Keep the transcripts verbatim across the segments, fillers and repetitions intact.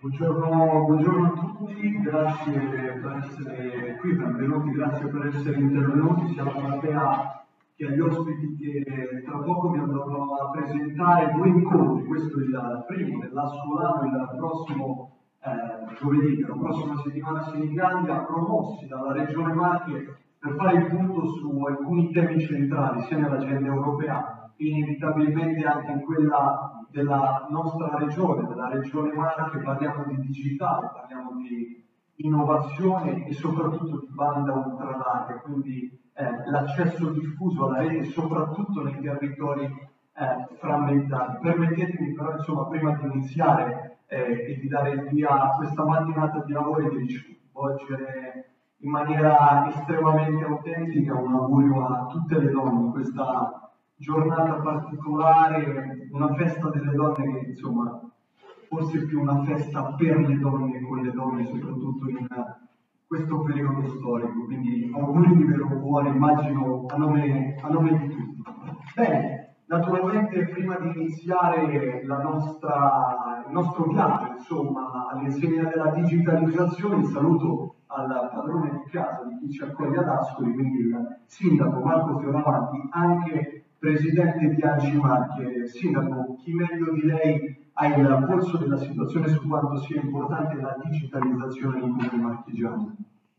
Buongiorno, buongiorno a tutti, grazie per essere qui, benvenuti, grazie per essere intervenuti sia alla platea che agli ospiti che tra poco vi andrò a presentare due incontri. Questo è il primo dell'Ascolano, il prossimo eh, giovedì, la prossima settimana a Senigallia, promossi dalla Regione Marche per fare il punto su alcuni temi centrali sia nell'agenda europea che inevitabilmente anche in quella della nostra regione, della regione Marche. Parliamo di digitale, parliamo di innovazione e soprattutto di banda ultralarga, quindi eh, l'accesso diffuso alla rete soprattutto nei territori eh, frammentati. Permettetemi però, insomma, prima di iniziare eh, e di dare il via a questa mattinata di lavoro, di svolgere in maniera estremamente autentica un augurio a tutte le donne in questa giornata particolare, una festa delle donne che insomma forse più una festa per le donne e con le donne, soprattutto in questo periodo storico. Quindi auguri di vero cuore, immagino a nome, a nome di tutti. Bene, naturalmente prima di iniziare la nostra, il nostro viaggio insomma all'insegna della digitalizzazione, il saluto al padrone di casa di chi ci accoglie ad Ascoli, quindi il sindaco Marco Fioravanti, anche presidente di ANCI Marche. Sindaco, chi meglio di lei ha il polso della situazione su quanto sia importante la digitalizzazione in comune marchigiano?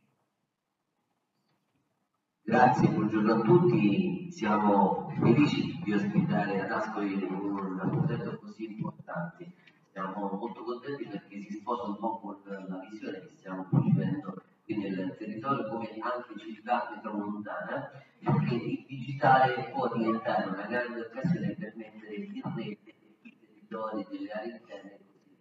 Grazie, buongiorno a tutti, siamo felici di ospitare ad Ascoli un progetto così importante. Siamo molto contenti perché si sposa un po' con la visione che stiamo vivendo qui nel territorio come anche città metropolitana, perché il digitale può diventare una grande occasione per mettere in rete i territori delle aree interne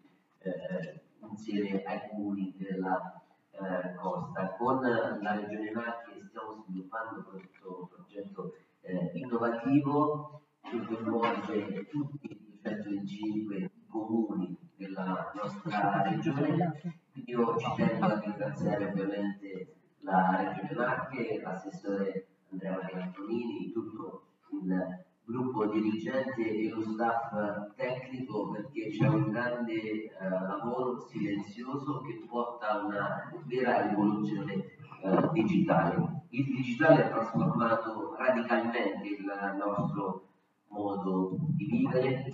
eh, insieme ai comuni della eh, costa. Con la Regione Marche stiamo sviluppando questo progetto eh, innovativo che coinvolge tutti i duecentoventicinque comuni della nostra regione. Io ci tengo a ringraziare ovviamente la Regione Marche, l'assessore Andrea Maria Antonini, tutto il gruppo dirigente e lo staff tecnico, perché c'è un grande eh, lavoro silenzioso che porta a una vera rivoluzione eh, digitale. Il digitale ha trasformato radicalmente il nostro modo di vivere,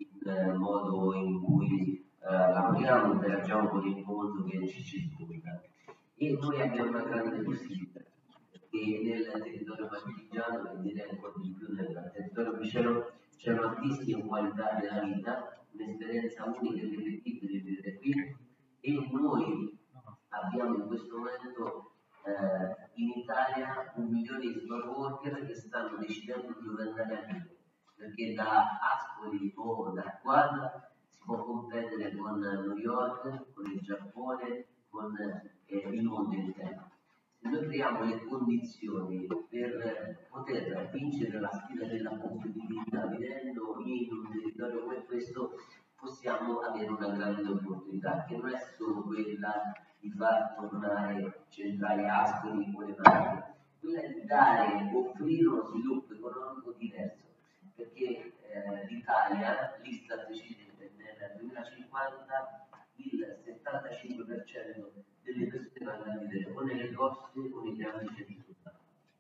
il modo in cui eh, lavoriamo, interagiamo con il mondo che ci circonda, e noi abbiamo una grande possibilità, perché nel territorio marchigiano e direi ancora di più nel territorio vicino c'è un'altissima qualità della vita, un'esperienza unica e irripetibile di vivere qui, e noi abbiamo in questo momento eh, in Italia un milione di smart worker che stanno decidendo dove andare a vivere, perché da Ascoli o da Quad si può competere con New York, con il Giappone, con eh, il mondo intero. Se noi creiamo le condizioni per poter vincere la sfida della competitività vivendo in un territorio come questo, possiamo avere una grande opportunità, che non è solo quella di far tornare centrali Ascoli o le Marche, quella di dare, offrire uno sviluppo economico diverso, perché eh, l'Italia, l'Istat ci dice nel duemilacinquanta il settantacinque per cento delle persone vanno a vivere o nelle coste o nei grandi centri urbani.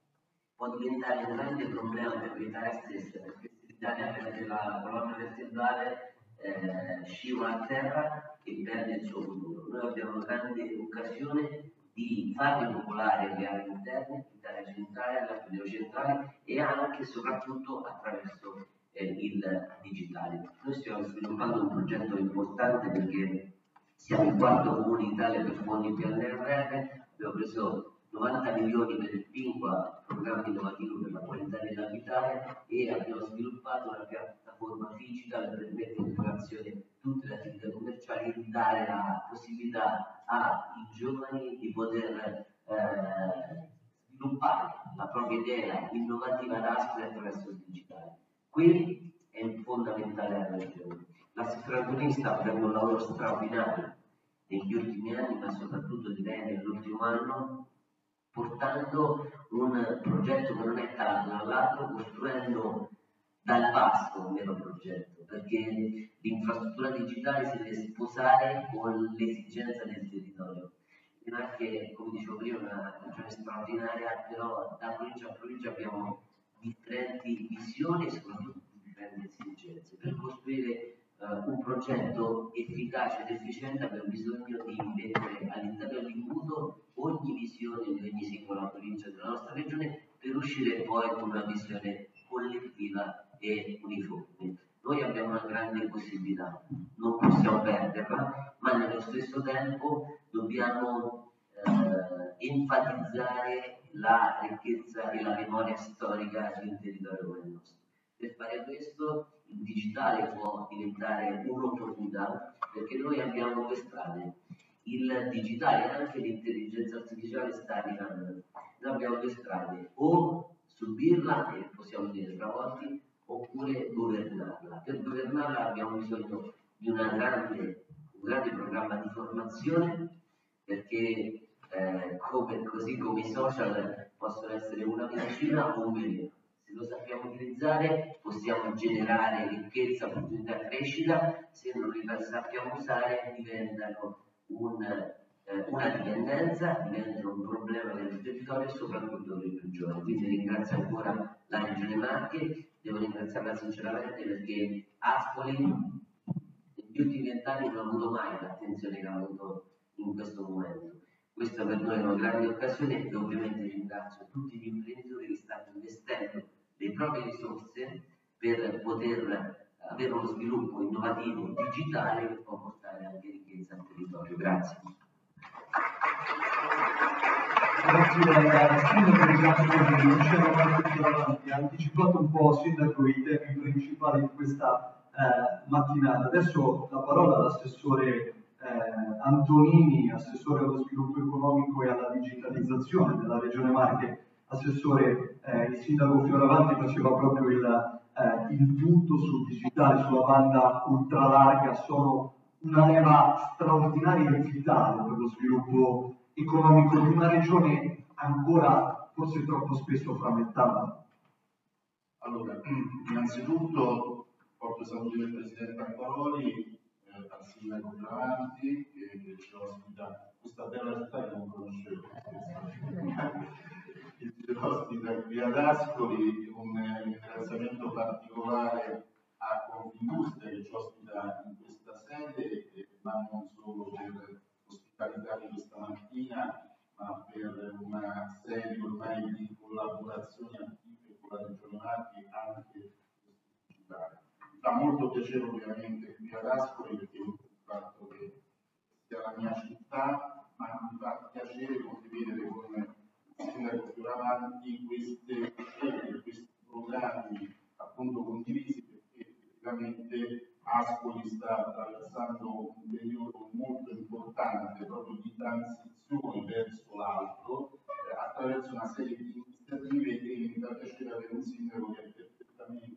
Può diventare un grande problema per l'Italia stessa, perché se l'Italia perde la colonna vertebrale eh, scivola a terra e perde il suo futuro. Noi abbiamo una grande occasione di far ripopolare le aree interne, l'Italia centrale, l'Africa centrale, e anche e soprattutto attraverso eh, il digitale. Noi stiamo sviluppando un progetto importante perché siamo il quarto comune in Italia per fondi P N R R, abbiamo preso novanta milioni per il PINQUA, programma innovativo per la qualità dell'abitare, e abbiamo sviluppato una piattaforma digital per mettere in relazione tutte le attività commerciali e dare la possibilità ai giovani di poter eh, sviluppare la propria idea innovativa ad Ascoli attraverso il digitale. Qui è fondamentale la regione. L'assessore Antonini sta facendo un lavoro straordinario negli ultimi anni, ma soprattutto direi nell'ultimo anno, portando un progetto che non è tale, dall'altro costruendo dal basso un vero progetto, perché l'infrastruttura digitale si deve sposare con l'esigenza del territorio. Le Marche, come dicevo prima, è una regione straordinaria, però da provincia a provincia abbiamo differenti visioni e soprattutto differenti esigenze. Per costruire uh, un progetto efficace ed efficiente abbiamo bisogno di mettere all'interno dell'imbuto ogni visione di ogni singola provincia della nostra regione per uscire poi con una visione collettiva e uniforme. Noi abbiamo una grande possibilità, non possiamo perderla, ma nello stesso tempo dobbiamo eh, enfatizzare la ricchezza e la memoria storica di un territorio come il nostro. Per fare questo il digitale può diventare un'opportunità, perché noi abbiamo due strade. Il digitale e anche l'intelligenza artificiale sta arrivando. Noi abbiamo due strade, o subirla, e possiamo dire travolti, oppure governarla. Per governarla abbiamo bisogno di una grande, un grande programma di formazione, perché eh, come, così come i social possono essere una medicina o un veleno. Se lo sappiamo utilizzare possiamo generare ricchezza, opportunità e crescita, se non li sappiamo usare diventano un, eh, una dipendenza, diventano un problema del territorio e soprattutto per i più giovani. Quindi ringrazio ancora la Regione Marche, devo ringraziarla sinceramente perché Ascoli negli ultimi vent'anni non ha avuto mai l'attenzione che ha avuto in questo momento. Questa per noi è una grande occasione e ovviamente ringrazio tutti gli imprenditori che stanno investendo le proprie risorse per poter avere uno sviluppo innovativo digitale che può portare anche ricchezza al territorio. Grazie. Grazie Sindaco, ringrazio per ha anticipato un po' Sindaco i temi principali di questa eh, mattinata. Adesso la parola all'assessore Eh, Antonini, assessore allo sviluppo economico e alla digitalizzazione della Regione Marche. Assessore, eh, il sindaco Fioravanti faceva proprio il, eh, il punto sul digitale, sulla banda ultralarga, sono una leva straordinaria e vitale per lo sviluppo economico di una regione ancora forse troppo spesso frammentata. Allora, innanzitutto porto saluti del Presidente Acquaroli, al sindaco Fioravanti che ci ospita, questa bella città che non conoscevo, che ci ospita qui ad Ascoli, un ringraziamento particolare a Confindustria che ci ospita in questa sede, ma non solo per l'ospitalità di questa mattina, ma per una serie ormai di collaborazioni attive con la Regione Marche anche digitale. Fa molto piacere ovviamente qui ad Ascoli perché il fatto che sia la mia città, ma mi fa piacere condividere con il sindaco Fioravanti queste scelte, questi programmi appunto condivisi, perché effettivamente Ascoli sta attraversando un periodo molto importante proprio di transizione verso l'altro, eh, attraverso una serie di iniziative che mi fa piacere avere un sindaco che è perfettamente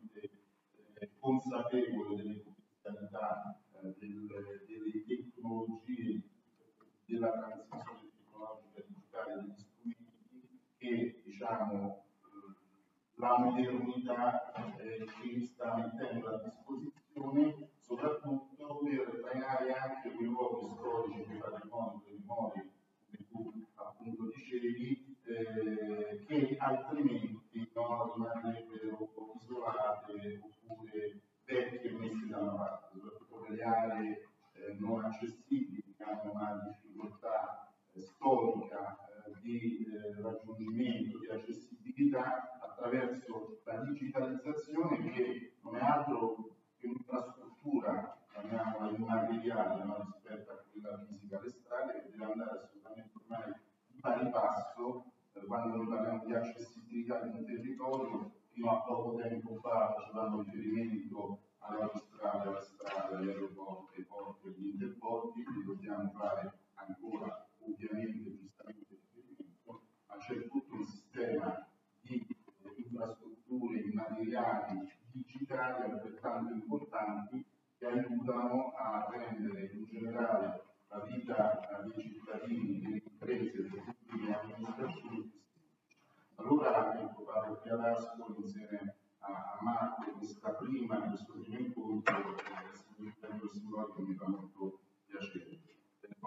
consapevole delle potenzialità eh, del, delle tecnologie, della transizione tecnologica digitale degli strumenti che diciamo la modernità eh, ci sta mettendo a disposizione, soprattutto per trainare anche quei luoghi storici di patrimonio, di memoria, come tu appunto dicevi, eh, che altrimenti no, rimarrebbero isolate oppure vecchie messi da una parte, soprattutto per le aree eh, non accessibili, che hanno una difficoltà eh, storica eh, di eh, raggiungimento, di accessibilità attraverso la digitalizzazione, che non è altro che un'infrastruttura, chiamiamola immateriale, no, rispetto a quella fisica alle strade, che deve andare assolutamente ormai di pari passo eh, quando noi parliamo di accessibilità di un territorio. Fino a poco tempo fa facevamo riferimento alle autostrade, alle strade, agli aeroporti, ai porti, agli interporti, quindi dobbiamo fare ancora ovviamente giustamente riferimento, ma c'è tutto un sistema di eh, infrastrutture immateriali digitali altrettanto importanti che aiutano a rendere in generale la vita dei cittadini, delle imprese, delle pubbliche amministrazioni. Allora ecco, vado qui ad Ascoli insieme a, a Marco, questa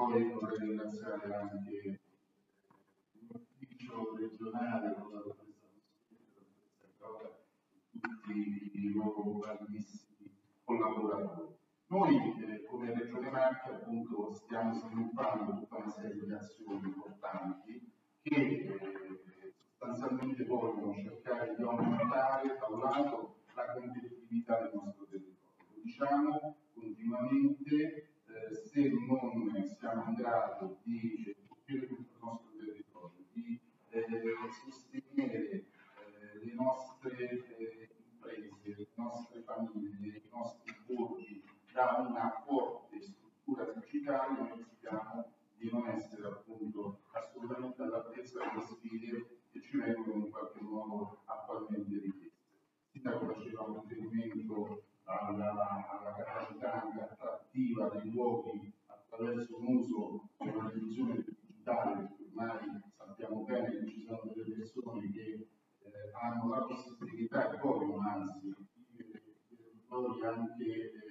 poi vorrei ringraziare anche l'ufficio regionale con la dottoressa tutti i loro bravissimi collaboratori. Noi eh, come Regione Marche appunto stiamo sviluppando tutta una serie di azioni importanti che eh, sostanzialmente vogliono cercare di aumentare da un lato la competitività del nostro territorio. Lo diciamo continuamente, eh, se non siamo in grado di gestire tutto il nostro territorio, di eh, sostenere eh, le nostre eh, imprese, le nostre famiglie, i nostri borghi da una forte struttura digitale, noi rischiamo di non essere appunto assolutamente all'altezza delle sfide che ci vengono in qualche modo attualmente richieste. Il sindaco faceva un riferimento alla, alla capacità anche attrattiva dei luoghi attraverso un uso e una diffusione del digitale, perché ormai sappiamo bene che ci sono delle persone che eh, hanno la possibilità e vogliono anzi di vivere territori anche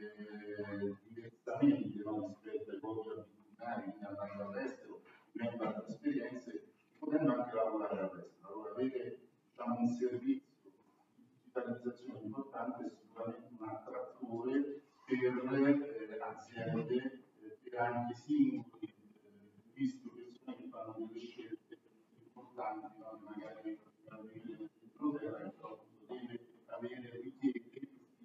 eh, diversamente, no, rispetto ai luoghi abitudinari, quindi andando all'estero, vivendo altre esperienze, potendo anche lavorare all'estero. Allora avere diciamo, un servizio digitalizzazione importante è sicuramente un attrattore per eh, aziende e eh, anche singoli, eh, visto persone che fanno delle scelte importanti, no? Magari per vivere nel centro terra, però deve avere richiede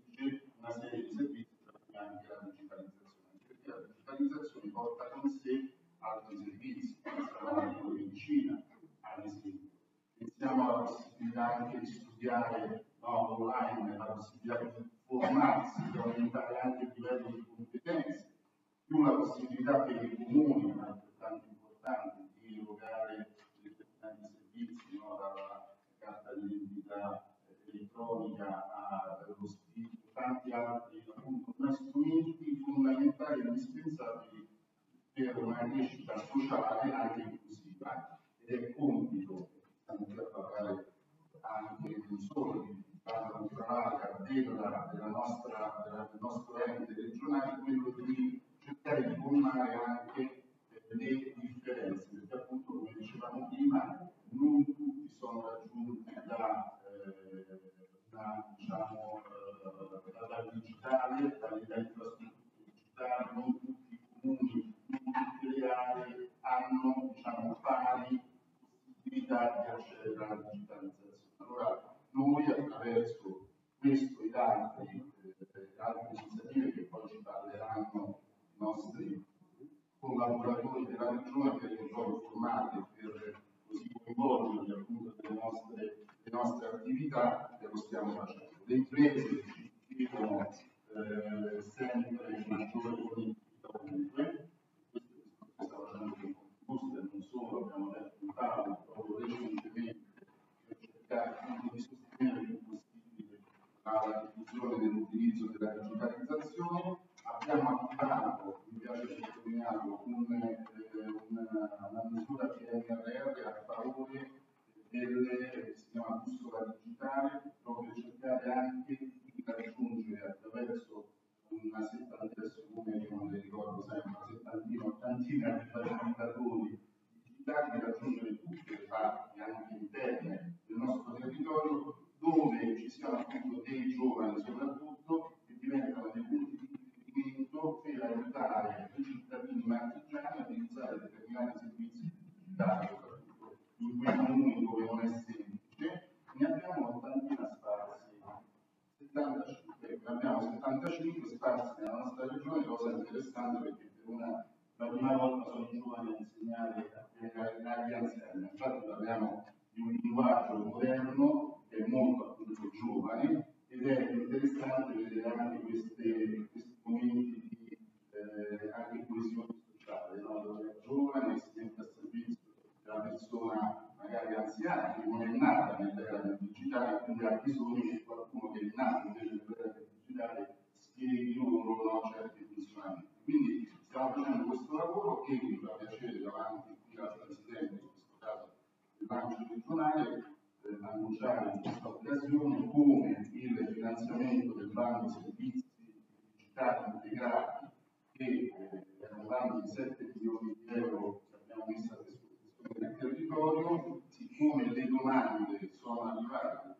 una serie di servizi, tra cui anche la digitalizzazione, perché la digitalizzazione porta con sé altri servizi, la medicina, ad esempio. Pensiamo alla possibilità anche di studiare no, online, la possibilità di formarsi, di aumentare anche il livello di competenze, più la possibilità per i comuni, altrettanto importante, di erogare determinati servizi, no, dalla carta d'identità elettronica allo spirito, tanti altri appunto, strumenti fondamentali e indispensabili per una crescita sociale anche inclusiva. Ed è compito, stiamo qui a parlare anche non solo di Banca Culturale, della, della nostra, della, del nostro ente regionale, quello di cercare di colmare anche eh, le differenze, perché appunto come dicevamo prima, non tutti sono raggiunti da, eh, da diciamo, eh, dal digitale, dalle da infrastrutture digitali, non tutti i comuni, non tutte le aree hanno diciamo, pari possibilità di accedere alla digitalizzazione. Allora, noi attraverso questo ed altri, eh, altre iniziative che poi ci parleranno i nostri collaboratori della regione per il loro formati, per così coinvolgerli appunto delle nostre, delle nostre attività, che lo stiamo facendo. Le imprese ci chiedono eh, sempre maggiore connettività ovunque, questo è sta facendo con Confindustria, non solo, abbiamo detto un tavolo proprio recentemente per cercare di sostenere il più possibile la diffusione dell'utilizzo della digitalizzazione. Abbiamo attivato, mi piace sottolinearlo, un, eh, una, una misura P N R R a favore del che si chiama bussola digitale, proprio per cercare anche di raggiungere attraverso una settantina, come non le ricordo sempre, una settantina, ottantina di facilitatori digitali, di raggiungere tutte le parti anche interne del nostro territorio, dove ci siano appunto dei giovani soprattutto che diventano dei punti di riferimento per aiutare i cittadini marchigiani a utilizzare determinati servizi digitali, soprattutto in quei comuni dove non è semplice. Ne abbiamo ottantina sparsi, settantacinque, ne abbiamo settantacinque sparsi nella nostra regione, cosa interessante perché per una, la prima volta sono i giovani a insegnare agli anziani, infatti parliamo di un linguaggio moderno che è molto appunto giovane ed è interessante vedere anche queste, questi momenti di eh, anche coesione sociale, no? Dove è giovane si mette a servizio della persona magari anziana che non è nata nell'era del digitale, quindi ha bisogno che qualcuno che è nato invece nell'era del digitale spieghi loro no, certi funzionamenti. Quindi stiamo facendo questo lavoro che mi fa piacere davanti qui al Presidente, in questo caso del Banco regionale, eh, annunciare in questa occasione come il finanziamento del bando servizi digitali integrati, che eh, era un bando di sette milioni di euro che abbiamo messo a disposizione del territorio, siccome le domande sono arrivate,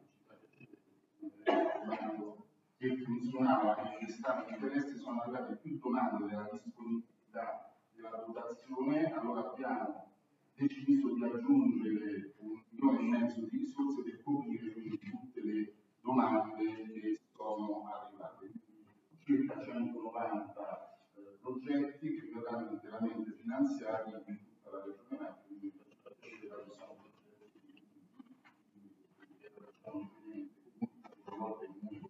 che funzionava, che stava in interesse, sono arrivate più domande della disponibilità della dotazione, allora abbiamo deciso di aggiungere un milione e mezzo di risorse per coprire quindi tutte le domande che sono arrivate. Circa centonovanta eh, progetti che verranno interamente finanziati in tutta la regione Marche, quindi facciamo piacere che sono progetti che facciamo riferimento comunque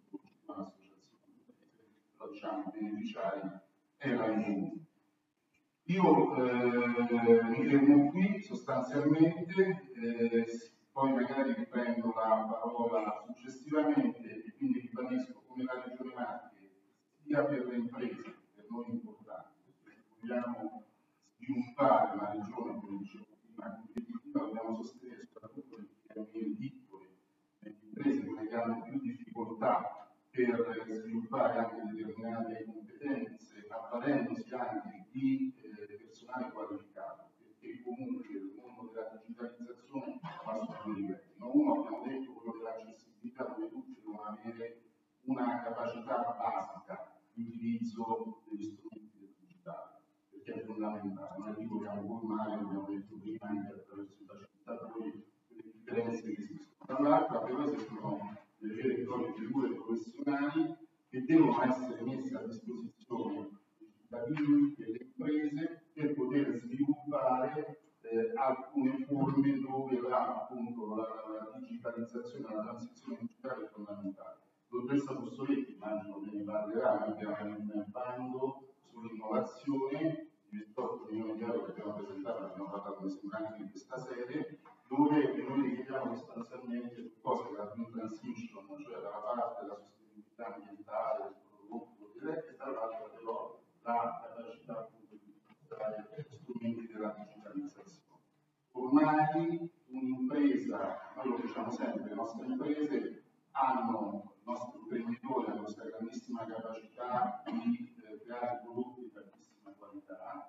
facciamo beneficiari era in comune. Io eh, mi fermo qui sostanzialmente, eh, poi magari riprendo la parola successivamente e quindi ribadisco come la Regione Marche sia per le imprese, per noi importante, perché se vogliamo sviluppare una regione, come dicevo prima, competitiva, dobbiamo sostenere soprattutto le famiglie piccole, le imprese quelle che hanno più difficoltà per sviluppare anche determinate competenze, avvalendosi anche di eh, personale qualificato, perché comunque il mondo della digitalizzazione va su due livelli. No? Uno, abbiamo detto, quello dell'accessibilità, dove tutti devono avere una capacità basica di utilizzo degli strumenti digitali, perché è fondamentale. Noi li dobbiamo colmare, abbiamo detto prima, anche attraverso i facilitatori, le differenze che esistono. Dall'altra, però, esistono delle vere e proprie figure professionali che devono essere messe a disposizione dei cittadini e delle imprese per poter sviluppare eh, alcune forme dove la, appunto, la, la digitalizzazione, la transizione digitale è fondamentale. La dottoressa Bussoletti, immagino che ne parlerà, abbiamo un bando sull'innovazione di ventotto milioni di euro che abbiamo presentato, abbiamo parlato mi sembra anche in questa sede, dove noi chiediamo sostanzialmente due cose, la green transition, cioè dalla parte della sostenibilità ambientale del prodotto diretto, e dall'altra però la capacità appunto di utilizzare strumenti della digitalizzazione. Ormai un'impresa, noi lo diciamo sempre, le nostre imprese hanno, i nostri imprenditori hanno questa grandissima capacità di eh, creare prodotti di altissima qualità.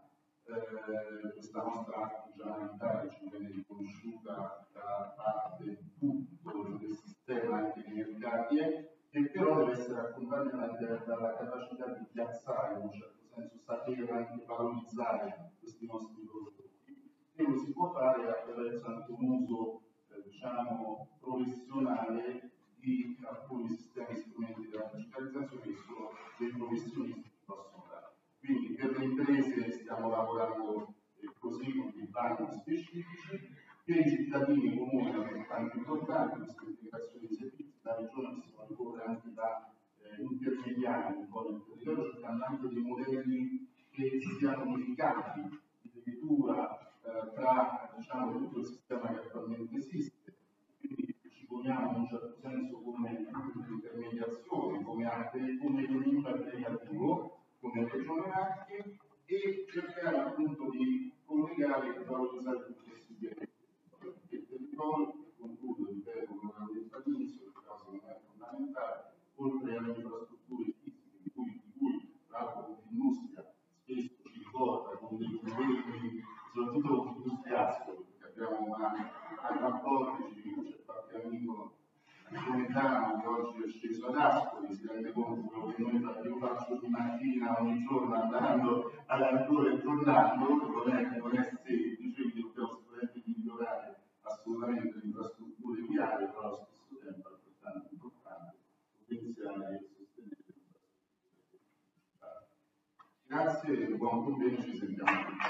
Eh, questa nostra artigianalità ci viene riconosciuta da parte di tutto il sistema anche dei mercati, che però deve essere accompagnata dalla capacità di piazzare, in un certo senso sapere anche valorizzare questi nostri prodotti. E lo si può fare attraverso anche un uso eh, diciamo professionale di alcuni sistemi e strumenti della digitalizzazione che sono dei professionisti che possono dare. Quindi per le imprese stiamo lavorando eh, così con dei bandi specifici, per i cittadini comuni altrettanto importanti, questa integrazione di servizi, la regione si ricorre anche da eh, intermediari un po' nel territorio, cercando anche dei modelli che siano unificati di lettura eh, tra diciamo, tutto il sistema che attualmente esiste. Quindi ci poniamo in un certo senso come intermediazione, come, anche, come elemento aggregativo, come Regione Marche, e cercare appunto di collegare e valorizzare tutti questi beni. Perché il territorio, concludo, ripeto, come ho detto all'inizio, che secondo me è fondamentale, oltre alle infrastrutture fisiche, di cui, di cui tra l'altro l'industria spesso ci ricorda con dei problemi, soprattutto con l'industria, perché abbiamo una, ai rapporti, c'è qualche amico Comentano che oggi è sceso ad Ascoli, si rende conto quello che noi io faccio di mattina ogni giorno andando all'ancora e tornando, non è, non è semplice, quindi dobbiamo sicuramente migliorare assolutamente le infrastrutture viarie, però allo stesso tempo è altrettanto importante potenziare e sostenere le infrastrutture. Grazie e buon convegno, ci sentiamo tutti.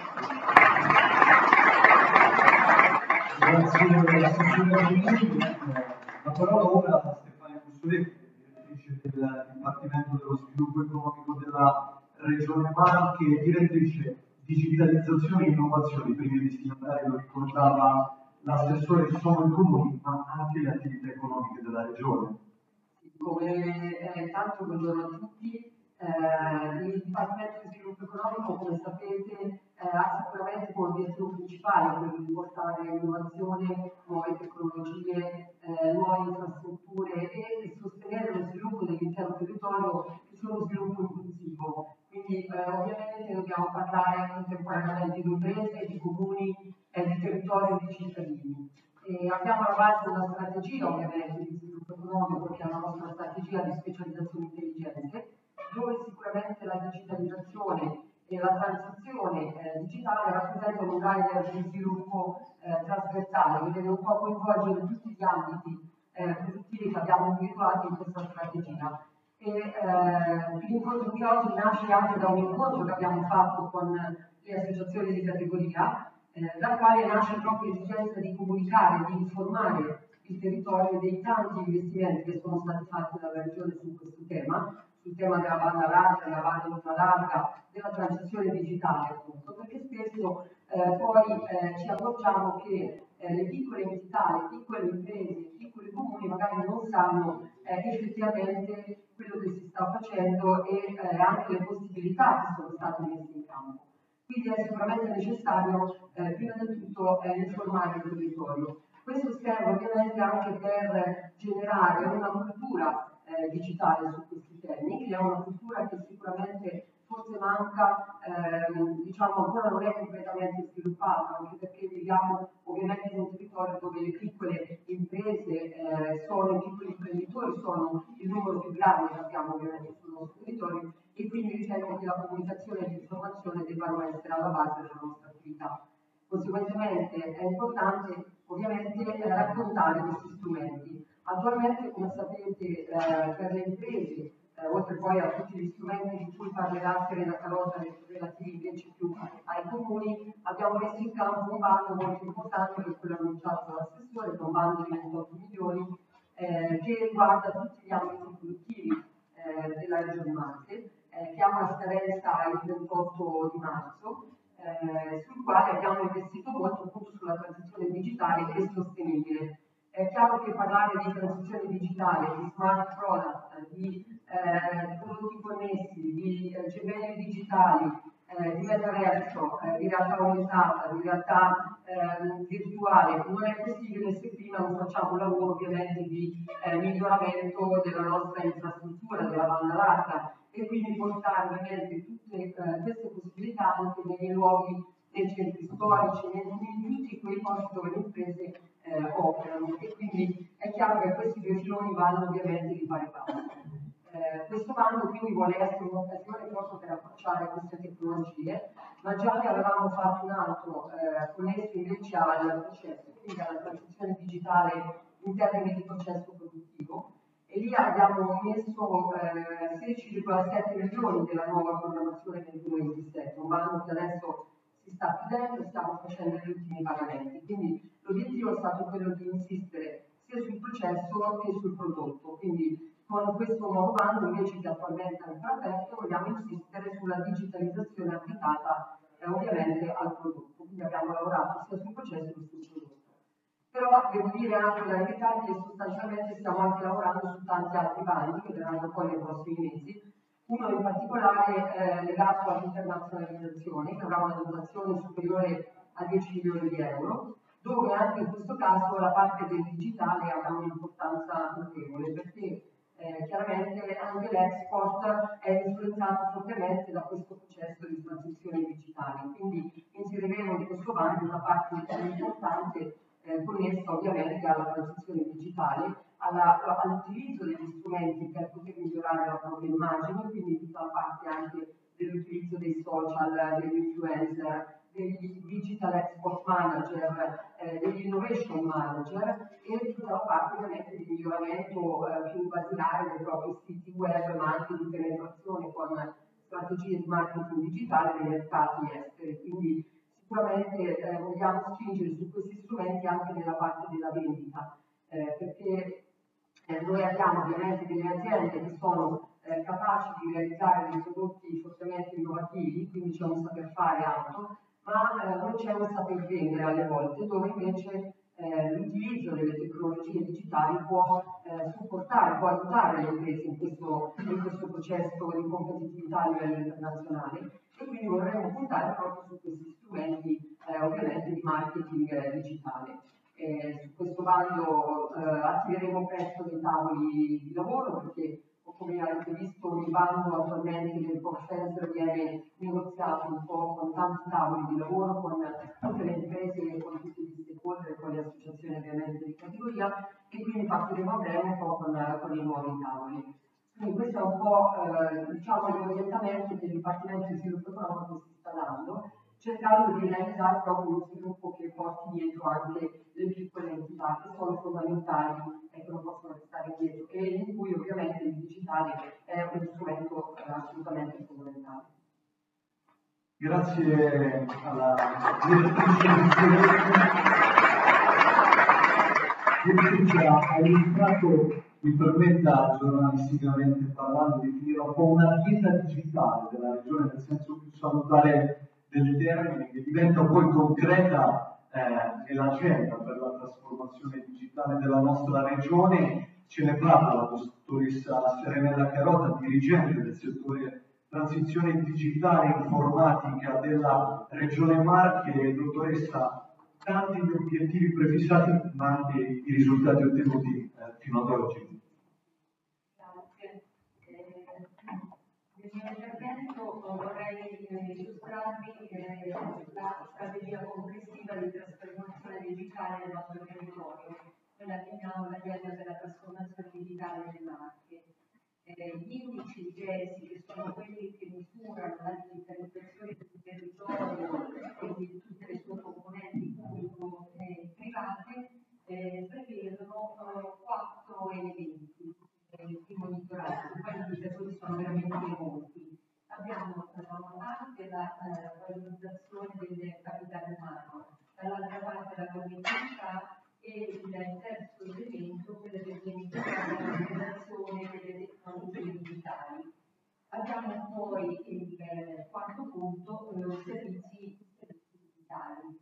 Grazie, la parola ora a Stefania Bussoletti, direttrice del Dipartimento dello Sviluppo Economico della Regione Marche e direttrice digitalizzazione e innovazione. Prima i destinatari lo ricordava l'assessore, sono i comuni, ma anche le attività economiche della Regione. Come eh, tanto buongiorno a tutti. Eh, il Dipartimento di Sviluppo Economico, come sapete, eh, ha sicuramente come obiettivo principale quello di portare innovazione, nuove tecnologie, eh, nuove infrastrutture e sostenere lo sviluppo dell'intero territorio che sia uno sviluppo inclusivo. Quindi eh, ovviamente dobbiamo parlare parlare contemporaneamente di imprese, di comuni, eh, di territorio e di cittadini. E abbiamo alla base una strategia ovviamente di sviluppo economico, che è la nostra strategia di specializzazione intelligente, dove sicuramente la digitalizzazione e la transizione eh, digitale rappresentano un driver di sviluppo eh, trasversale, che deve un po' coinvolgere tutti gli ambiti eh, produttivi che abbiamo individuato in questa strategia. E, eh, l'incontro di oggi nasce anche da un incontro che abbiamo fatto con le associazioni di categoria, eh, dal quale nasce proprio l'esigenza di comunicare, di informare il territorio dei tanti investimenti che sono stati fatti dalla Regione su questo tema, sul tema della banda larga, della banda ultralarga, della transizione digitale, appunto, perché spesso eh, poi eh, ci accorgiamo che eh, le piccole entità, le piccole imprese, i piccoli comuni magari non sanno eh, effettivamente quello che si sta facendo e eh, anche le possibilità che sono state messe in campo. Quindi è sicuramente necessario, eh, prima di tutto, eh, informare il territorio. Questo serve ovviamente anche per generare una cultura eh, digitale su questi temi, che è una cultura che sicuramente forse manca, ehm, diciamo ancora non è completamente sviluppata, anche perché viviamo ovviamente in un territorio dove le piccole imprese eh, sono, i piccoli imprenditori sono il numero più grande che abbiamo ovviamente sul nostro territorio, e quindi ritengo che la comunicazione e l'informazione debbano essere alla base della nostra attività. Conseguentemente è importante ovviamente eh, raccontare questi strumenti. Attualmente, come sapete, eh, per le imprese, eh, oltre poi a tutti gli strumenti di cui parlerà Serena Carota relativi invece più ai comuni, abbiamo messo in campo un bando molto importante, che è quello annunciato dall'assessore, che è un bando di ventotto milioni, eh, che riguarda tutti gli ambiti produttivi eh, della Regione Marche, eh, che ha una scadenza il ventotto di marzo, eh, sul quale abbiamo investito molto appunto sulla transizione digitale e sostenibile. È chiaro che parlare di transizione digitale, di smart product, di eh, prodotti connessi, di eh, gemelli digitali, eh, di metaverso, eh, di realtà aumentata, di realtà eh, virtuale, non è possibile se prima non facciamo un lavoro ovviamente di eh, miglioramento della nostra infrastruttura, della banda larga, e quindi portare ovviamente tutte eh, queste possibilità anche nei luoghi, nei centri storici, in tutti quei posti dove le imprese eh, operano, e quindi è chiaro che questi due filoni vanno ovviamente di pari passo. Eh, questo bando quindi vuole essere un'occasione proprio per approcciare queste tecnologie, ma già ne avevamo fatto un altro eh, connesso invece al processo, quindi alla transizione digitale in termini di processo produttivo, e lì abbiamo messo eh, sedici virgola sette milioni della nuova programmazione ventuno ventisette, un bando che adesso si sta chiudendo e stiamo facendo gli ultimi pagamenti. Quindi l'obiettivo è stato quello di insistere sia sul processo che sul prodotto. Quindi con questo nuovo bando, invece che attualmente è ancora aperto, vogliamo insistere sulla digitalizzazione applicata eh, ovviamente al prodotto. Quindi abbiamo lavorato sia sul processo che sul prodotto. Però devo dire anche la verità che sostanzialmente stiamo anche lavorando su tanti altri bandi che verranno poi nei prossimi mesi. Uno in particolare eh, legato all'internazionalizzazione, che avrà una dotazione superiore a dieci milioni di euro, dove anche in questo caso la parte del digitale avrà un'importanza notevole, perché eh, chiaramente anche l'export è influenzato fortemente da questo processo di transizione digitale. Quindi inseriremo in questo bando una parte importante eh, connessa ovviamente alla transizione digitale, all'utilizzo degli strumenti per poter migliorare la propria immagine, quindi tutta la parte anche dell'utilizzo dei social, degli influencer, degli digital export manager, eh, degli innovation manager, e tutta la parte ovviamente di miglioramento eh, più basilare dei propri siti web, ma anche di penetrazione con strategie di marketing digitale nei mercati esteri. Quindi sicuramente eh, vogliamo spingere su questi strumenti anche nella parte della vendita, eh, perché eh, noi abbiamo ovviamente delle aziende che sono eh, capaci di realizzare dei prodotti fortemente innovativi, quindi c'è un saper fare alto, ma eh, non c'è un saper vendere alle volte, dove invece eh, l'utilizzo delle tecnologie digitali può eh, supportare, può aiutare le imprese in questo, in questo processo di competitività a livello internazionale, e quindi vorremmo puntare proprio su questi strumenti eh, ovviamente di marketing eh, digitale. Eh, su questo bando eh, attiveremo presto dei tavoli di lavoro, perché come avete visto, il bando attualmente del Post Center viene negoziato un po' con tanti tavoli di lavoro, con tutte le imprese, con tutti gli stakeholder, con le associazioni ovviamente di categoria, e quindi partiremo a breve un po' con, con i nuovi tavoli. Quindi questo è un po' eh, diciamo, l'orientamento che il Dipartimento di Sviluppo Economico si sta dando, cercando di realizzare proprio uno sviluppo che porti dietro anche le piccole entità che sono fondamentali e che non possono restare indietro, e in cui ovviamente il digitale è uno strumento eh, assolutamente fondamentale. Grazie alla direttrice, ha illustrato, mi permetta giornalisticamente parlando, di definire un po' una dieta digitale della regione, nel senso più salutare del termine, che diventa poi concreta eh, nell'agenda per la trasformazione digitale della nostra regione, celebrata la dottoressa Serenella Carota, dirigente del settore transizione digitale e informatica della regione Marche. Dottoressa, tanti gli obiettivi prefissati, ma anche i risultati ottenuti eh, fino ad oggi. Grazie. Eh, nel mio intervento vorrei eh, illustrarvi eh, la strategia complessiva di trasformazione digitale del nostro territorio, quella che chiamiamo l'agenda della trasformazione digitale delle Marche. Eh, gli indici G E S I, che sono quelli che misurano la digitalizzazione del territorio e di tutte le sue componenti pubblico e private, eh, prevedono eh, quattro elementi eh, di monitoraggio. Poi gli indicatori sono veramente molti. Abbiamo da una parte la eh, valorizzazione del capitale umano, dall'altra parte la connettività, e il terzo elemento, quello che viene chiamato la realizzazione delle tecnologie digitali. Abbiamo poi il eh, quarto punto, eh, servizi, servizi digitali.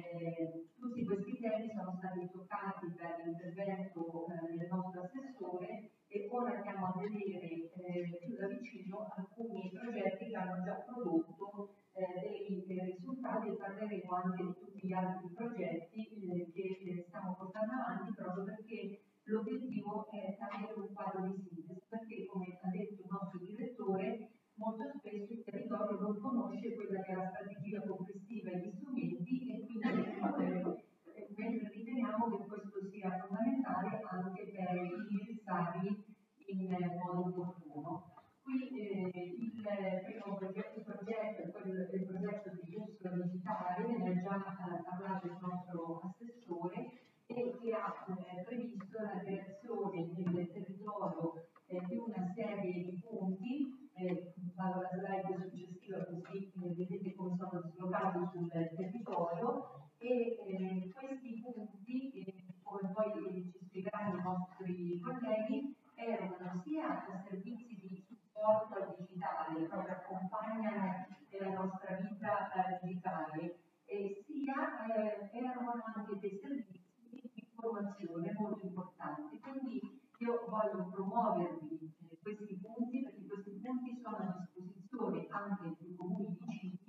Eh, tutti questi temi sono stati toccati per l'intervento eh, del nostro assessore, e ora andiamo a vedere eh, più da vicino alcuni progetti che hanno già prodotto eh, dei, dei risultati, e parleremo anche di tutti gli altri progetti eh, che eh, stiamo portando avanti, proprio perché l'obiettivo è avere un quadro di sintesi, perché come ha detto il nostro direttore, molto spesso il territorio non conosce quella che è la strategia complessiva e gli strumenti, e quindi eh, mentre riteniamo che questo sia fondamentale anche per indirizzarli in eh, modo opportuno. Qui eh, il primo progetto, progetto è quello del progetto di giustizia digitale, ne ha già eh, parlato il nostro assessore, e che ha eh, previsto la creazione nel territorio eh, di una serie di punti. Eh, vado alla slide successiva, così eh, vedete come sono dislocati sul territorio, e eh, questi punti, eh, come poi ci spiegheranno i nostri colleghi, erano sia servizi di supporto al digitale, proprio accompagnano la nostra vita eh, digitale, e sia eh, erano anche dei servizi di informazione molto importanti. Quindi io voglio promuovervi eh, questi punti, perché questi punti sono a disposizione anche dei comuni vicini,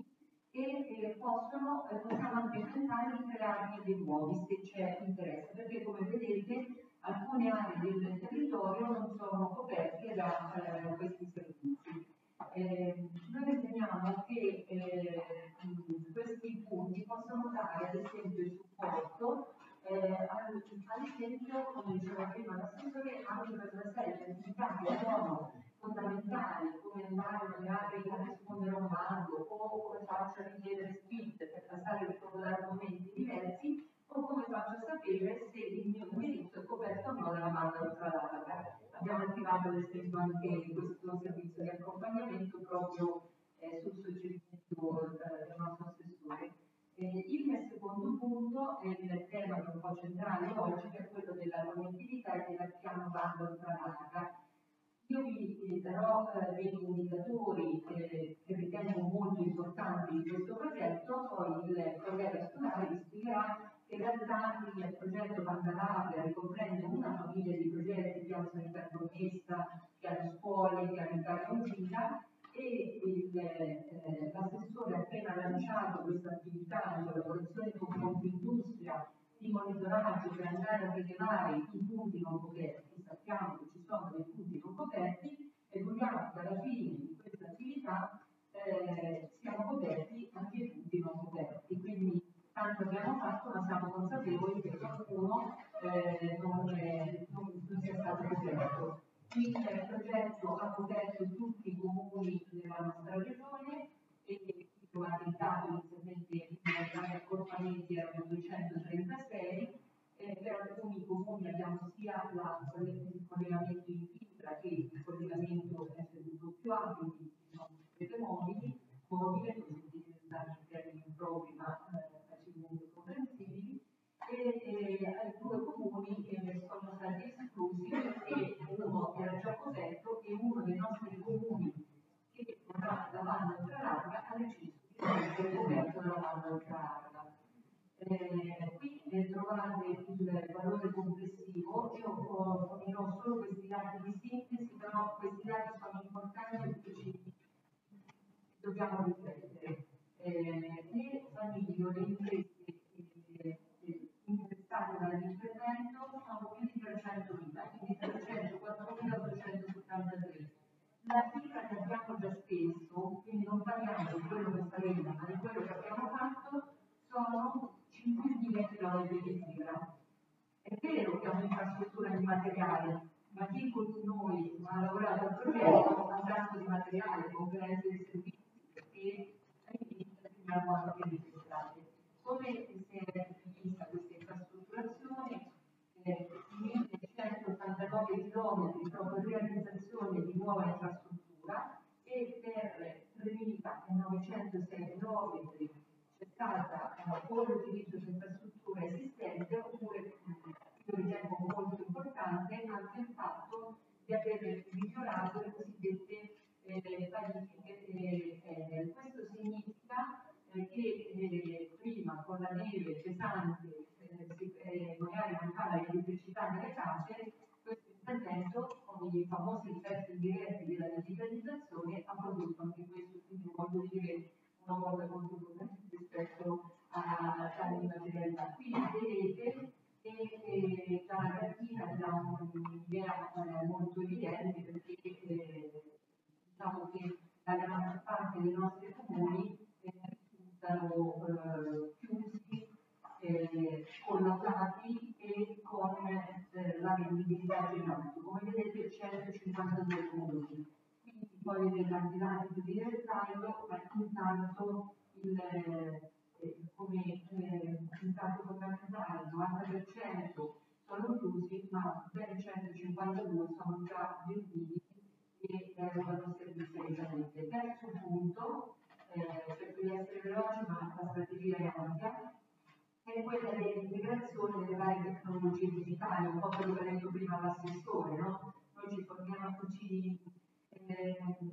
e eh, possono, eh, possiamo anche tentare di crearne dei nuovi se c'è interesse, perché come vedete alcune aree del territorio non sono coperte da eh, questi servizi. Eh, noi riteniamo che eh, questi punti possono dare ad esempio il supporto eh, ad, ad esempio, come diceva prima l'assessore, anche per una serie di attività che sono fondamentali, come andare magari a rispondere a un bando, o come faccio a richiedere split per passare proprio da argomenti diversi, o come faccio a sapere se il mio indirizzo è coperto o no dalla banda ultralarga. Abbiamo attivato ad esempio anche questo servizio di accompagnamento proprio eh, sul suggerimento eh, del nostro assessore. Eh, il secondo punto è il tema che è un po' centrale oggi, che è quello della connettività e della piano banda ultralarga. Io vi darò eh, degli indicatori eh, che ritengo molto importanti di questo progetto, poi il collega Scolari vi spiegherà che in realtà il progetto Banda Larga ricomprende una famiglia di progetti, piano sanità promessa, piano scuole, piano Italia Uscita, e eh, l'assessore ha appena lanciato questa attività in collaborazione con Confindustria di monitoraggio per andare a rilevare i punti non coperti. Sappiamo che ci sono dei punti non coperti, consapevoli che qualcuno eh, non, è, non, non sia stato coperto. Il progetto ha coperto tutti i comuni della nostra regione e trovate il dato inizialmente gli accorpamenti erano duecentotrentasei, eh, per alcuni comuni abbiamo sia la, il collegamento in fibra che il collegamento S W A, quindi diciamo rete mobili, mobile, così utilizzati in termini impropri ma eh, facilmente comprensibili, e, e due comuni eh, sono stati esclusi perché uno era già coperto e uno dei nostri comuni che non ha la banda ultralarga ha deciso di essere coperto dalla banda ultralarga. Eh, qui eh, trovate il valore complessivo, io fornirò solo questi dati di sintesi, però questi dati sono importanti perché ci dobbiamo riflettere. Eh, le famiglie o le imprese eh, eh, interessate dall'intervento sono più di trecentomila, quindi trecentoquattromilaottocentosettantatré. La cifra che abbiamo già speso, quindi non parliamo di quello che faremo, ma di quello che abbiamo fatto, sono cinque mila chilometri di fibra. È vero che è un'infrastruttura di materiale, ma chi con noi ha lavorato al progetto ha tanto di materiale, competenze e servizi, perché all'inizio abbiamo anche registrate. Come si è vista questa infrastrutturazione? Eh, millecentottantanove chilometri proprio realizzazione di nuova infrastruttura e per tremilanovecentosei chilometri c'è stata eh, o l'utilizzo di infrastruttura esistente oppure, io ritengo molto importante, anche il fatto di aver migliorato le cosiddette eh, qualifiche. Eh, eh, questo significa eh, che eh, prima con la neve pesante eh, si, eh, magari mancava l'elettricità nelle case, questo intervento con i famosi effetti diretti della digitalizzazione ha prodotto anche questo, quindi voglio dire una volta contributo rispetto all'immaterialità. Qui vedete che dalla cartina abbiamo un'idea eh, molto evidente perché eh, diciamo che la gran parte dei nostri comuni eh, risultano eh, chiusi, eh, collocati e con eh, la vendibilità generale. Come vedete centocinquantadue comuni. Quindi poi vedete anche dati più di dettaglio, ma intanto il, eh, come eh, il dato fondamentale, il novanta per cento sono chiusi, ma ben centocinquantadue sono già vendibili e erogano servizi regionalmente. Terzo punto, eh, cerco di essere veloce, ma la strategia è ampia, è quella dell'integrazione delle varie tecnologie digitali, un po' quello che ha detto prima l'assessore, no? Noi ci forniamo, ci, eh,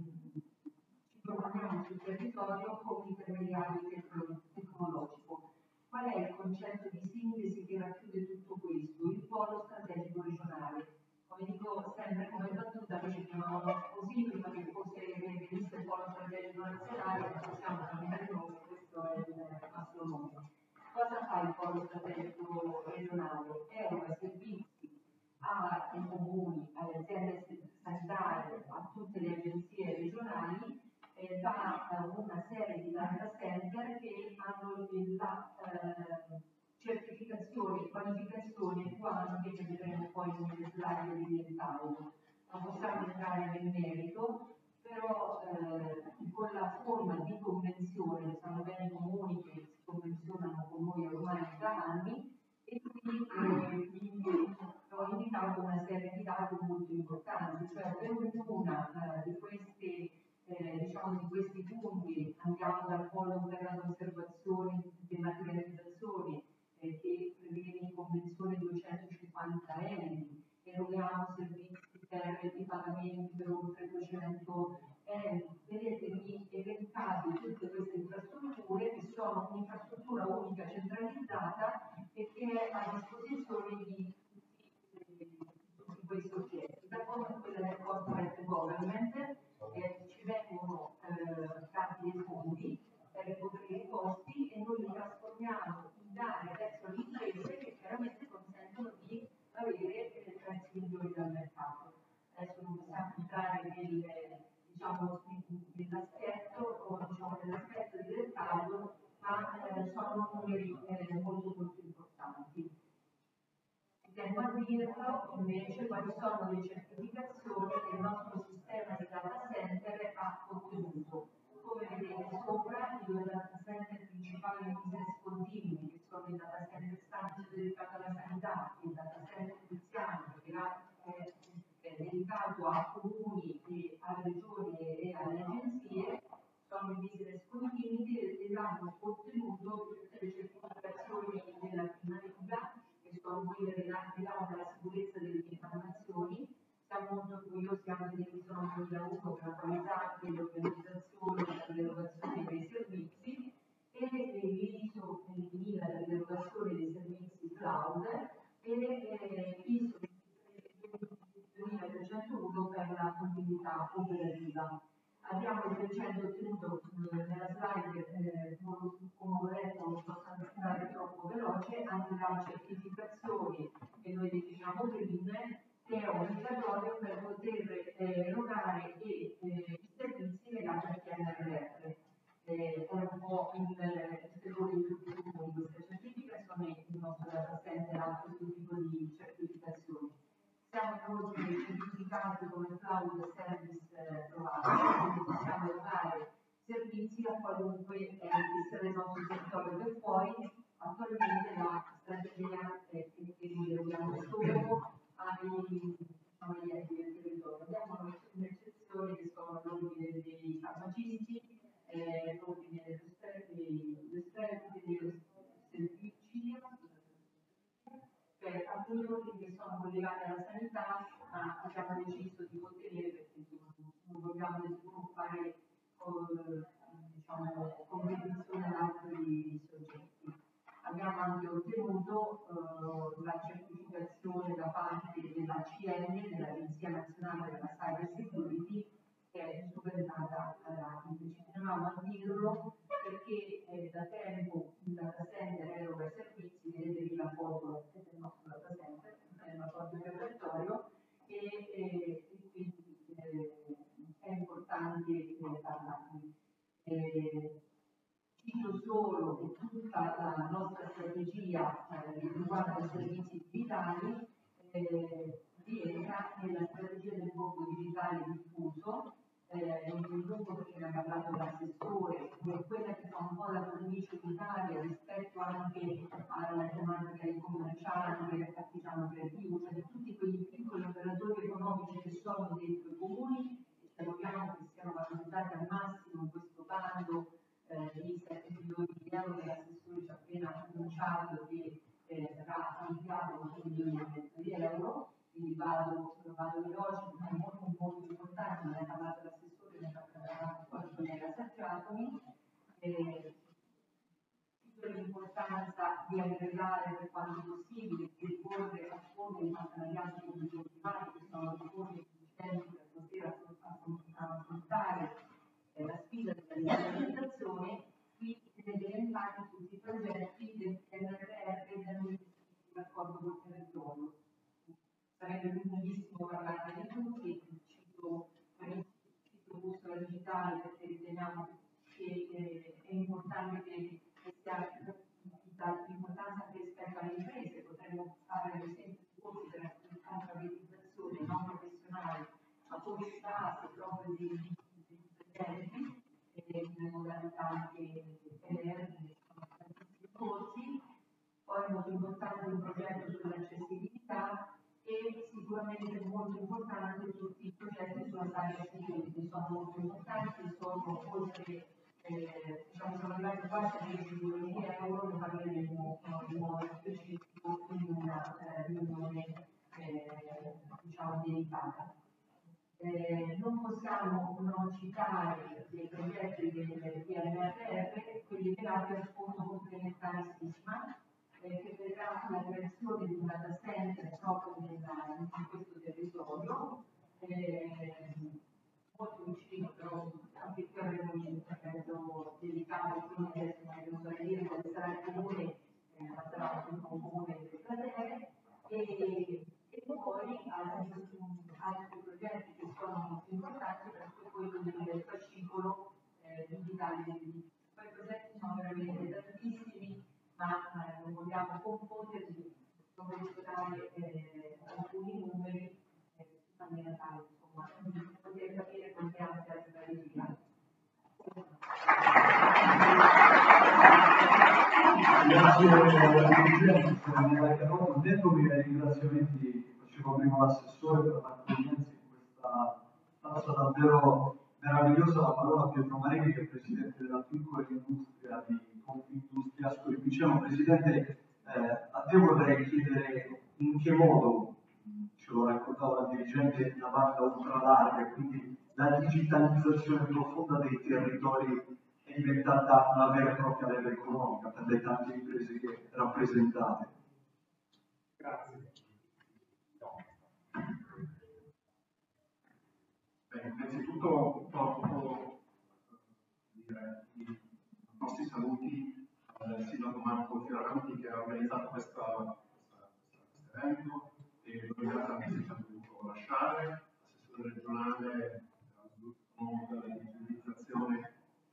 ci proponiamo sul territorio come intermediario tecnologico. Qual è il concetto di sintesi che racchiude tutto questo? Il polo strategico regionale. Come dico sempre come battuta, noi ci chiamavamo così prima che fosse venisse il polo strategico nazionale, possiamo cambiare nome, questo è il nostro nome. Cosa fa il polo strategico regionale? Eroga servizi ai comuni, alle aziende sanitarie, a tutte le agenzie regionali, eh, da eh, una serie di data center che hanno la eh, certificazione, qualificazione più ampia che vedremo poi nelle slide di dettaglio. Non possiamo entrare nel merito, però eh, con la forma di convenzione, sono bene comuni che si convenzionano con noi ormai da anni, e quindi eh, ho indicato una serie di dati molto importanti, cioè per ognuna eh, di queste eh, diciamo di questi punti andiamo dal polo per la conservazione e dematerializzazione eh, che prevede in convenzione duecentocinquanta euro, eroghiamo servizi per i pagamenti per oltre duecento euro. Vedete lì elencate tutte queste infrastrutture che sono un'infrastruttura unica centralizzata e che è a disposizione di tutti quei soggetti. Da come quella del corporate government eh, ci vengono eh, dati dei fondi per ricoprire i costi e noi li trasformiamo in dati verso le imprese che chiaramente consentono di avere dei prezzi migliori dal mercato. Adesso non possiamo entrare nel, diciamo, nell'aspetto o diciamo, nell'aspetto di dettaglio, ma eh, sono numeri eh, molto molto importanti. dirlo invece quali sono le certificazioni che il nostro sistema di data center ha ottenuto. Come vedete sopra, i due data center principali di business continui, che sono il data center stampa dedicato alla sanità, il data center cristiano, che è dedicato a comuni, e a regioni e alle agenzie, sono i business continui ed hanno ottenuto tutte le certificazioni della prima riga, che sono quelle legate alla sicurezza delle informazioni. Siamo molto orgogliosi anche del Visono duemilauno per la qualità dell'organizzazione e dell'erogazione dei servizi e l'ISO duemila per l'erogazione dei servizi cloud e l'ISO duemilatrecentouno per la continuità operativa. Abbiamo invece ottenuto nella slide, eh, come ho detto, non posso andare troppo veloce, anche la certificazione che noi definiamo green, che è un indicatorio per poter eh, erogare e, eh, i servizi legati al P N R R. Eh, è un po' il settore di tutti i comuni questa certificazione, il nostro data center ha questo tipo di certificazioni. Siamo inoltre certificati come cloud service provider, quindi possiamo erogare servizi a qualunque essere del nostro territorio per fuori. Attualmente la strategia è che noi erogiamo solo ai enti del territorio. Abbiamo un'eccezione che sono l'ordine dei farmacisti, eh, l'ordine degli esperti, dei servizi, per alcuni ordini che sono collegati alla sanità, ma abbiamo deciso di contenere perché insomma, non vogliamo sviluppare diciamo, competizione ad altri soggetti. Abbiamo anche ottenuto uh, la certificazione da parte della C N, dell'Agenzia Nazionale della Cyber Security, che è subentrata alla ci tenevamo a dirlo perché eh, da tempo il data center eroga servizi, vedete lì la foto del nostro data center, è una foto di repertorio e, e, e quindi eh, è importante eh, parlarne. Eh, cito solo che tutta la nostra strategia eh, riguardo ai servizi digitali eh, rientra nella strategia del mondo digitale diffuso. Eh, non mi lungo perché ne ha parlato l'assessore, quella che fa un po' la cornice d'Italia rispetto anche alla tematica di commerciale, artigiano creativo, cioè di tutti quei piccoli operatori economici che sono dentro i comuni e speriamo che siano valorizzati al massimo in questo bando eh, di sette milioni di euro che l'assessore ci ha appena annunciato che eh, sarà ampliato con tre milioni e mezzo di euro. Quindi vado, vado veloce, ma è molto molto importante, ne ha parlato l'assessore, ne ha parlato poi il collega Sargiatomi, eh, l'importanza di aggregare per quanto possibile, di ricorrere a fondi di partenariato pubblico-privato, che sono i fondi sufficienti per poter affrontare eh, la sfida della digitalizzazione. Qui vedete elencati tutti i progetti del P N R R e del raccordo col territorio. Sarebbe lunghissimo parlare di tutti, cito Bussola Digitale perché riteniamo che eh, è importante che sia l'importanza anche rispetto alle imprese, potremmo fare ad esempio corsi per alfabetizzazione non professionale, ma corsi base proprio di progetti e di modalità anche P N R R, sono tantissimi corsi. Poi molto importante un progetto sull'accessibilità e sicuramente molto importante tutti i progetti sulla cyber security, sono molto importanti, sono oltre, eh, diciamo, sono arrivati quasi a dieci milioni di euro, ne parleremo in modo specifico in una eh, riunione eh, diciamo dedicata. Eh, non possiamo non citare dei progetti del P N R R, quelli legati al fondo complementare SISMA, eh, che vedrà la creazione di un data center proprio nella, in questo territorio, eh, molto vicino, però anche qui avremo un intervento dedicato, quindi adesso non vorrei dire quale sarà il comune, eh, ma sarà un comune del cratere, e, e poi altri, altri progetti che sono molto importanti, perché quello del fascicolo eh, digitale degli edifici. Poi i progetti sono veramente tantissimi, ma eh, non vogliamo confonderli, non menzionare eh, Grazie Presidente, unendomi ai ringraziamenti che faceva prima l'assessore per l'accoglienza in questa stanza davvero meravigliosa, la parola a Pietro Marini, che è Presidente della piccola industria di Confindustria Ascoli Piceno. Presidente, eh, a te vorrei chiedere in che modo, ce lo raccontava la dirigente, la banda ultralarga, quindi la digitalizzazione profonda dei territori è diventata una vera e propria leva economica per le tante imprese che rappresentate. Grazie. Beh, innanzitutto porto dire, i nostri saluti al sindaco Marco Fioravanti che ha organizzato questa, questa, questo evento e l'organizzazione che ci ha dovuto lasciare, l'assessore regionale al sviluppo della digitalizzazione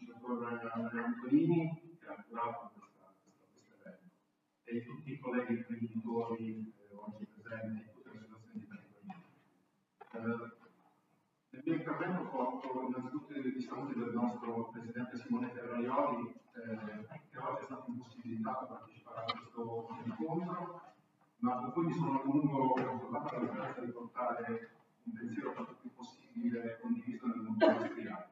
Antonini, che ha curato questo evento, e tutti i colleghi imprenditori eh, oggi presenti in tutte le situazioni di territorio. Eh, nel mio intervento porto innanzitutto i saluti del nostro presidente Simone Ferraioli, eh, che oggi è stato impossibilitato a partecipare a questo incontro, ma con cui mi sono a lungo ricordato la speranza di portare un pensiero quanto più possibile condiviso nel mondo industriale.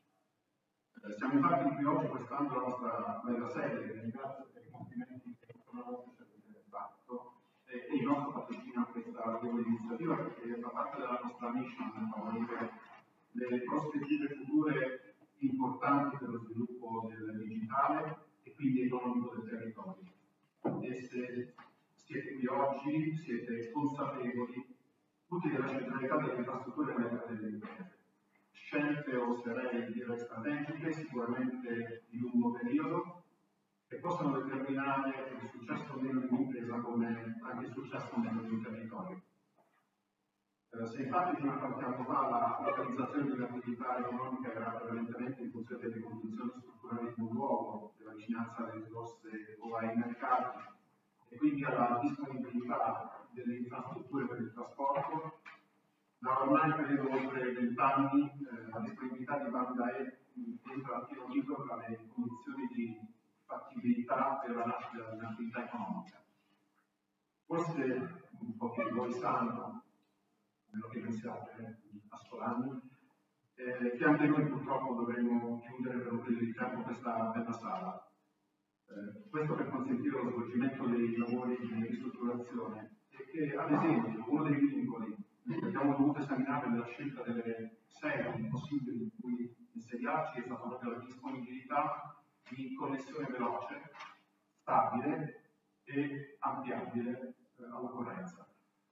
Siamo infatti qui oggi quest'anno la nostra bella sede, vi ringrazio per i complimenti che ancora una volta ci avete fatto e, e il nostro patrocinio a questa iniziativa, perché fa parte della nostra mission favorire le prospettive future importanti per lo sviluppo del digitale e quindi economico del territorio. E se siete qui oggi, siete consapevoli tutti della centralità delle infrastrutture nelle delle imprese. Scelte, oserei dire, strategiche, sicuramente di lungo periodo, che possono determinare il successo o meno di un'impresa come anche il successo o meno di un territorio. Eh, se infatti fino a qualche anno fa la localizzazione di un'attività economica era prevalentemente in funzione delle condizioni strutturali di un luogo, della vicinanza alle risorse o ai mercati, e quindi alla disponibilità delle infrastrutture per il trasporto, da ormai credo oltre vent'anni eh, la disponibilità di banda E entra a pieno titolo tra le condizioni di fattibilità per la nascita di un'attività economica. Forse un po' più di voi sanno, quello che pensiate, ascolani, eh, che anche noi purtroppo dovremo chiudere per un periodo di tempo questa bella sala. Eh, questo per consentire lo svolgimento dei lavori di ristrutturazione e che, ad esempio, uno dei vincoli che abbiamo dovuto esaminare nella scelta delle sedi possibili in cui insediarci è stata proprio la disponibilità di connessione veloce, stabile e ampliabile eh, all'occorrenza.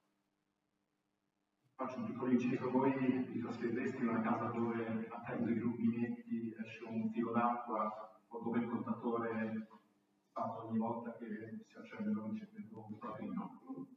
Faccio un piccolo inciso, voi vi trasferireste in una casa dove attendo i rubinetti, esce un filo d'acqua o dove il contatore fa ogni volta che si accende la luce del proprio no.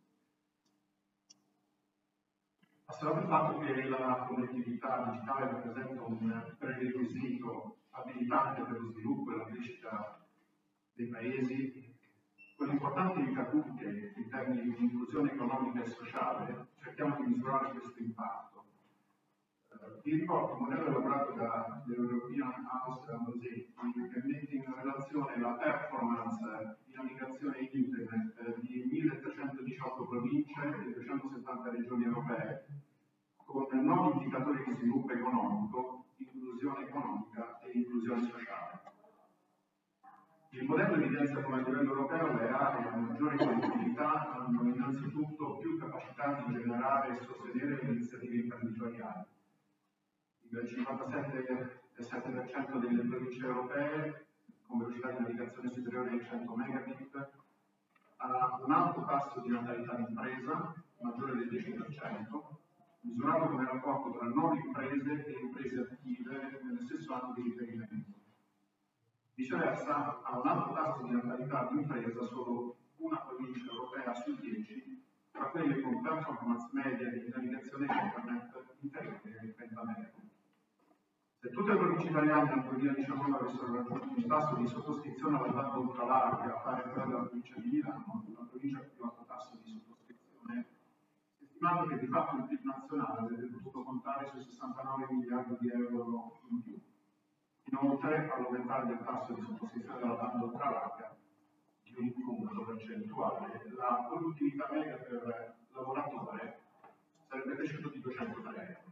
Osservato il fatto che la connettività digitale rappresenta un prerequisito abilitante per lo sviluppo e la crescita dei paesi, con importanti ricadute in termini di inclusione economica e sociale, cerchiamo di misurare questo impatto. Uh, vi riporto un modello elaborato dall'European House Mosaic che mette in relazione la performance di navigazione in internet di milletrecentodiciotto province e duecentosettanta regioni europee, con nove indicatori di sviluppo economico, inclusione economica e inclusione sociale. Il modello evidenzia come a livello europeo le aree a maggiore connettività hanno innanzitutto più capacità di generare e sostenere le iniziative imprenditoriali. Il cinquantasette virgola sette per cento delle province europee con velocità di navigazione superiore ai cento megabit ha un alto tasso di natalità di impresa, maggiore del dieci per cento, misurato come rapporto tra nuove imprese e imprese attive nello stesso anno di riferimento. Viceversa, ha un alto tasso di natalità di impresa solo una provincia europea su dieci, tra quelle con performance media di navigazione internet inferiore ai trenta megabit. Se tutte le province italiane nel duemiladiciannove avessero raggiunto un tasso di sottoscrizione alla banda ultralarga pari a quella della provincia di Milano, la provincia con più alto tasso di sottoscrizione, stimato che di fatto il P I B nazionale avrebbe potuto contare su sessantanove miliardi di euro in più. Inoltre, all'aumentare del tasso di sottoscrizione della banda ultralarga, di di un punto percentuale, la produttività media per lavoratore sarebbe cresciuta di duecentotré euro.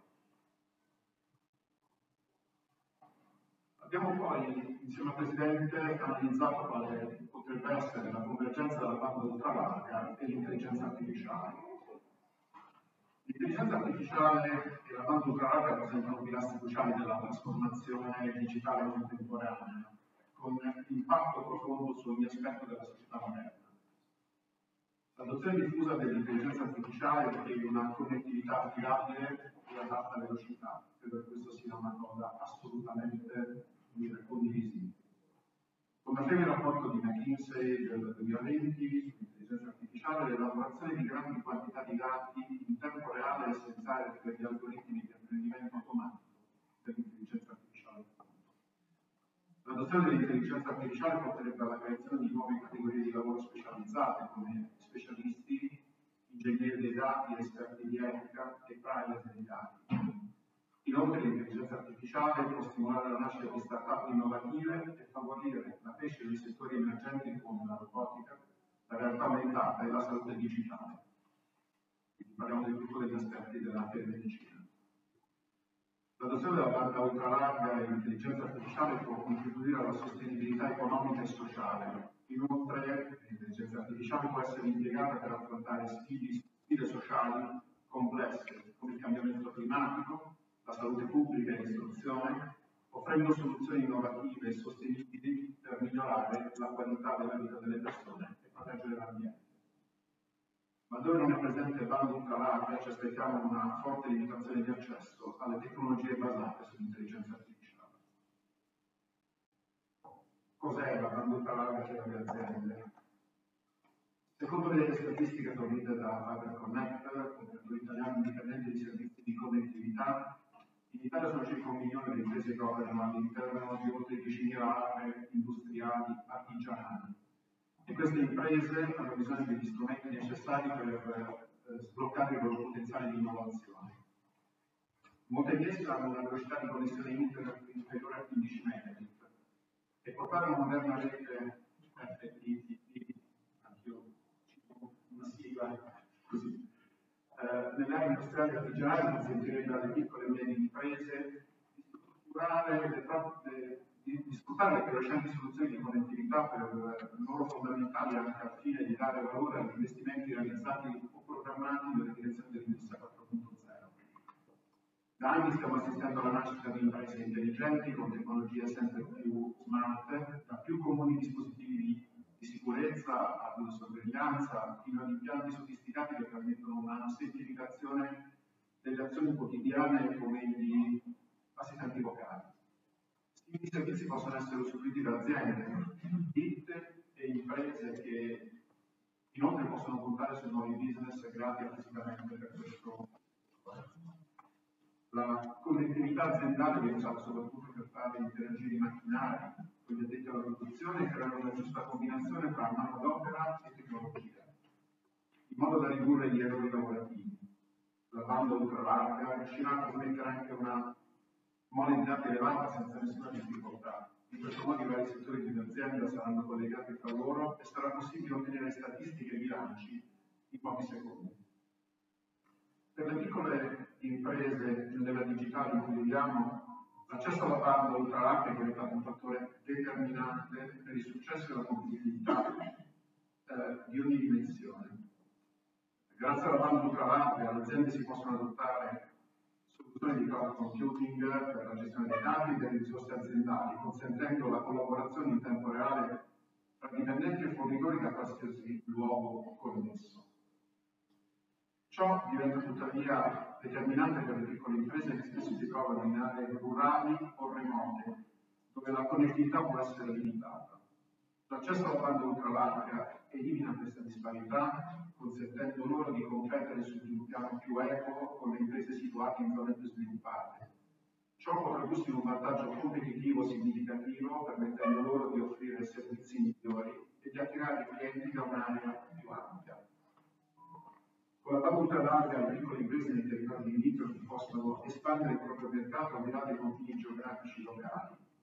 Abbiamo poi, insieme al Presidente, analizzato quale potrebbe essere la convergenza della banda ultralarga e l'intelligenza artificiale. L'intelligenza artificiale e la banda ultralarga rappresentano pilastri cruciali della trasformazione digitale contemporanea, con impatto profondo su ogni aspetto della società moderna. L'adozione diffusa dell'intelligenza artificiale richiede una connettività affidabile e ad alta velocità, credo che questo sia una cosa assolutamente condivisibile. Come afferma il rapporto di McKinsey del duemilaventi sull'intelligenza artificiale, l'elaborazione di grandi quantità di dati in tempo reale è essenziale per gli algoritmi di apprendimento automatico dell'intelligenza artificiale. L'adozione dell'intelligenza artificiale porterebbe alla creazione di nuove categorie di lavoro specializzate come specialisti, ingegneri dei dati, esperti di etica e privacy dei dati. Inoltre l'intelligenza artificiale può stimolare la nascita di start-up innovative e favorire la crescita di settori emergenti come la robotica, la realtà aumentata e la salute digitale. Quindi parliamo di tutto degli aspetti della telemedicina. L'adozione della banda ultralarga e l'intelligenza artificiale può contribuire alla sostenibilità economica e sociale. Inoltre l'intelligenza artificiale può essere impiegata per affrontare sfide, sfide sociali complesse come il cambiamento climatico, la salute pubblica e l'istruzione, offrendo soluzioni innovative e sostenibili per migliorare la qualità della vita delle persone e proteggere l'ambiente. Ma dove non è presente banda ultralarga ci aspettiamo una forte limitazione di accesso alle tecnologie basate sull'intelligenza artificiale. Cos'è la banda ultralarga per le aziende? Secondo le statistiche fornite da FiberConnect, operatore italiano indipendente di servizi di connettività, in Italia sono circa un milione di imprese che operano all'interno di oltre diecimila aree industriali artigianali. E queste imprese hanno bisogno degli strumenti necessari per eh, sbloccare il loro potenziale di innovazione. Molte di esse hanno una velocità di connessione internet inferiore a quindici megabit e portare una moderna rete F T P, anch'io cito una sigla così, eh, nelle aree industriali artigianali consentirebbe alle piccole e medie imprese di strutturare le proprie Di, di sfruttare le più recenti soluzioni di connettività per loro fondamentali anche al fine di dare valore agli investimenti realizzati o programmati nelle direzioni dell'industria quattro punto zero. Da anni stiamo assistendo alla nascita di imprese intelligenti con tecnologie sempre più smart, da più comuni dispositivi di, di sicurezza ad sorveglianza, fino ad impianti sofisticati che permettono una semplificazione delle azioni quotidiane come gli assistenti vocali. I servizi possono essere usufruiti da aziende, ditte e imprese che inoltre possono puntare su nuovi business creati appositamente per questo. La connettività aziendale viene usata soprattutto per fare interagire i macchinari con gli addetti alla produzione e creare una giusta combinazione tra manodopera e tecnologia, in modo da ridurre gli errori lavorativi. La banda ultralarga riuscirà a trasmettere anche una mole di dati elevata senza nessuna difficoltà. In questo modo i vari settori di un'azienda saranno collegati tra loro e sarà possibile ottenere statistiche e bilanci in pochi secondi. Per le piccole imprese nell'era digitale in cui viviamo, l'accesso alla banda ultralarga è diventato un fattore determinante per il successo e la competitività eh, di ogni dimensione. Grazie alla banda ultralarga le aziende si possono adottare soluzioni di cloud computing per la gestione dei dati e delle risorse aziendali, consentendo la collaborazione in tempo reale tra dipendenti e fornitori da qualsiasi luogo connesso. Ciò diventa tuttavia determinante per le piccole imprese che spesso si trovano in aree rurali o remote, dove la connettività può essere limitata. L'accesso alla banda ultralarga elimina questa disparità, consentendo loro di competere su un piano più equo con le imprese situate in zone più sviluppate. Ciò può tradursi in un vantaggio competitivo significativo, permettendo loro di offrire servizi migliori e di attirare clienti da un'area più ampia. Con la banda ultralarga le piccole imprese nei territori limitrofi possono espandere il proprio mercato al di là dei confini geografici locali.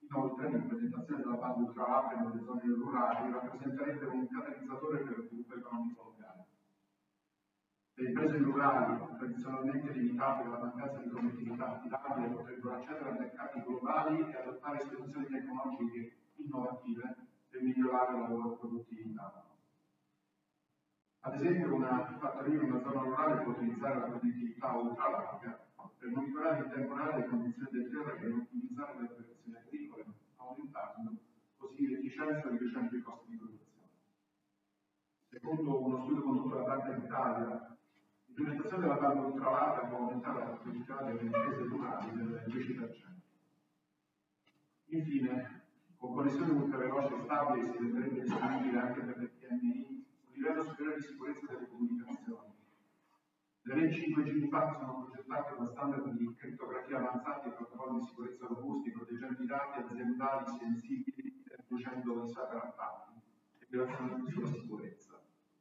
Inoltre, l'implementazione della banda ultralapide nelle zone rurali rappresenterebbe un catalizzatore per lo sviluppo economico locale. Le imprese rurali, tradizionalmente limitate dalla mancanza di connettività affidabile, potrebbero accedere a mercati globali e adottare soluzioni tecnologiche innovative per migliorare la loro produttività. Ad esempio, una fattoria in una zona rurale può utilizzare la connettività ultralapida per monitorare in tempo reale le condizioni del terreno e ottimizzare le operazioni agricole, aumentando così l'efficienza e riducendo i costi di produzione. Secondo uno studio condotto da Banca d'Italia, l'implementazione della banda ultralapida può aumentare la produttività delle imprese rurali del dieci per cento. Infine, con connessioni ultraveloci e stabili si renderebbe disponibile anche per le P M I un livello superiore di sicurezza delle comunicazioni. Le reti cinque G infatti sono progettate con standard di crittografia avanzati e protocolli di sicurezza robusti, proteggendo i dati aziendali sensibili e riducendo i cyberattacchi e violazioni sulla sicurezza.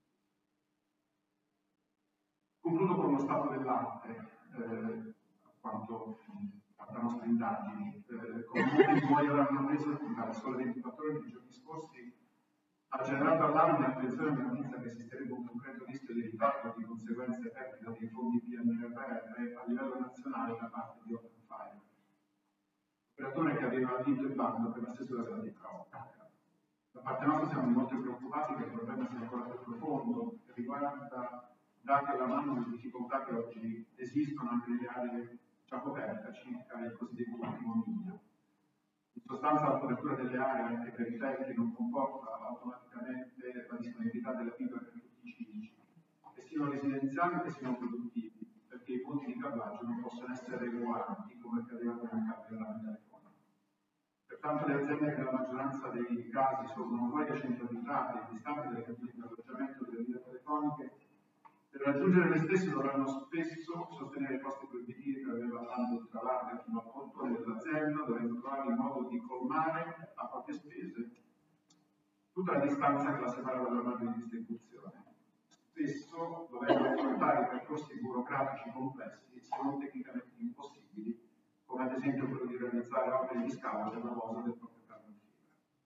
Concludo con lo stato dell'arte, eh, a quanto da nostre indagini. Eh, come molti di voi avranno preso dal Sole ventiquattro Ore nei giorni scorsi, ha generato allarme e attenzione la notizia che esisterebbe un concreto rischio di ritardo di conseguenze perdita dei fondi P N R R a livello nazionale da parte di OpenFire, operatore che aveva vinto il bando per la stesura della Dicroc. Da parte nostra siamo molto preoccupati che il problema sia ancora più profondo e riguarda, date alla mano, le difficoltà che oggi esistono anche nelle aree già coperte circa il cosiddetto ultimo miglio. In sostanza la copertura delle aree anche periferiche non comporta automaticamente la disponibilità della fibra per tutti i civici, che siano residenziali o che siano produttivi, perché i punti di cablaggio non possono essere regolanti come accadeva con il cambio della telefonica. Pertanto le aziende che nella maggioranza dei casi sono poi decentralizzate e distanti dalle cabine di alloggiamento delle linee telefoniche, per raggiungere le stesse dovranno spesso sostenere i costi proibitivi per avere la banda ultralapida fino al portone dell'azienda, dovendo trovare il modo di colmare a proprie spese tutta la distanza che la separa dalla banda di distribuzione. Spesso dovendo affrontare percorsi burocratici complessi, se non tecnicamente impossibili, come ad esempio quello di realizzare opere di scalo per la posa del proprio carbon fiber.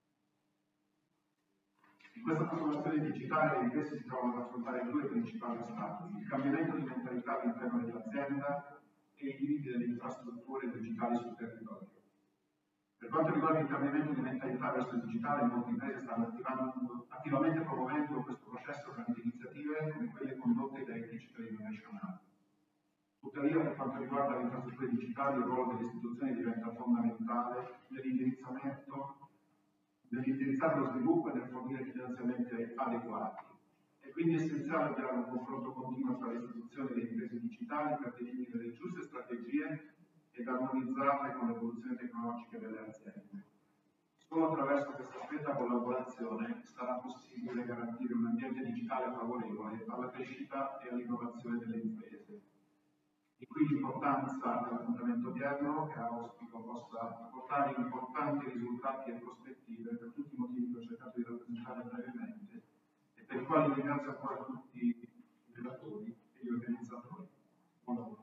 In questa trasformazione digitale le imprese si trovano ad affrontare due principali ostacoli: il cambiamento di mentalità all'interno dell'azienda e i limiti delle infrastrutture digitali sul territorio. Per quanto riguarda il cambiamento di mentalità verso il digitale, molte imprese stanno attivamente promuovendo questo processo tramite iniziative come quelle condotte dai Digital Innovation Hub. Tuttavia, per quanto riguarda le infrastrutture digitali, il ruolo delle istituzioni diventa fondamentale nell'indirizzamento nell'indirizzare lo sviluppo e nel fornire finanziamenti adeguati. È quindi essenziale avviare un confronto continuo tra le istituzioni e le imprese digitali per definire le giuste strategie ed armonizzarle con l'evoluzione tecnologica delle aziende. Solo attraverso questa stretta collaborazione sarà possibile garantire un ambiente digitale favorevole alla crescita e all'innovazione delle imprese. Di qui l'importanza dell'appuntamento odierno, che auspico possa portare importanti risultati e prospettive per tutti i motivi che ho cercato di rappresentare brevemente e per i quali ringrazio ancora tutti i relatori e gli organizzatori. Buon lavoro.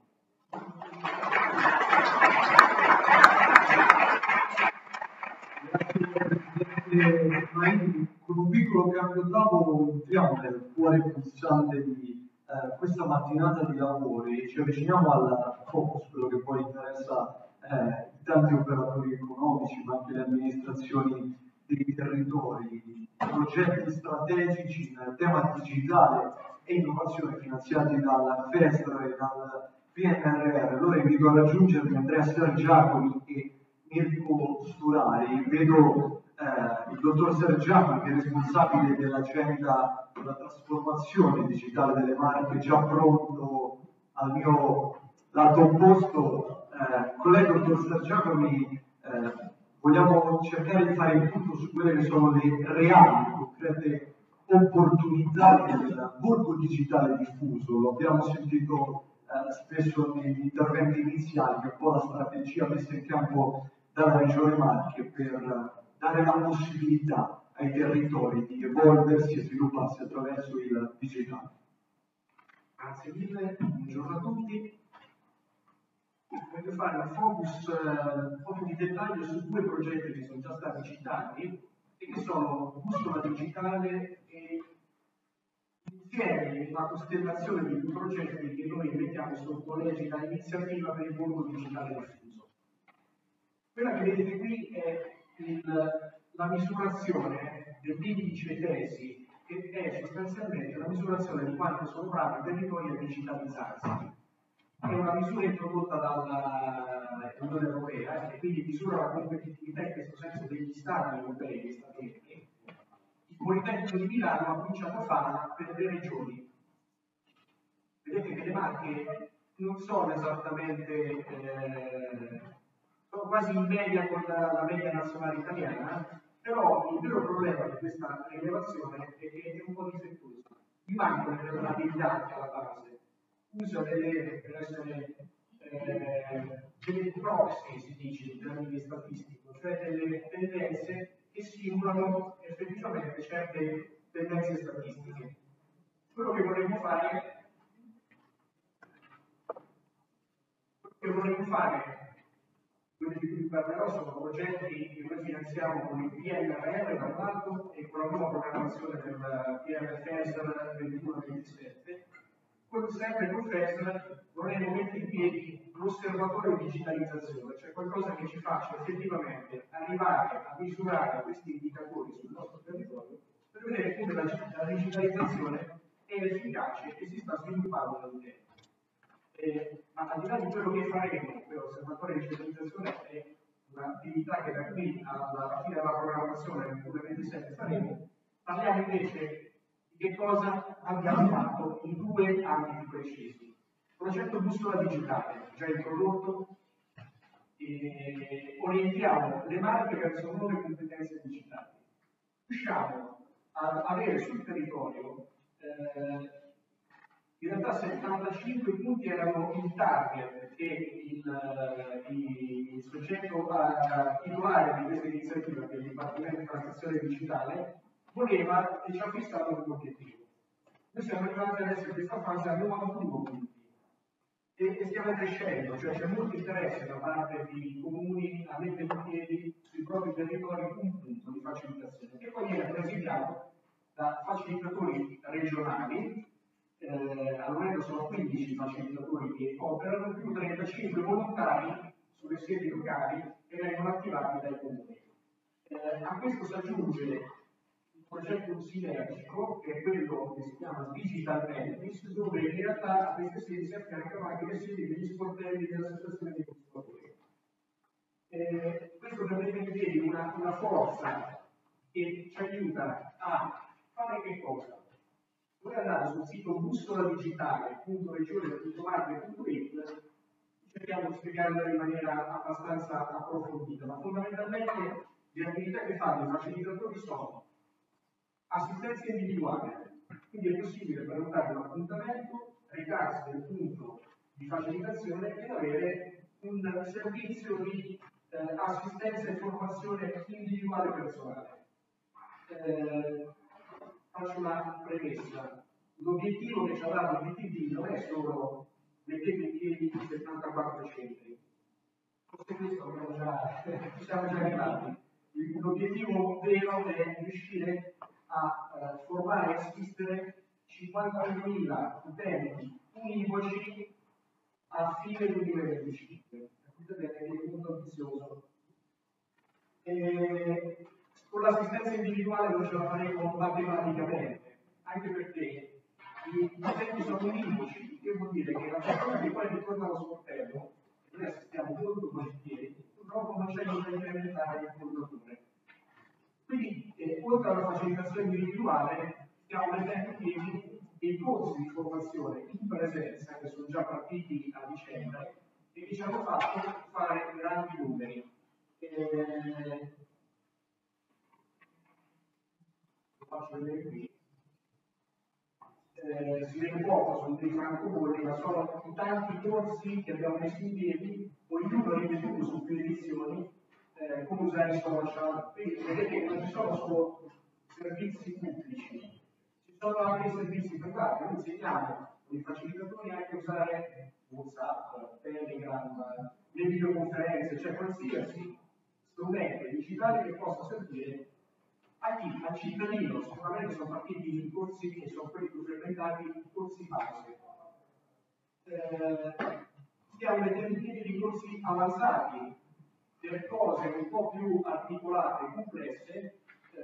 Grazie, con un piccolo cambio tavolo entriamo nel cuore pulsante di eh, questa mattinata di lavori, ci avviciniamo al focus, quello che poi interessa eh, i tanti operatori economici, ma anche le amministrazioni dei territori, progetti strategici nel tema digitale e innovazione finanziati dal FESR e dal P N R R. Allora invito a raggiungermi Andrea Sergiacomi e Mirko Sturari. Vedo eh, il dottor Sergiacomi, che è responsabile dell'agenda della trasformazione digitale delle marche, già pronto al mio lato opposto. Eh, con lei, dottor Sergiacomi, eh, vogliamo cercare di fare il punto su quelle che sono le reali, concrete opportunità del borgo digitale diffuso. Lo abbiamo sentito eh, spesso negli interventi iniziali, che è un po' la strategia messa in campo dalla Regione Marche per dare la possibilità ai territori di evolversi e svilupparsi attraverso il digitale. Grazie mille, buongiorno a tutti. voglio fare un focus, un po' di dettaglio su due progetti che sono già stati citati e che sono Bussola Digitale e insieme una costellazione di due progetti che noi mettiamo sotto l'egida Iniziativa per il mondo digitale diffuso. Quella che vedete qui è il, la misurazione dell'indice tesi, che è sostanzialmente la misurazione di quanto sono bravi i territori a digitalizzarsi. È una misura introdotta dall'Unione Europea e quindi misura la competitività in questo senso degli stati europei, degli stati membri. Il Politecnico di Milano ha cominciato a farla per le regioni. Vedete che le Marche non sono esattamente, eh, sono quasi in media con la, la media nazionale italiana, però il vero problema di questa rilevazione è che è un po' difettosa. Mi mancano dei dati alla base. Usa delle, per essere, eh, delle proxy, si dice in termini statistici, cioè delle tendenze che simulano effettivamente certe tendenze statistiche. Quello che vorremmo fare, quello che vorremmo fare, quelli di cui parlerò, sono progetti che noi finanziamo con il P N R R da un lato e con la nuova programmazione del P R F E S R ventuno ventisette. Con sempre con F E S R vorremmo mettere in piedi l'osservatorio digitalizzazione, cioè qualcosa che ci faccia effettivamente arrivare a misurare questi indicatori sul nostro territorio per vedere come la, la digitalizzazione è efficace e si sta sviluppando nel tempo. Eh, ma al di là di quello che faremo per l'osservatorio digitalizzazione è un'attività che da qui alla fine della programmazione nel duemilaventisette faremo, parliamo invece di che cosa abbiamo fatto in due ambiti precisi. Il progetto Bussola Digitale, già introdotto, e orientiamo le Marche verso nuove competenze digitali. Riusciamo a avere sul territorio, eh, in realtà settantacinque punti erano il target che il, il, il soggetto uh, titolare di questa iniziativa, che è il Dipartimento di Transazione Digitale, voleva e ci ha fissato un obiettivo. Noi siamo arrivati adesso in questa fase a novantuno punti e, e stiamo crescendo, cioè c'è molto interesse da parte di comuni a mettere in piedi sui propri territori un punto di facilitazione, che poi viene presidiato da facilitatori regionali. Eh, al momento sono quindici facilitatori che operano, più trentacinque volontari sulle sedi locali che vengono attivati dai comuni. Eh, a questo si aggiunge il progetto sinergico, che è quello che si chiama Digital Mentis, dove in realtà a queste sedi si affiancano anche le sedi degli sportelli dell'associazione dei consumatori. Eh, questo per mettere in piedi una, una forza che ci aiuta a fare che cosa? Voi andate sul sito bussola digitale punto regione punto marche punto it, cerchiamo di spiegarlo in maniera abbastanza approfondita, ma fondamentalmente le attività che fanno i facilitatori sono assistenza individuale, quindi è possibile prenotare un appuntamento, recarsi nel punto di facilitazione e avere un servizio di eh, assistenza e formazione individuale personale. Eh, Faccio una premessa. L'obiettivo che ci ha dato il D T D non è solo mettere in piedi i settantaquattro centri. Forse questo abbiamo già, ci siamo già arrivati. L'obiettivo vero è riuscire a eh, formare e assistere cinquantaduemila utenti univoci a fine duemilaventicinque. Capite bene che è molto ambizioso. E con l'assistenza individuale non ce la faremo matematicamente, anche perché i utenti sono univoci, che vuol dire che la persona che poi ritorna allo sportello, e noi assistiamo molto volentieri, purtroppo non c'è da incrementare il fondatore. Quindi, eh, oltre alla facilitazione individuale, stiamo mettendo in piedi dei corsi di formazione in presenza, che sono già partiti a dicembre, e che ci hanno fatto fare grandi numeri. Eh, faccio vedere qui, eh, si vede poco, sono dei francobolli, ma sono tanti corsi che abbiamo messo in piedi, ognuno ripetuto su più edizioni, eh, come usare i social. Quindi vedete che non ci sono solo servizi pubblici, ci sono anche servizi privati. Noi insegniamo i facilitatori anche usare WhatsApp, Telegram, le videoconferenze, cioè qualsiasi strumento digitale che possa servire a chi, al cittadino. Sicuramente sono partiti i corsi che sono quelli più frequentati, i corsi base. Eh, stiamo mettendo in piedi dei corsi avanzati per cose un po' più articolate e complesse,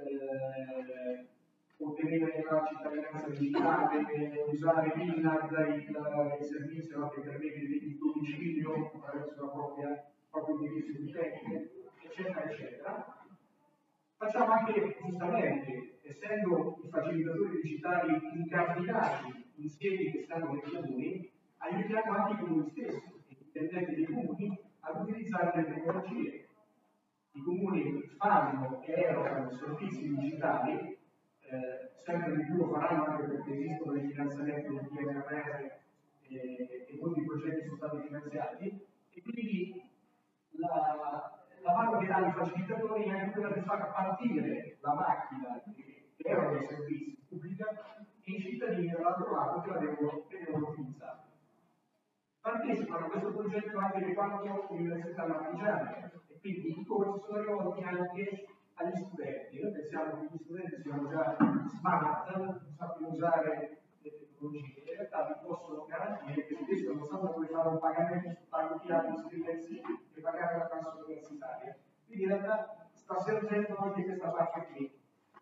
eh, ottenere la cittadinanza digitale, usare l'I N A D, il, il servizio no, che permette il domicilio attraverso la propria proprio indirizzo di tecniche, eccetera, eccetera. Facciamo anche, giustamente, essendo i facilitatori digitali incardinati in sedi che stanno nei comuni, aiutiamo anche i comuni stessi, i dipendenti dei comuni, ad utilizzare le tecnologie. I comuni fanno e erogano servizi digitali, eh, sempre di più lo faranno anche perché esistono dei finanziamenti del P N R R eh, e molti progetti sono stati finanziati, e quindi la, la mano che danno i facilitatori è anche quella di far partire la macchina che eroga i servizi pubblica e i cittadini dall'altro lato che la devono, che devono utilizzare. Partecipano a questo progetto anche le quattro università marchigiane e quindi i corsi sono rivolti anche agli studenti. Noi pensiamo che gli studenti siano già smart, sappiano usare le tecnologie, in realtà vi posso garantire che spesso non sanno come fare un pagamento su tanti anni iscriversi e pagare la tassa universitaria. Quindi in realtà sta servendo anche questa parte qui.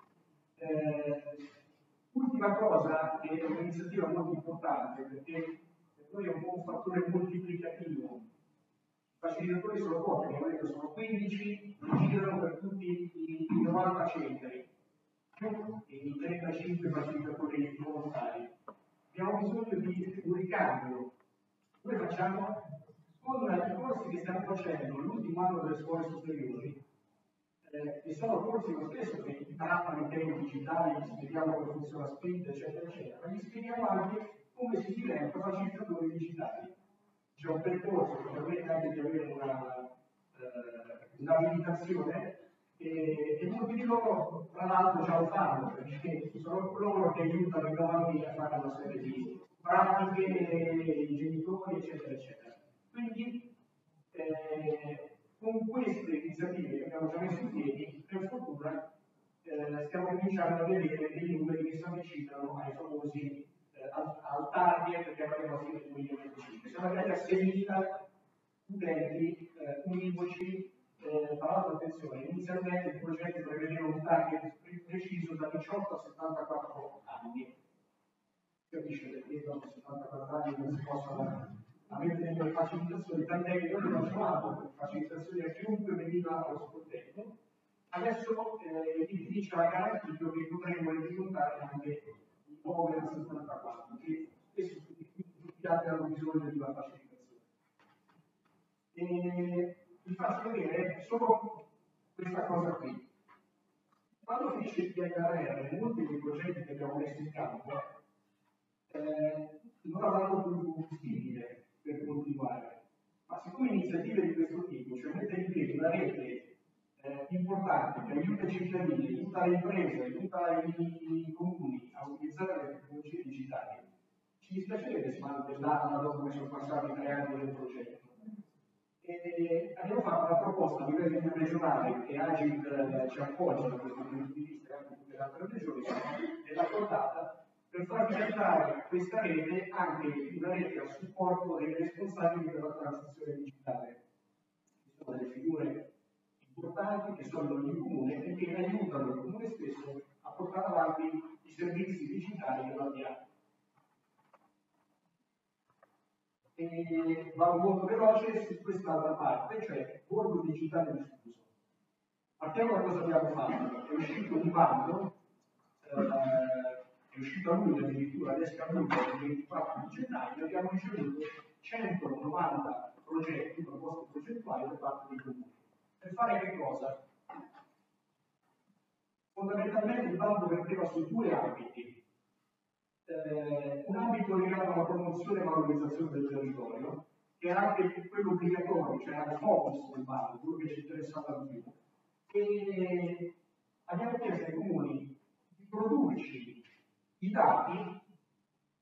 Eh, ultima cosa, che è un'iniziativa molto importante, perché per noi è un po' un fattore moltiplicativo. I facilitatori sono pochi, abbiamo detto sono quindici, che girano per tutti i novanta centri, più i trentacinque facilitatori volontari. Abbiamo bisogno di un ricambio. Noi facciamo con i corsi che stiamo facendo l'ultimo anno delle scuole superiori, eh, che sono corsi lo stesso che trattano i temi digitali, gli spieghiamo come funziona Sprint, eccetera, eccetera, ma gli spieghiamo anche come si diventa facilitatori digitali. C'è un percorso che permette anche di avere una, eh, un'abilitazione e, e molti di loro, tra l'altro, già lo fanno, perché sono loro che aiutano i nonni a fare una serie di pratiche, i genitori, eccetera, eccetera. Quindi, eh, con queste iniziative che abbiamo già messo in piedi, per fortuna eh, stiamo cominciando a vedere dei numeri che si avvicinano ai famosi eh, al, al target che avremo a fine duemilaventicinque. Siamo arrivati a seimila studenti eh, univoci. Eh, tra l'altro, attenzione, inizialmente il progetto prevedeva un target preciso da diciotto a settantaquattro anni. Capisce perché dopo settantaquattro anni non si possono avere delle facilitazioni, tant'è che noi facevamo facilitazioni a chiunque veniva allo sportello. Adesso eh, il dice la garantito che potremmo ricontare anche i over settantaquattro, che spesso tutti gli altri hanno bisogno di una facilitazione. E vi faccio vedere solo questa cosa qui. Quando finisce il P N R R, molti dei progetti che abbiamo messo in campo eh, non avranno più combustibile per continuare, ma siccome iniziative di questo tipo, cioè mettere in piedi una rete eh, importante che aiuta i cittadini, aiuta le imprese, aiuta i, i comuni a utilizzare le tecnologie digitali, ci dispiacerebbe smantellarla dopo che sono passati tre anni del progetto. E abbiamo fatto una proposta a livello interregionale che Agit eh, ci appoggia da questo punto di vista, e anche tutte le altre regioni, nella portata, per far diventare questa rete anche una rete a supporto dei responsabili della transizione digitale. Ci sono delle figure importanti che sono il comune e che aiutano il comune stesso a portare avanti i servizi digitali che lo abbiamo. E vado molto veloce su quest'altra parte, cioè borgo digitale diffuso. Partiamo da cosa abbiamo fatto. È uscito un bando, eh, è uscito a luglio addirittura, adesso a luglio il ventiquattro di gennaio, abbiamo ricevuto centonovanta progetti, proposte progettuali da parte dei comuni. Per fare che cosa? Fondamentalmente il bando verteva su due ambiti. Eh, un ambito legato alla promozione e valorizzazione del territorio, che era anche quello obbligatorio, cioè era il focus del bando, quello che ci interessava di più. E abbiamo chiesto ai comuni di produrci i dati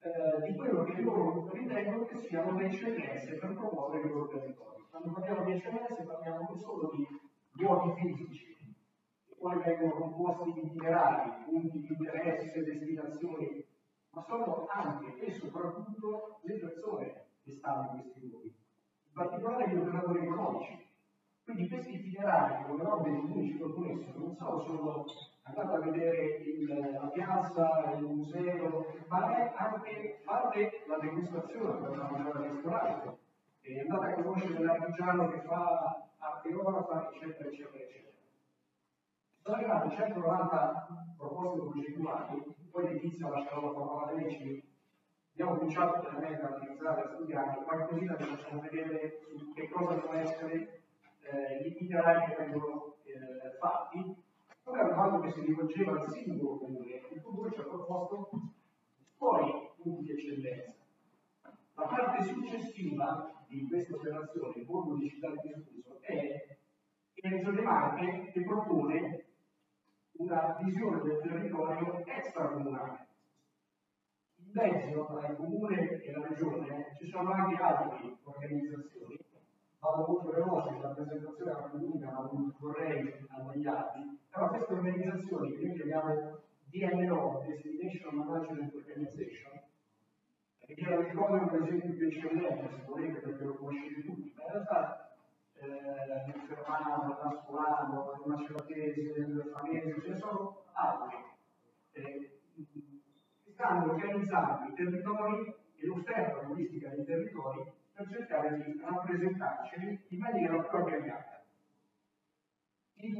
eh, di quello che loro ritengono che siano le eccellenze per promuovere il loro territorio. Quando parliamo di eccellenze parliamo non solo di luoghi fisici, che poi vengono composti di itinerari, punti di interesse, destinazioni, ma sono anche e soprattutto le persone che stanno in questi luoghi, in particolare gli operatori economici. Quindi questi itinerari, come robe di cui ci proponessero, non solo sono andate a vedere il, la piazza, il museo, ma è anche fare la degustazione per una mangiare al ristorante, e andate a conoscere l'artigiano che fa arte orofa, eccetera, eccetera, eccetera. Sono arrivate centonovanta proposte progettuali, poi Letizia lascerò la parola a lei, ci abbiamo cominciato veramente a analizzare, a studiare, qualcosina vi facciamo vedere su che cosa devono essere eh, gli itinerari che vengono eh, fatti. Poi era un fatto che si rivolgeva al singolo comune, il comune ci ha proposto poi punti di eccellenza. La parte successiva di questa operazione, il borgo di città di discusso, è che Regione Marche che propone una visione del territorio extracomunale. In mezzo tra il comune e la regione ci sono anche altre organizzazioni. Vado molto veloce, la presentazione era unica, ma non vorrei annoiarvi. Però queste organizzazioni che noi chiamiamo D M O, Destination Management Organization, che era ricordo per esempio più eccellente, se volete, perché lo conoscete tutti, ma in realtà eh, il Fermano, il Nascolano, il Maceratese, il Fanese, ce ne sono altri. Eh, stanno organizzando i territori e l'offerta turistica dei territori per cercare di rappresentarceli in maniera più aggregata. Il,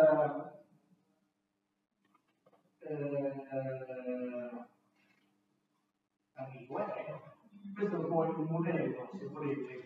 eh, amico, eh, questo è un po' il modello, se volete,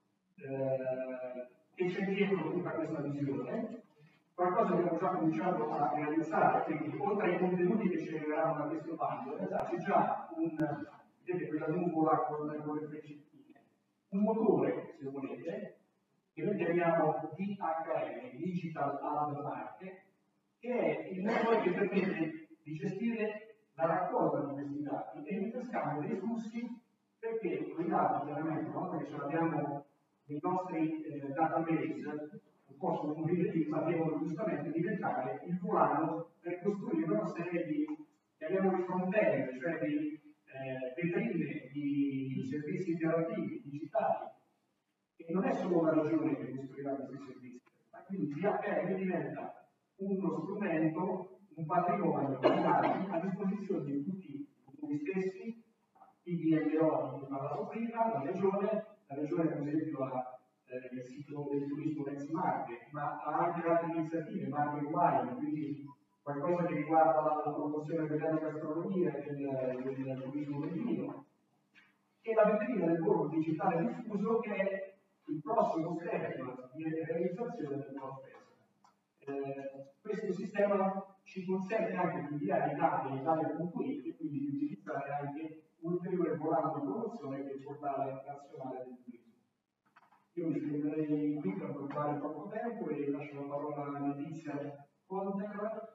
eh, che c'è dietro tutta questa visione, qualcosa che abbiamo già cominciato a realizzare, quindi oltre ai contenuti che ci arriveranno da questo bando, in realtà c'è già un, vedete quella nuvola con, con le freccettine, un motore, se volete, che noi chiamiamo D H M, Digital Hub Market, che è il metodo che permette di gestire la raccolta di questi dati e interscambio dei flussi, perché quei dati chiaramente una volta che ce l'abbiamo nei nostri eh, database non possono morire lì, ma devono giustamente diventare il volano per costruire una serie di, chiamiamoli front-end, cioè di eh, vetrine, di servizi interattivi, digitali. E non è solo la regione che costruirà questi servizi, ma quindi D H M diventa uno strumento, un patrimonio di dati a disposizione di tutti i comuni stessi, i D M O di cui ho parlato prima, la regione, la regione per esempio ha eh, il sito del turismo Next Market, ma ha anche altre iniziative, Market Wine, quindi qualcosa che riguarda la, la promozione della gastronomia e del, del, del turismo del vino, e la vetrina del borgo digitale diffuso che è il prossimo step di realizzazione del nostro eh, questo sistema ci consente anche di inviare i dati a italia punto it e quindi di utilizzare anche un ulteriore volano di promozione che è il portale nazionale del turismo. Io mi fermerei qui per non fare troppo tempo e lascio la parola a Letizia Conter.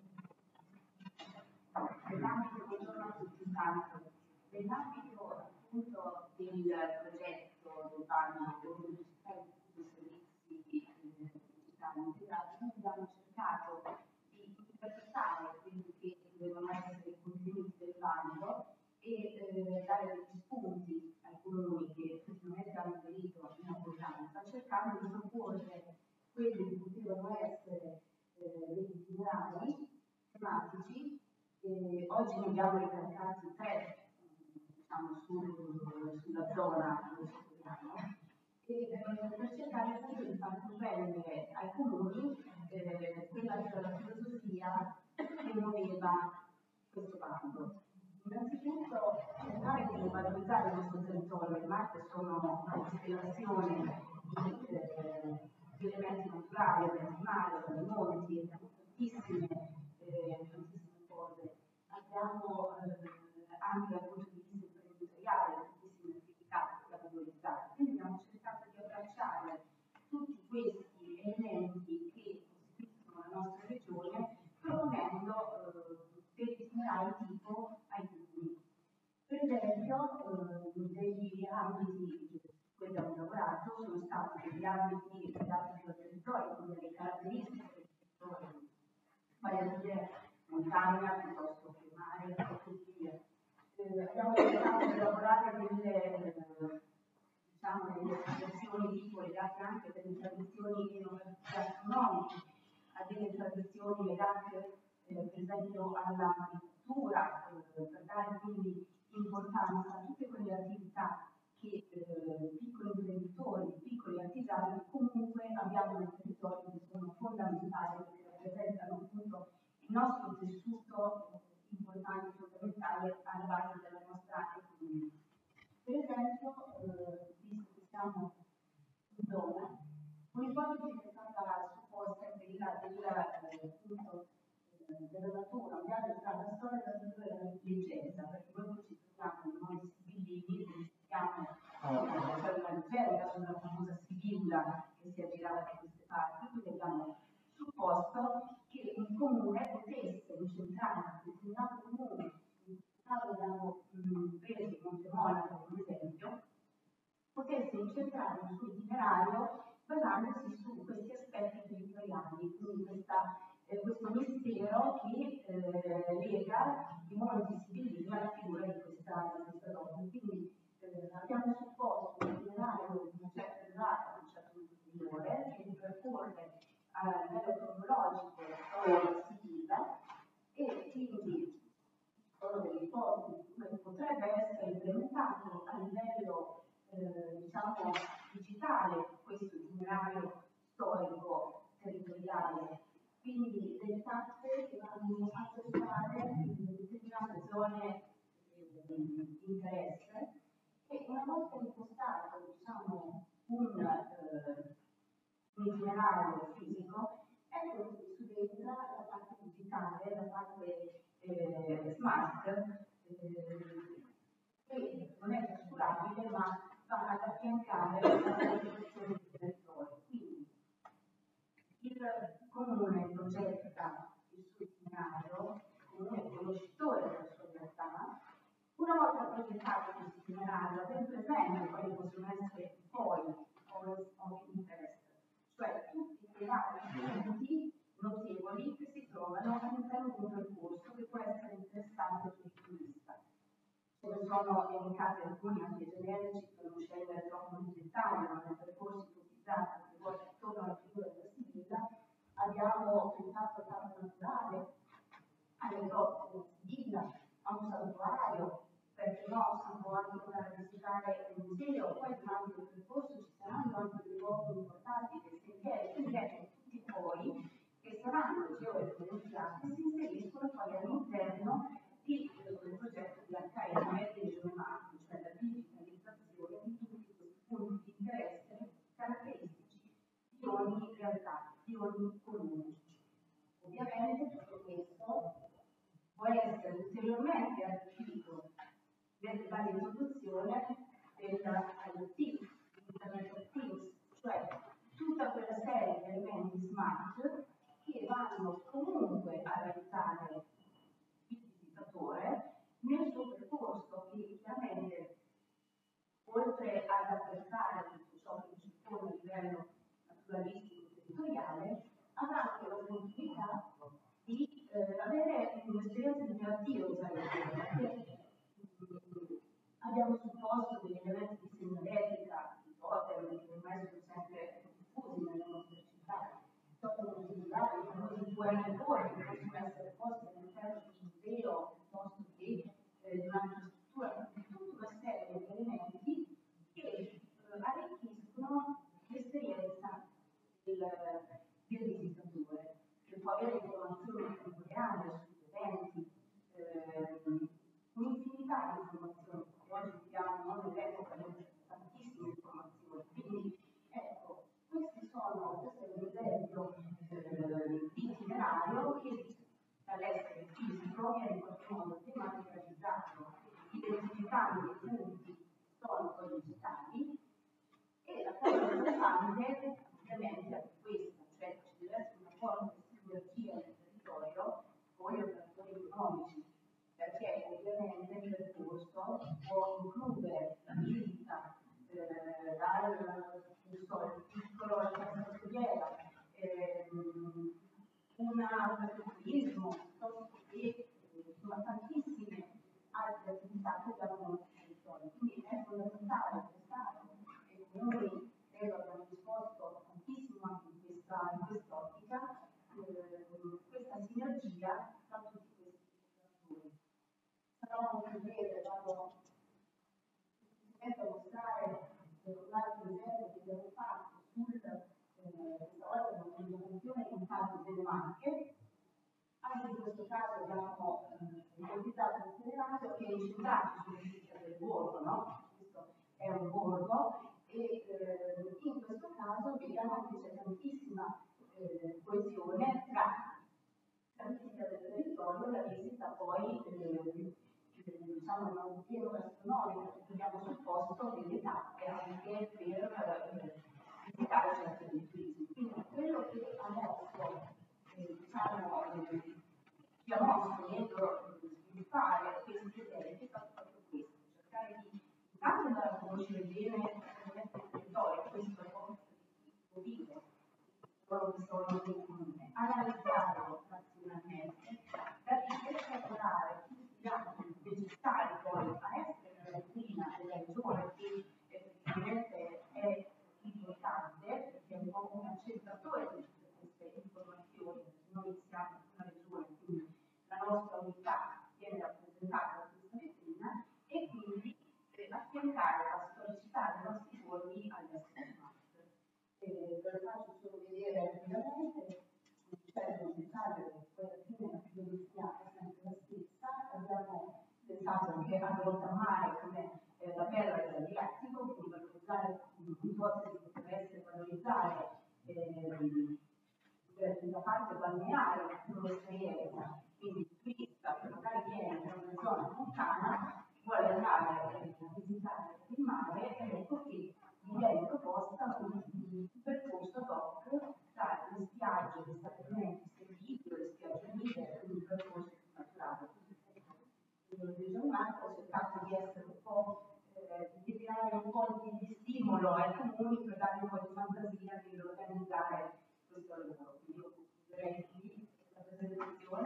Nell'ambito appunto del progetto del bando dei servizi digitali integrati, noi abbiamo cercato di interpretare quelli che dovevano essere i contenuti del bando e eh, dare degli spunti ai comuni che effettivamente hanno aderito in importanza, cercando di proporre quelli che potevano essere eh, degli itinerari tematici. Eh, oggi ne abbiamo ricalcati tre, diciamo, su, sulla zona dove ci troviamo, e eh, per cercare appunto di far comprendere ai comuni eh, quella che era la filosofia che muoveva questo bando. Innanzitutto cercare di valorizzare il nostro territorio. Le Marche sono una costellazione di, eh, di elementi naturali, dal mare, dai monti, abbiamo tantissime, eh, tantissime cose. Abbiamo eh, anche dal punto di vista imprenditoriale tantissime attività da valorizzare. Quindi abbiamo cercato di abbracciare tutti questi elementi che costituiscono la nostra regione, proponendo eh, degli itinerari tipo ai comuni. Per esempio, eh, degli ambiti su cui abbiamo lavorato sono stati degli ambiti legati al territorio, quindi alle caratteristiche del territorio, vale a dire montagna piuttosto che mare e così via. Eh, abbiamo cercato di lavorare delle, eh, diciamo, delle associazioni tipo legate anche a delle tradizioni gastronomiche, a delle tradizioni legate eh, per esempio all'agricoltura, eh, per dare quindi importanza a tutte quelle attività che eh, piccoli imprenditori, piccoli artigiani comunque abbiamo nel territorio, che sono fondamentali perché rappresentano appunto il nostro tessuto importante e fondamentale alla base della nostra economia. Per esempio, eh, visto che siamo in zona, un'ipotesi che è stata supposta è quella del, eh, della natura, un viaggio tra la storia e la natura della negligenza, perché noi ci troviamo in noi sibillini, che siamo c'è una leggenda sulla famosa Sibilla che si è girata da queste parti, quindi abbiamo supposto che un comune potesse incentrare un determinato comune, in caso abbiamo preso Monte Monaco come esempio, potesse incentrare il suo itinerario basandosi su questi aspetti territoriali, quindi questa, eh, questo mistero che eh, lega i monti sibillini alla figura di questa, di questa donna. Quindi eh, abbiamo supposto un itinerario di una certa durata, un certo migliore, che ripercorre a livello cronologico la storia sibilla e quindi sono delle ipotesi come potrebbe essere implementato a livello eh, diciamo digitale questo itinerario storico territoriale, quindi delle tappe che vanno a testare in determinate zone eh, di interesse e una volta impostato diciamo un, eh, un itinerario fisico, ecco che subentra la parte digitale, la parte eh, smart, eh, che non è trascurabile ma va ad affiancare la realizzazione del territorio. Quindi il comune progetta il suo itinerario, il comune è conoscitore della sua realtà. Una volta progettato questo itinerario, ben presente quali possono essere i poli of interest, cioè tutti quei vari punti notevoli che si trovano all'interno di un percorso che può essere interessante per il turista. Ce ne sono elencati alcuni anche generici per non scendere troppo in dettaglio, ma nel percorso ipotizzato che ruota attorno alla figura della Sibilla abbiamo pensato al parco naturale, alle grotte della Sibilla, a un santuario, perché no, si può anche andare a visitare il museo, poi durante il percorso ci saranno anche dei luoghi importanti, dei sentieri, quindi ecco tutti poi che saranno georeferenziati e si inseriscono poi all'interno di del progetto di H M di Regione Marche, cioè la digitalizzazione di tutti questi punti di interesse caratteristici di ogni realtà, di ogni comune. Ovviamente tutto questo può essere ulteriormente arricchito dall'introduzione dell'IoT, Internet of Things, cioè tutta quella serie di elementi smart che vanno comunque a aiutare il visitatore nel suo percorso, che chiaramente oltre ad apprezzare tutto ciò che ci pone a livello naturalistico territoriale, avrà anche l'opportunità di eh, avere un'esperienza interattiva di perché abbiamo supposto degli elementi di segnaletica, di totem, che ormai sono sempre diffusi nelle nostre città, totem culturali, i famosi due anelori che possono essere posti all'interno di un museo piuttosto che eh, di un'infrastruttura, tutta una serie di elementi che eh, arricchiscono l'esperienza del, del visitatore, che può avere informazioni contemporanee sugli eventi, eh, un'infinità di informazioni. Oggi viviamo non nell'epoca di tantissime informazioni, quindi ecco, questi sono, questo è un esempio eh, di itinerario che dall'essere fisico viene in qualche modo tematicalizzato, identificando i punti storico-digitali, e la cosa importante ovviamente è questa, cioè ci deve essere una forte sinergia del territorio con gli operatori economici, perché ovviamente il percorso può includere la visita eh, dal so, piccolo alla terza scudiera, eh, un turismo, piuttosto che eh, sono tantissime altre attività che abbiamo nel nostro territorio. Quindi è fondamentale pensare, e noi credo abbiamo risposto tantissimo anche in questa in quest'ottica, eh, questa sinergia tra tutti questi fattori. Sarà molto breve, vado semplicemente a mostrare eh, un altro esempio che abbiamo fatto sul eh, questa volta una presentazione in caso delle Marche. Anche in questo caso abbiamo eh, ipotizzato un itinerario che è incentrato sulla visita del borgo, no? Questo è un borgo e eh, in questo caso vediamo che c'è tantissima eh, coesione tra la visita del territorio e la visita poi eh, diciamo un pieno gastronomico, perché abbiamo supposto delle tappe anche per eh, visitare certi turismi. Quindi quello che adesso eh, diciamo eh, stiamo finendo di sviluppare questi esempi è stato proprio questo, cercare di intanto andare a conoscere bene il territorio, questo è come si vive, quello che sono in comune, analizzarlo razionalmente, da ricercare tutti gli atti necessari poi a essere nella vetrina della regione, che effettivamente è importante, perché è un po' un accentratore di tutte queste informazioni. Noi siamo una regione, quindi la nostra unità viene rappresentata da questa vetrina e quindi eh, affiancare la storicità dei nostri giorni agli aspetti. Eh, ve lo faccio solo vedere rapidamente, c'è un dettaglio che poi alla fine la filosofia è sempre la stessa. Abbiamo pensato che a volta mare come eh, la perla dell'Adriatico, quindi valorizzare un'ipotesi che potrebbe essere valorizzare eh, la parte balneare un'esperienza, quindi il turista che magari viene da una zona montana vuole andare a visitare il mare, ed ecco che gli viene proposta un, un percorso doc tra le spiagge, gli stabilimenti servizi, le spiagge umide, quindi un percorso naturale. Il Marco ha cercato di essere un po' eh, di creare un po' di, di stimolo ai comuni per dare un po' di fantasia nell'organizzare questo lavoro. Quindi io concluderei qui la presentazione.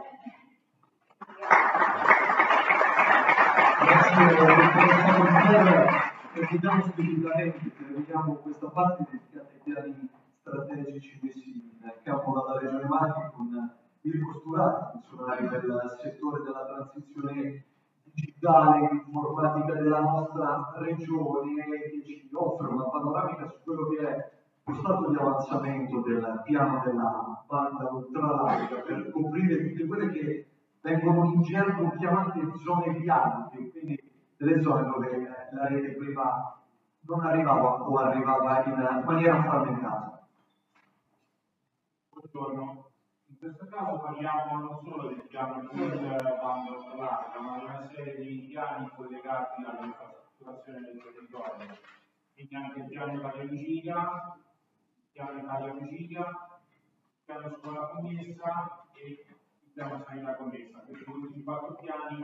Grazie, vediamo specificamente, vediamo questa parte dedicata ai piani strategici messi in campo dalla Regione Marche con Mirko Sturati, funzionari del settore della transizione digitale, informatica della nostra regione, che ci offre una panoramica su quello che è lo stato di avanzamento del piano della banda ultralarga per coprire tutte quelle che vengono in gergo chiamate zone bianche, quindi delle zone dove la rete prima non arrivava o arrivava in maniera frammentata. Buongiorno. In questo caso parliamo non solo del piano di banda ultralarga, ma di una serie di piani collegati all'infrastrutturazione del territorio. Quindi anche il piano Italia Lucida, il piano Italia Lucida, il piano scuola commessa e il piano sanità commessa. Questi ultimi quattro piani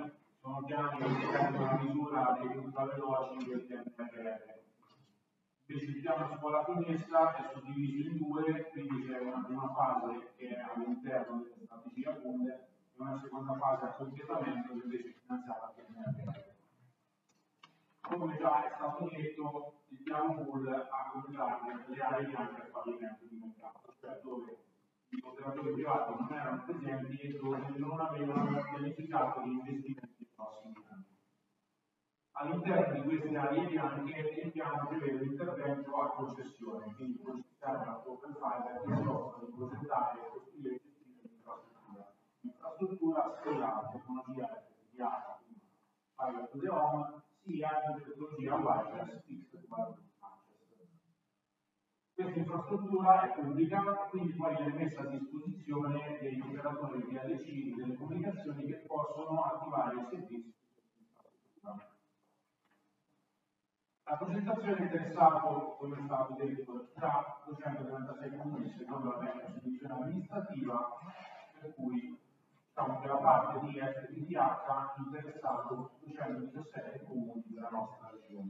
sono piani che prendono la misura dei ultraveloci del P N R R. Invece il piano scuola connessa è suddiviso in due, quindi c'è una prima fase che è all'interno della strategia comune e una seconda fase a completamento che invece è finanziata dal P N R R. Come già è stato detto, il piano pool ha come target le aree bianche al fallimento di mercato, cioè dove gli operatori privati non erano presenti e dove non avevano pianificato gli investimenti nei prossimi anni. All'interno di queste aree bianche il piano prevede l'intervento a concessione, quindi concessione alla open fiber che si offre di progettare e costruire e gestire l'infrastruttura. L'infrastruttura sia la tecnologia F T T H, fiber to the home, sia la tecnologia wireless fixed wireless access. Questa infrastruttura è pubblica e quindi poi viene messa a disposizione degli operatori di L C delle comunicazioni che possono attivare i servizi di questa infrastruttura. La progettazione è interessato, come è stato detto, già duecentotrentasei comuni secondo la vecchia soluzione amministrativa, per cui diciamo che la parte di F T T H ha interessato duecentodiciassette comuni della nostra regione.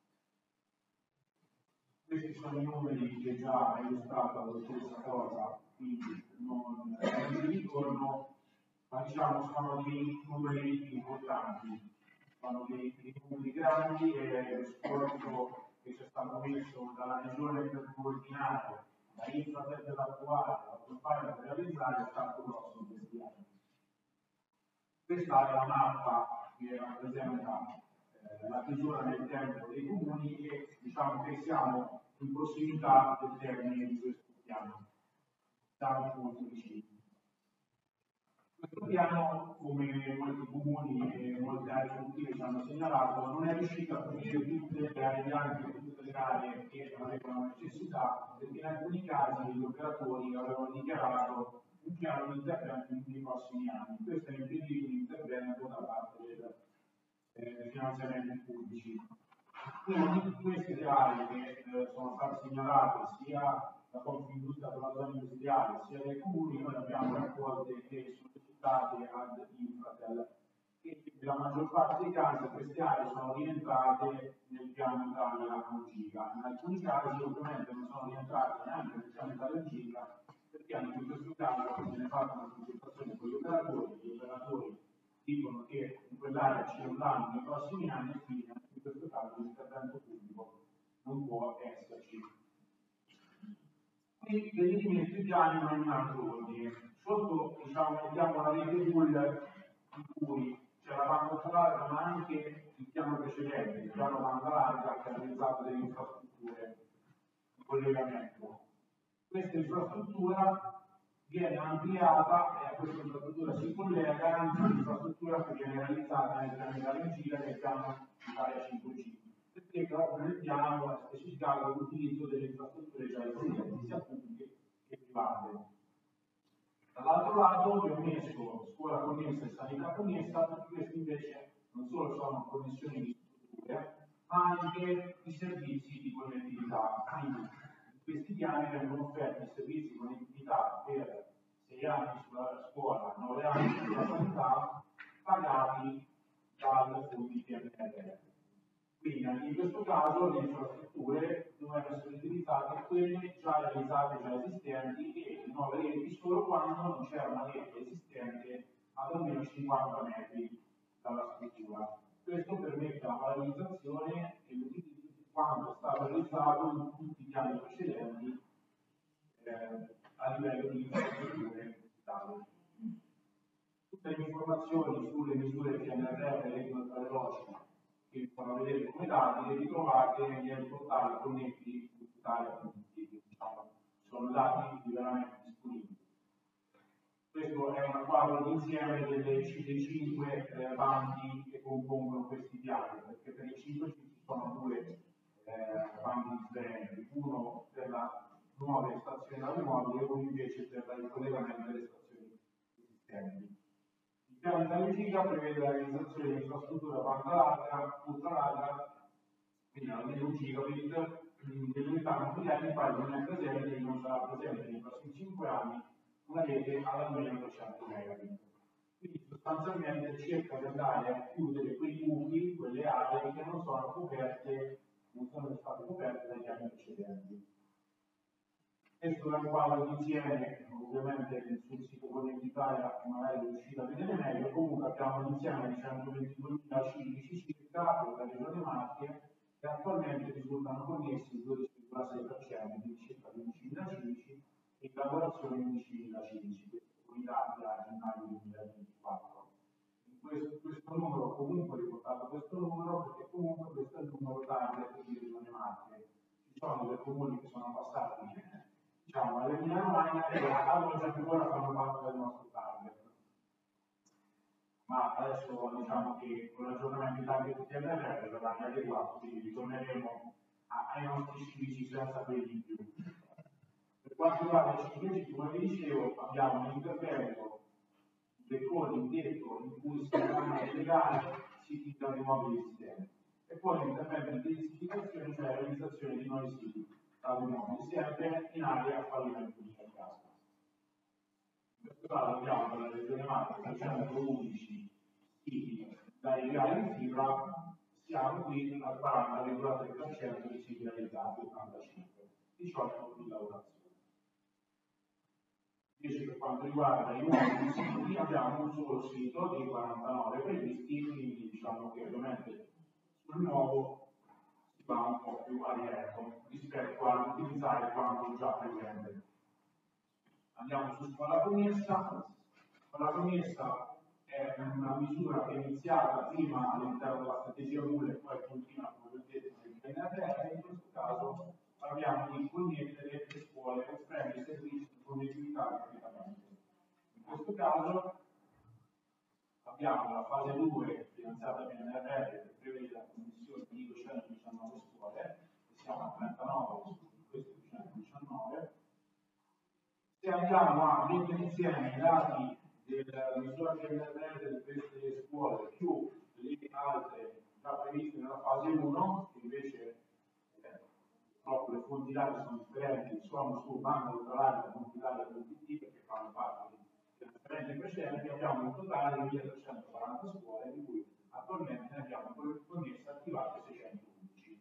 Questi sono i numeri che già ha illustrato la dottoressa Cosa, quindi non ci ritorno, ma diciamo sono dei numeri importanti. Sono dei, dei numeri grandi e lo sforzo che c'è stato messo dalla regione per coordinare la infrastruttura dell'attuale, la campagna per realizzare è stato grosso in questi anni. Questa è la mappa che rappresenta eh, la chiusura nel tempo dei comuni e diciamo che siamo in prossimità del termine di questo piano. Siamo molto vicini. Questo piano, come molti comuni e molte aree produttive ci hanno segnalato, non è riuscito a coprire tutte le aree bianche, tutte le aree che avevano necessità, perché in alcuni casi gli operatori avevano dichiarato un piano di intervento nei prossimi anni. Questo ha impedito l'intervento da parte dei eh, finanziamenti pubblici. Quindi tutte queste aree che eh, sono state segnalate sia da Confindustria per la zona industriale sia dai comuni, noi abbiamo raccolte che sollecitate ad Infratel e nella maggior parte dei casi queste aree sono rientrate nel piano Italia un giga. In alcuni casi ovviamente non sono rientrate neanche nel piano Italia un giga perché anche in questo caso viene fatta una consultazione con gli operatori, gli operatori dicono che in quell'area ci andranno nei prossimi anni e quindi anche in questo caso l'intervento pubblico non può esserci. Qui vedete i piani non in un altro ordine. Sotto diciamo, mettiamo la rete pool in cui c'è la banda solare ma anche il piano precedente, il piano banda larga che ha realizzato delle infrastrutture di collegamento. Questa infrastruttura viene ampliata e a questa infrastruttura si collega anche l'infrastruttura che viene realizzata nel piano Italia Giga e nel piano Italia cinque G, perché proprio nel piano è specificato l'utilizzo delle infrastrutture già esistenti, sia pubbliche che private. Dall'altro lato vi ho messo scuola connessa e sanità connessa, tutti questi invece non solo sono connessioni di strutture, ma anche i servizi di connettività. Quindi in questi piani vengono offerti servizi di connettività per sei anni sulla scuola, nove anni sulla sanità, pagati dal fondo di P N R R. Quindi anche in questo caso le infrastrutture dovrebbero essere utilizzate quelle già realizzate, già esistenti e le nuove reti solo quando non c'è una rete esistente ad almeno cinquanta metri dalla struttura. Questo permette la valorizzazione e l'utilizzo di quanto è stato realizzato in tutti i piani precedenti eh, a livello di infrastrutture digitali. Tutte le informazioni sulle misure P N R R e reti ultraveloci che fanno vedere come dati le ritrovate nel portale Connetti Italia, diciamo, sono dati liberamente disponibili. Questo è un quadro d'insieme delle, dei cinque eh, bandi che compongono questi piani, perché per i cinque ci sono due eh, bandi differenti, uno per la nuove stazioni automobili e uno invece per il collegamento delle stazioni esistenti. Il piano Italia Giga prevede la realizzazione di infrastruttura banda larga, ultra larga, quindi almeno un gigabit, dell'unità mondiale in pari non è presente e non sarà presente nei prossimi cinque anni una rete ad almeno duecento megabit. Quindi sostanzialmente cerca di andare a chiudere quei buchi, quelle aree che non sono coperte, non sono state coperte dagli anni precedenti. Questo è un quadro d'insieme, ovviamente sul sito Connect Italia magari è riuscito a vedere meglio, comunque abbiamo un insieme di centoventiduemila civici circa per la regione Marche che attualmente risultano connessi il dodici virgola sei per cento di circa quindicimila civici e in lavorazione undicimila civici, questi dati a gennaio duemilaventiquattro. In questo, questo numero, comunque riportato questo numero, perché comunque questo è il numero target di regione Marche. Ci sono dei comuni che sono passati diciamo, all'Emilia Romagna e ad oggi ancora fanno parte del nostro target. Ma adesso diciamo che con l'aggiornamento di target di T N R R verrà adeguato, quindi ritorneremo a, ai nostri civici senza quelli in più. Per quanto riguarda i civici, come vi dicevo, abbiamo un intervento del coding detto in cui si vanno a legare siti da nuovi esistenti e poi l'intervento di densificazione, cioè la realizzazione di nuovi siti da nuovi, sempre in area a fallimento di casa. In questo caso abbiamo per la regione Marche trecentoundici siti da legare in fibra, siamo qui al quaranta virgola tre per cento di siti realizzati, ottantacinque, diciotto di lavorazione. Invece per quanto riguarda i nuovi siti abbiamo un solo sito dei quarantanove previsti, quindi diciamo che ovviamente sul nuovo si va un po' più a rientro rispetto a utilizzare quanto già presente. Andiamo su Scuola Promessa. Scuola Promessa è una misura che è iniziata prima all'interno della strategia U L E e poi continua come vedete nel P N R R. In questo caso parliamo di connettere le scuole con premi e servizi di connettività gratuitamente. In questo caso abbiamo la fase due finanziata P N R R che prevede la commissione di duecentodiciannove scuole, e siamo a trentanove su queste duecentodiciannove. Se andiamo a mettere insieme i dati della misura P N R R di queste scuole più le altre già previste nella fase uno, che invece proprio le fonti dati sono differenti, sono sul banco elettorale fonti dati punto it perché fanno parte di differenti precedenti, abbiamo un totale di milletrecentoquaranta scuole, di cui attualmente ne abbiamo connesse attivate seicentoundici.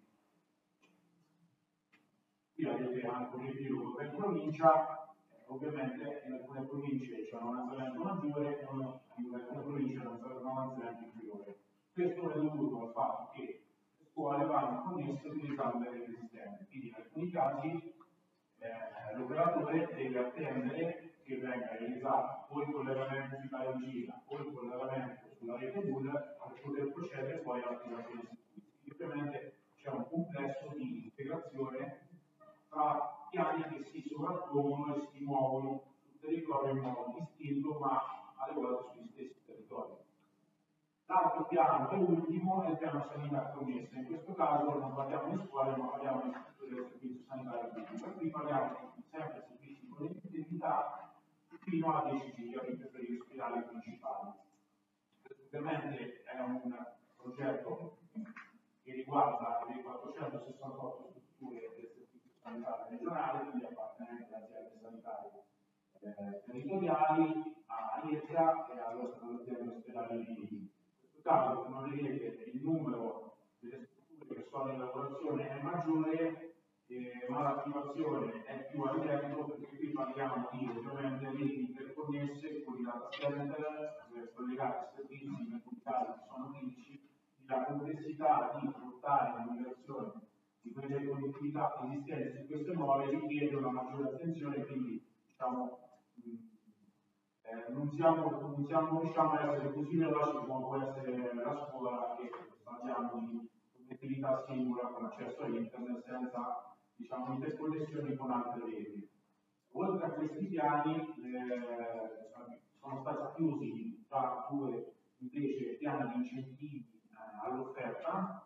Qui vedete anche un riepilogo per provincia, eh, ovviamente in alcune province c'è un avanzamento maggiore e in alcune province c'è un avanzamento inferiore. Questo è dovuto al fatto che scuole vanno connesse utilizzando le reti esistenti, quindi in alcuni casi eh, l'operatore deve attendere che venga realizzato o il collegamento sulla regina o il collegamento sulla rete B U L per poter procedere poi all'attivazione dei servizi. Ovviamente c'è un complesso di integrazione tra piani che si sovrappongono e si muovono sul territorio in modo distinto ma alle volte sugli stessi territori. L'altro piano e ultimo è il piano sanità connessa. In questo caso non parliamo di scuole, ma parliamo di strutture del servizio sanitario pubblico. Qui parliamo sempre di servizi di connettività fino a dieci giga per gli ospedali principali. Questo ovviamente è un progetto che riguarda le quattrocentosessantotto strutture del servizio sanitario regionale, quindi appartenenti alle aziende sanitarie eh, territoriali, a I E S A e all'azienda ospedale di caso, come vedete, il numero delle strutture che sono in lavorazione è maggiore, eh, ma l'attivazione è più a rientro perché qui parliamo di ovviamente reti interconnesse con i data center, eh, collegati a servizi in alcuni casi che sono critici, la complessità di portare la migrazione di quelle connettività esistenti su queste nuove richiede una maggiore attenzione, quindi diciamo mh, Eh, non siamo, non siamo riusciamo a essere così veloci come può essere la scuola che parliamo di connettività singola con accesso a internet senza diciamo, interconnessioni con altre reti. Oltre a questi piani eh, sono stati chiusi da due invece piani di incentivi eh, all'offerta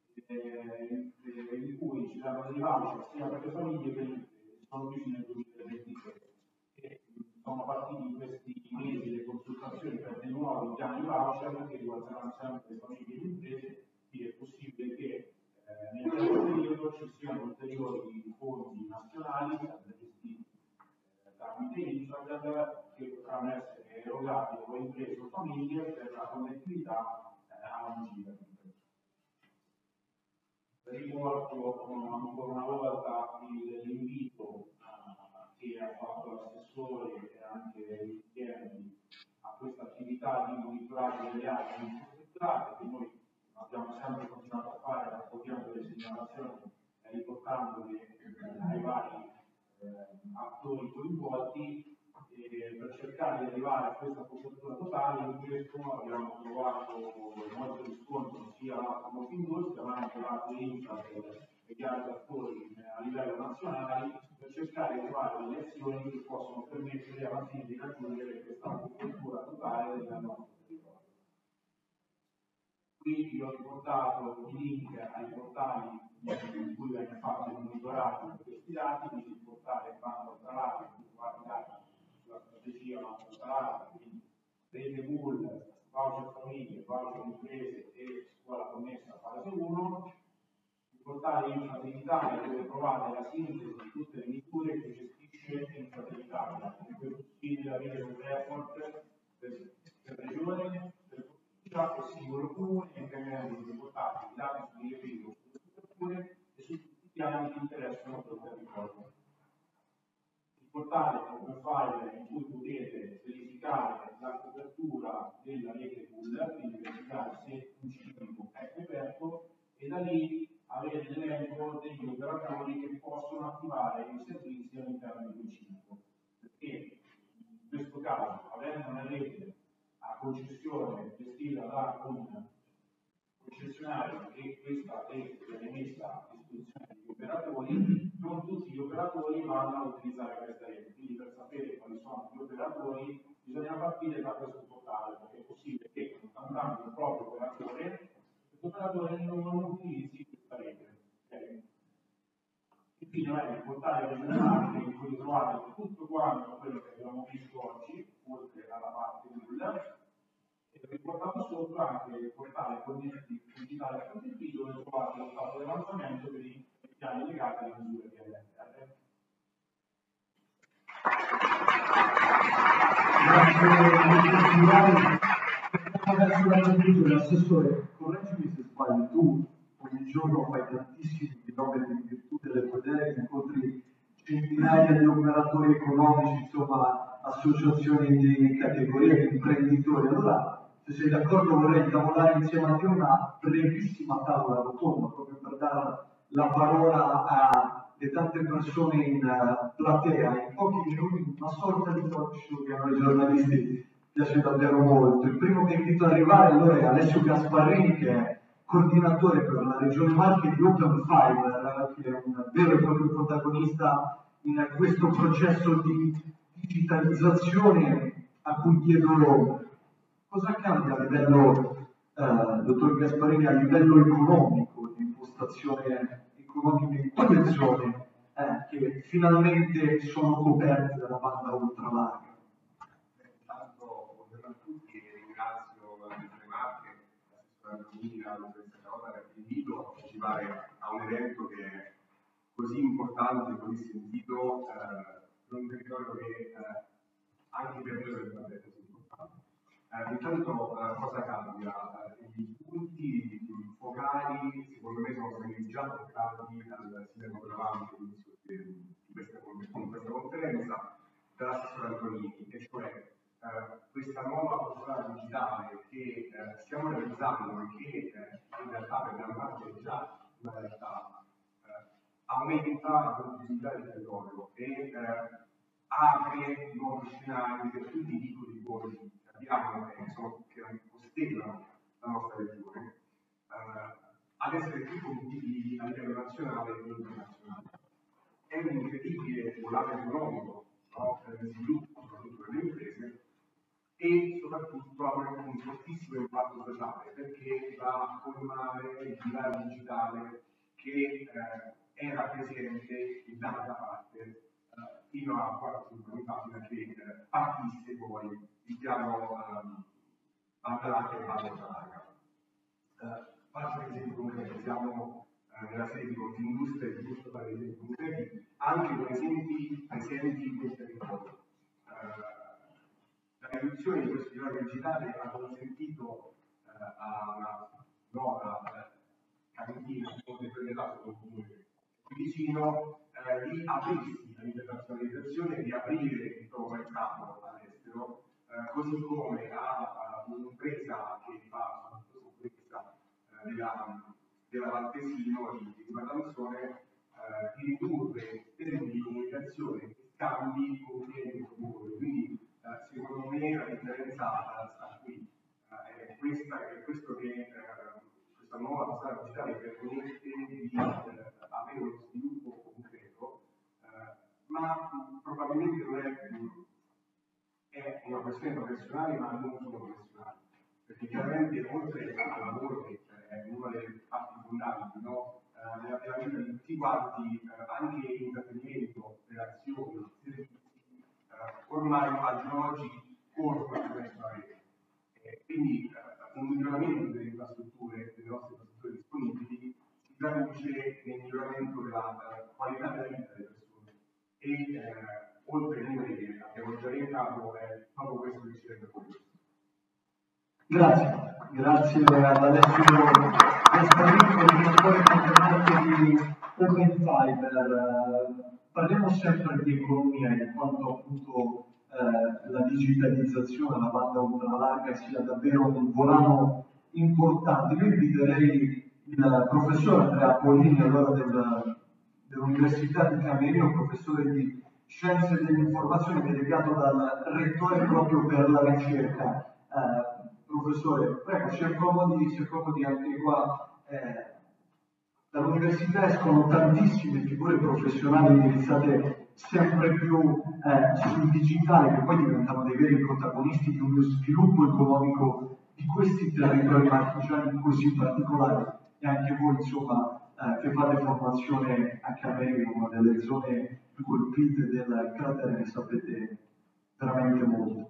eh, in cui ci danno dei voucher sia per le famiglie che sono chiusi nel duemilaventitré. Sono partiti in questi mesi le consultazioni per dei nuovi piani voucher che riguarderanno sempre le famiglie e le imprese, quindi è possibile che eh, nel terzo periodo ci siano ulteriori fondi nazionali, sempre gestiti eh, tramite Infrared, che potranno essere erogati o imprese o famiglie per la connettività eh, alla digitalizzazione. Riporto ancora una volta l'invito che ha fatto l'assessore e anche gli interni a questa attività di monitoraggio delle aree infrastrutturali che noi abbiamo sempre continuato a fare raccogliendo delle segnalazioni e riportandole eh, ai vari eh, attori coinvolti e per cercare di arrivare a questa copertura totale. In questo abbiamo trovato molto riscontro sia da Confindustria ma anche da Infra e gli altri attori eh, a livello nazionale per cercare di trovare delle azioni che possono permettere alla fine di raggiungere questa copertura totale del nostro territorio. Qui vi ho riportato i link ai portali in cui viene fatto il monitoraggio di questi dati, quindi il portale Banco Salario, in cui trovate i dati sulla strategia Banco Salario, quindi rete pool, voucher famiglie, voucher imprese e scuola connessa fase uno, il portale Infraternità dove trovate la sintesi di tutte le misure che gestisce Infraternità, in questo simile avere un report per, per regione, per provincia e singolo comune e intervenendo di portare i dati sugli effetti sulle strutture e su tutti i piani che interessano il territorio. Il portale è un file in cui potete verificare la copertura della rete pool, quindi verificare se un ciclo è coperto e da lì avere l'elenco degli operatori che possono attivare i servizi all'interno di quel ciclo. Perché in questo caso, avendo una rete a concessione gestita da un concessionario e questa rete viene messa a disposizione degli operatori, non tutti gli operatori vanno a utilizzare questa rete. Quindi per sapere quali sono gli operatori bisogna partire da questo portale, perché è possibile che contattando il proprio operatore, questo operatore non utilizzi questa rete. Okay? Infine è il portale regionale in cui trovate tutto quanto quello che abbiamo visto oggi, oltre alla parte nulla, e ho riportato sopra anche il portale connetti digitale punto it dove trovate lo stato di avanzamento per i piani legati alle misure P N R R. Grazie, l'assessore, correggimi se sbaglio, tu ogni giorno fai tantissimi chilometri in virtù delle tue deleghe, incontri centinaia di operatori economici, insomma, associazioni di categorie, di imprenditori. Allora, se sei d'accordo, vorrei tavolare insieme a te una brevissima tavola rotonda, proprio per dare la parola alle tante persone in uh, platea, in pochi minuti, una sorta di talk show che a noi giornalisti piace davvero molto. Il primo che invito ad arrivare allora è Alessio Gasparrini, che è coordinatore per la Regione Marche di Open Five, che è un vero e proprio protagonista in questo processo di digitalizzazione a cui chiedo cosa cambia a livello, eh, dottor Gasparini, a livello economico, di impostazione economica in quelle zone eh, che finalmente sono coperte dalla banda ultralarga. Intanto, buongiorno a tutti e ringrazio la Regione Marche, l'assessore Romina, la dottoressa Carota per l'invito a partecipare a un evento che è così importante, così sentito, eh, per un territorio che eh, anche per noi è davvero così importante. Eh, intanto eh, cosa cambia? Eh, I punti focali secondo me sono stati già toccati dal sindaco Bravante all'inizio di questa, con questa conferenza dall'assessore Antonini, e cioè eh, questa nuova cultura digitale che eh, stiamo realizzando e che eh, in realtà per gran parte è già una realtà, eh, aumenta la produttività del territorio e eh, apre nuovi scenari per tutti i piccoli borghi che abbiamo e che, sono, che costellano la nostra regione eh, ad essere più competitivi a livello nazionale e internazionale. È un incredibile volano economico, no? Per il sviluppo soprattutto delle imprese e soprattutto ha un fortissimo impatto sociale perché va a colmare il divario digitale che eh, era presente in larga parte eh, fino a quattro cinque anni fa, fino a che eh, partisse poi il piano um, banda larga e banda larga. Uh, faccio un esempio concreto, siamo uh, nella serie di Confindustria e giusto fare esempi concreti anche con esempi presenti in quel territorio. Uh, la riduzione di questo divario digitale ha consentito eh, a una nota cantina di Montepreletato, un comune vicino, eh, di aprirsi all'internazionalizzazione, di aprire il proprio mercato all'estero, eh, così come a, a un'impresa che fa sicurezza eh, della, della Valtesino di, di Matanzone, eh, di ridurre termini di comunicazione e scambi con clienti comuni. Quindi eh, secondo me la differenza sta qui. Eh, è, questa, è questo che eh, questa nuova strada digitale permette di eh, avere uno sviluppo concreto, eh, ma mh, probabilmente non è, mh, è una questione professionale, ma non solo professionale, perché chiaramente oltre al lavoro, che è una delle parti fondamentali, no? eh, nella, nella vita di tutti quanti, eh, anche intrattenimento, relazioni, servizi, eh, ormai al giorno d'oggi corrono attraverso la rete. Eh, quindi eh, un miglioramento delle infrastrutture, delle nostre infrastrutture disponibili, si traduce nel miglioramento della uh, qualità della vita delle persone. E eh, oltre ai numeri che abbiamo già elencato, è proprio questo che ci rende conto. Grazie, grazie ad Alessio Gasparini, coordinatore competente di Open Fiber. Parliamo sempre di economia in quanto appunto eh, la digitalizzazione, la banda ultralarga sia davvero un volano importante. Io inviterei il professore Andrea Polini, allora del, dell'Università di Camerino, professore di Scienze dell'Informazione, delegato dal Rettore proprio per la ricerca. Eh, professore, prego, si accomodi, si accomodi anche qua. Eh, dall'università escono tantissime figure professionali indirizzate sempre più eh, sul digitale, che poi diventano dei veri protagonisti di uno sviluppo economico di questi territori marchigiani così particolari. E anche voi, insomma, eh, che fate formazione a Camerino, una delle zone più colpite del cratere, ne sapete veramente molto.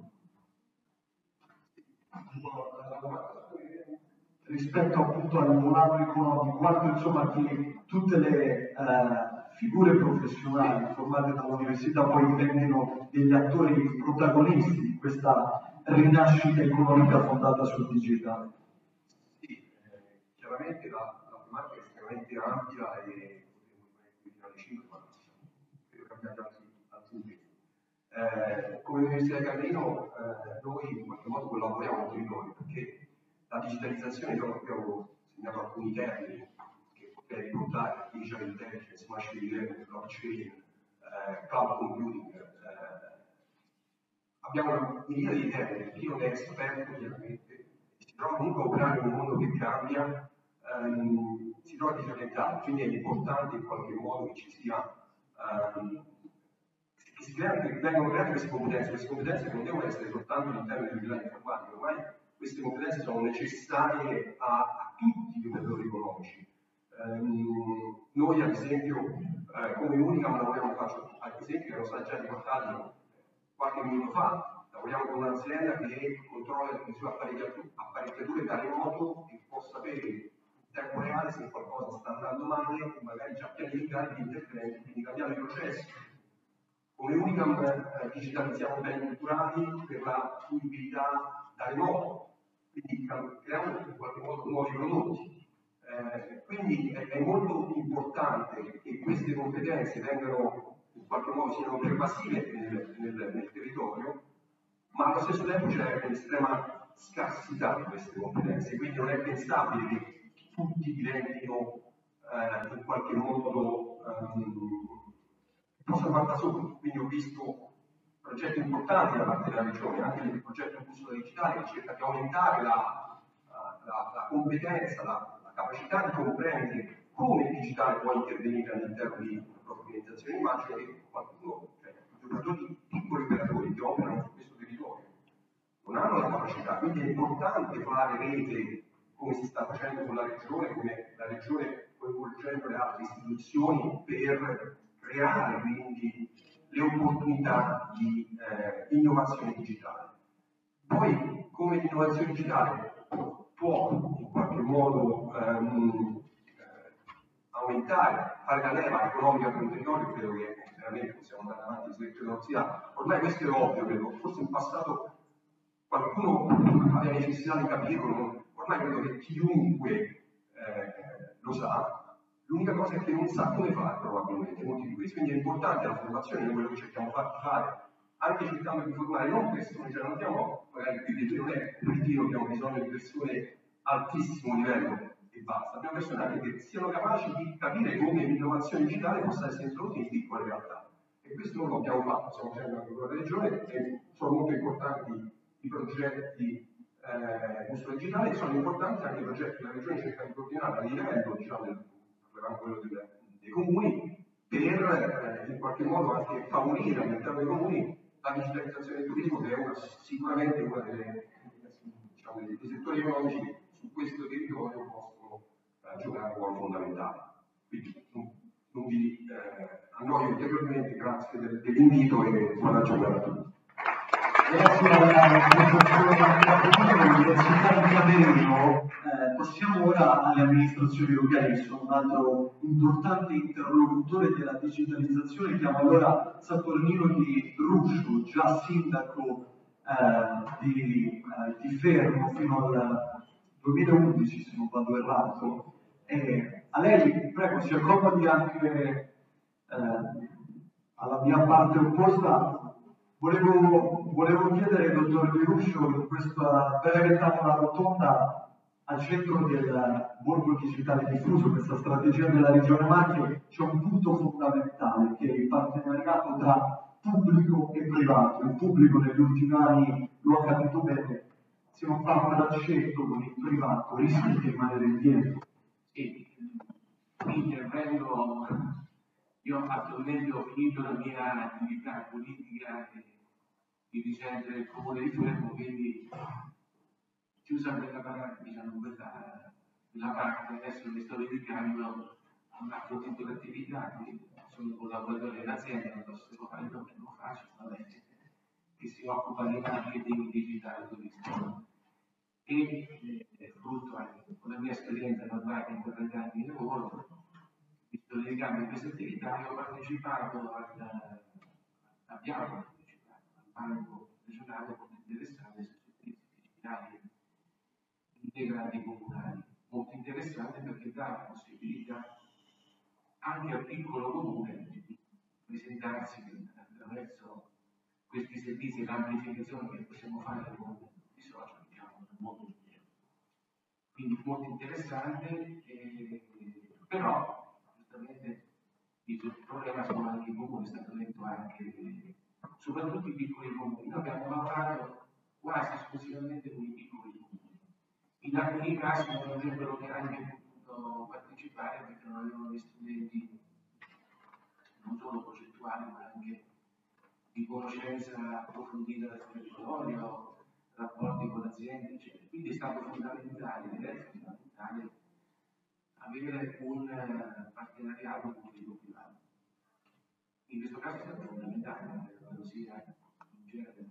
Rispetto appunto al volano economico, quanto insomma che tutte le eh, figure professionali formate dall'università poi diventino degli attori protagonisti di questa rinascita economica fondata sul digitale. Sì, eh, chiaramente la, la tematica è estremamente ampia e potremmo rimanere qui fino alle cinque, ma credo che abbiamo altri, altri impegni. Eh, come Università di Camerino eh, noi in qualche modo collaboriamo con i territori, perché la digitalizzazione, io abbiamo segnato alcuni termini che potrei riportare: artificial intelligence, machine learning, blockchain, eh, cloud computing. Eh, abbiamo una miriade di termini, chi non è esperto chiaramente si trova comunque a operare in un mondo che cambia, ehm, si trova disorientato, quindi è importante in qualche modo che ci sia ehm, che si creano, che vengono create queste competenze. Queste competenze non devono essere soltanto all'interno del livello informatico, ormai queste competenze sono necessarie a, a tutti gli operatori economici. Um, noi ad esempio eh, come Unicam lavoriamo, faccio alcuni esempi che erano stati già riportati qualche minuto fa, lavoriamo con un'azienda che controlla le sue apparecchiature da remoto e può sapere in tempo reale se qualcosa sta andando male e magari già pianificare gli interventi, quindi cambiare i processi. Come Unicam eh, digitalizziamo beni culturali per la fruibilità da remoto, quindi creiamo in qualche modo nuovi prodotti. Eh, quindi è, è molto importante che queste competenze vengano in qualche modo siano pervasive nel, nel, nel territorio, ma allo stesso tempo c'è un'estrema scarsità di queste competenze, quindi non è pensabile che tutti diventino eh, in qualche modo um, possano fare da soli. Quindi ho visto progetti importanti da parte della Regione, anche il progetto Bussola Digitale, che cerca di aumentare la, la, la competenza, la, la capacità di comprendere come il digitale può intervenire all'interno di una propria organizzazione. Immagino che qualcuno, cioè i giocatori, piccoli operatori che operano su questo territorio, non hanno la capacità, quindi è importante fare rete come si sta facendo con la Regione, come la Regione coinvolgendo le altre istituzioni per creare quindi le opportunità di eh, innovazione digitale. Poi come l'innovazione digitale può in qualche modo ehm, eh, aumentare, fare la leva economica per un territorio, credo che veramente possiamo andare avanti, se credo non sia, ormai questo è ovvio, credo, forse in passato qualcuno aveva necessità di capirlo, ormai credo che chiunque eh, lo sa, l'unica cosa è che non sa come fare probabilmente, molti di questi, quindi è importante la formazione, è quello che cerchiamo di fare, anche cercando di formare non persone, cioè non abbiamo, magari qui non è un ritiro, abbiamo bisogno di persone altissimo livello e basta, abbiamo persone anche che siano capaci di capire come l'innovazione digitale possa essere introdotta in piccole realtà. E questo non lo abbiamo fatto, stiamo facendo anche con la regione, e sono molto importanti i progetti eh, questo digitale, sono importanti anche i progetti che la regione cerca di coordinare a livello, diciamo, del, quello delle, dei comuni, per eh, in qualche modo anche favorire all'interno dei comuni la digitalizzazione del turismo, che è una, sicuramente uno dei, diciamo, dei settori economici su questo territorio possono eh, giocare un ruolo fondamentale. Quindi non, non vi eh, annoio ulteriormente, grazie del, dell'invito e buona giornata a tutti. Grazie alla professore dell'Università di Camerino, eh, passiamo ora alle amministrazioni locali, che sono un altro importante interlocutore della digitalizzazione. Chiamo allora Saturnino Di Ruscio, già sindaco eh, di, eh, di Fermo fino al duemilaundici, se non vado errato. E a lei, prego, si accomodi anche eh, alla mia parte opposta. Volevo, volevo chiedere, dottor Di Ruscio, in questa breve tavola rotonda al centro del borgo digitale diffuso, questa strategia della Regione Marche, c'è un punto fondamentale che è il partenariato tra pubblico e privato. Il pubblico negli ultimi anni lo ha capito bene, se non fa un braccetto con il privato rischia di rimanere indietro. Sì, intervengo, io attualmente ho finito la mia attività politica e dirigente del comune di Fermo, quindi chiusa quella parte, diciamo, quella, quella parte, adesso mi sto dedicando a un altro tipo di attività, quindi sono collaboratore dell'azienda, non posso fare il nome, non faccio, vabbè, che si occupa di marketing digitale turistico. E eh, frutto anche con la mia esperienza lavorata in quattro anni di lavoro, mi sto dedicando a questa attività e ho partecipato al, abbiamo partecipato al banco regionale come interessante su servizi digitali integrati comunali, molto interessante perché dà la possibilità anche al piccolo comune di presentarsi attraverso questi servizi e l'amplificazione che possiamo fare con i social, diciamo, molto migliore. Quindi molto interessante, eh, però giustamente il problema sono anche i comuni, è stato detto anche, soprattutto i piccoli comuni. Noi abbiamo lavorato quasi esclusivamente con i piccoli comuni. In alcuni casi non avrebbero neanche potuto partecipare perché non avevano gli strumenti non solo progettuali ma anche di conoscenza approfondita del territorio, rapporti con l'azienda, eccetera. Quindi è stato fondamentale, ed è fondamentale, avere un uh, partenariato pubblico-privato. In questo caso è stato fondamentale, credo sia in genere.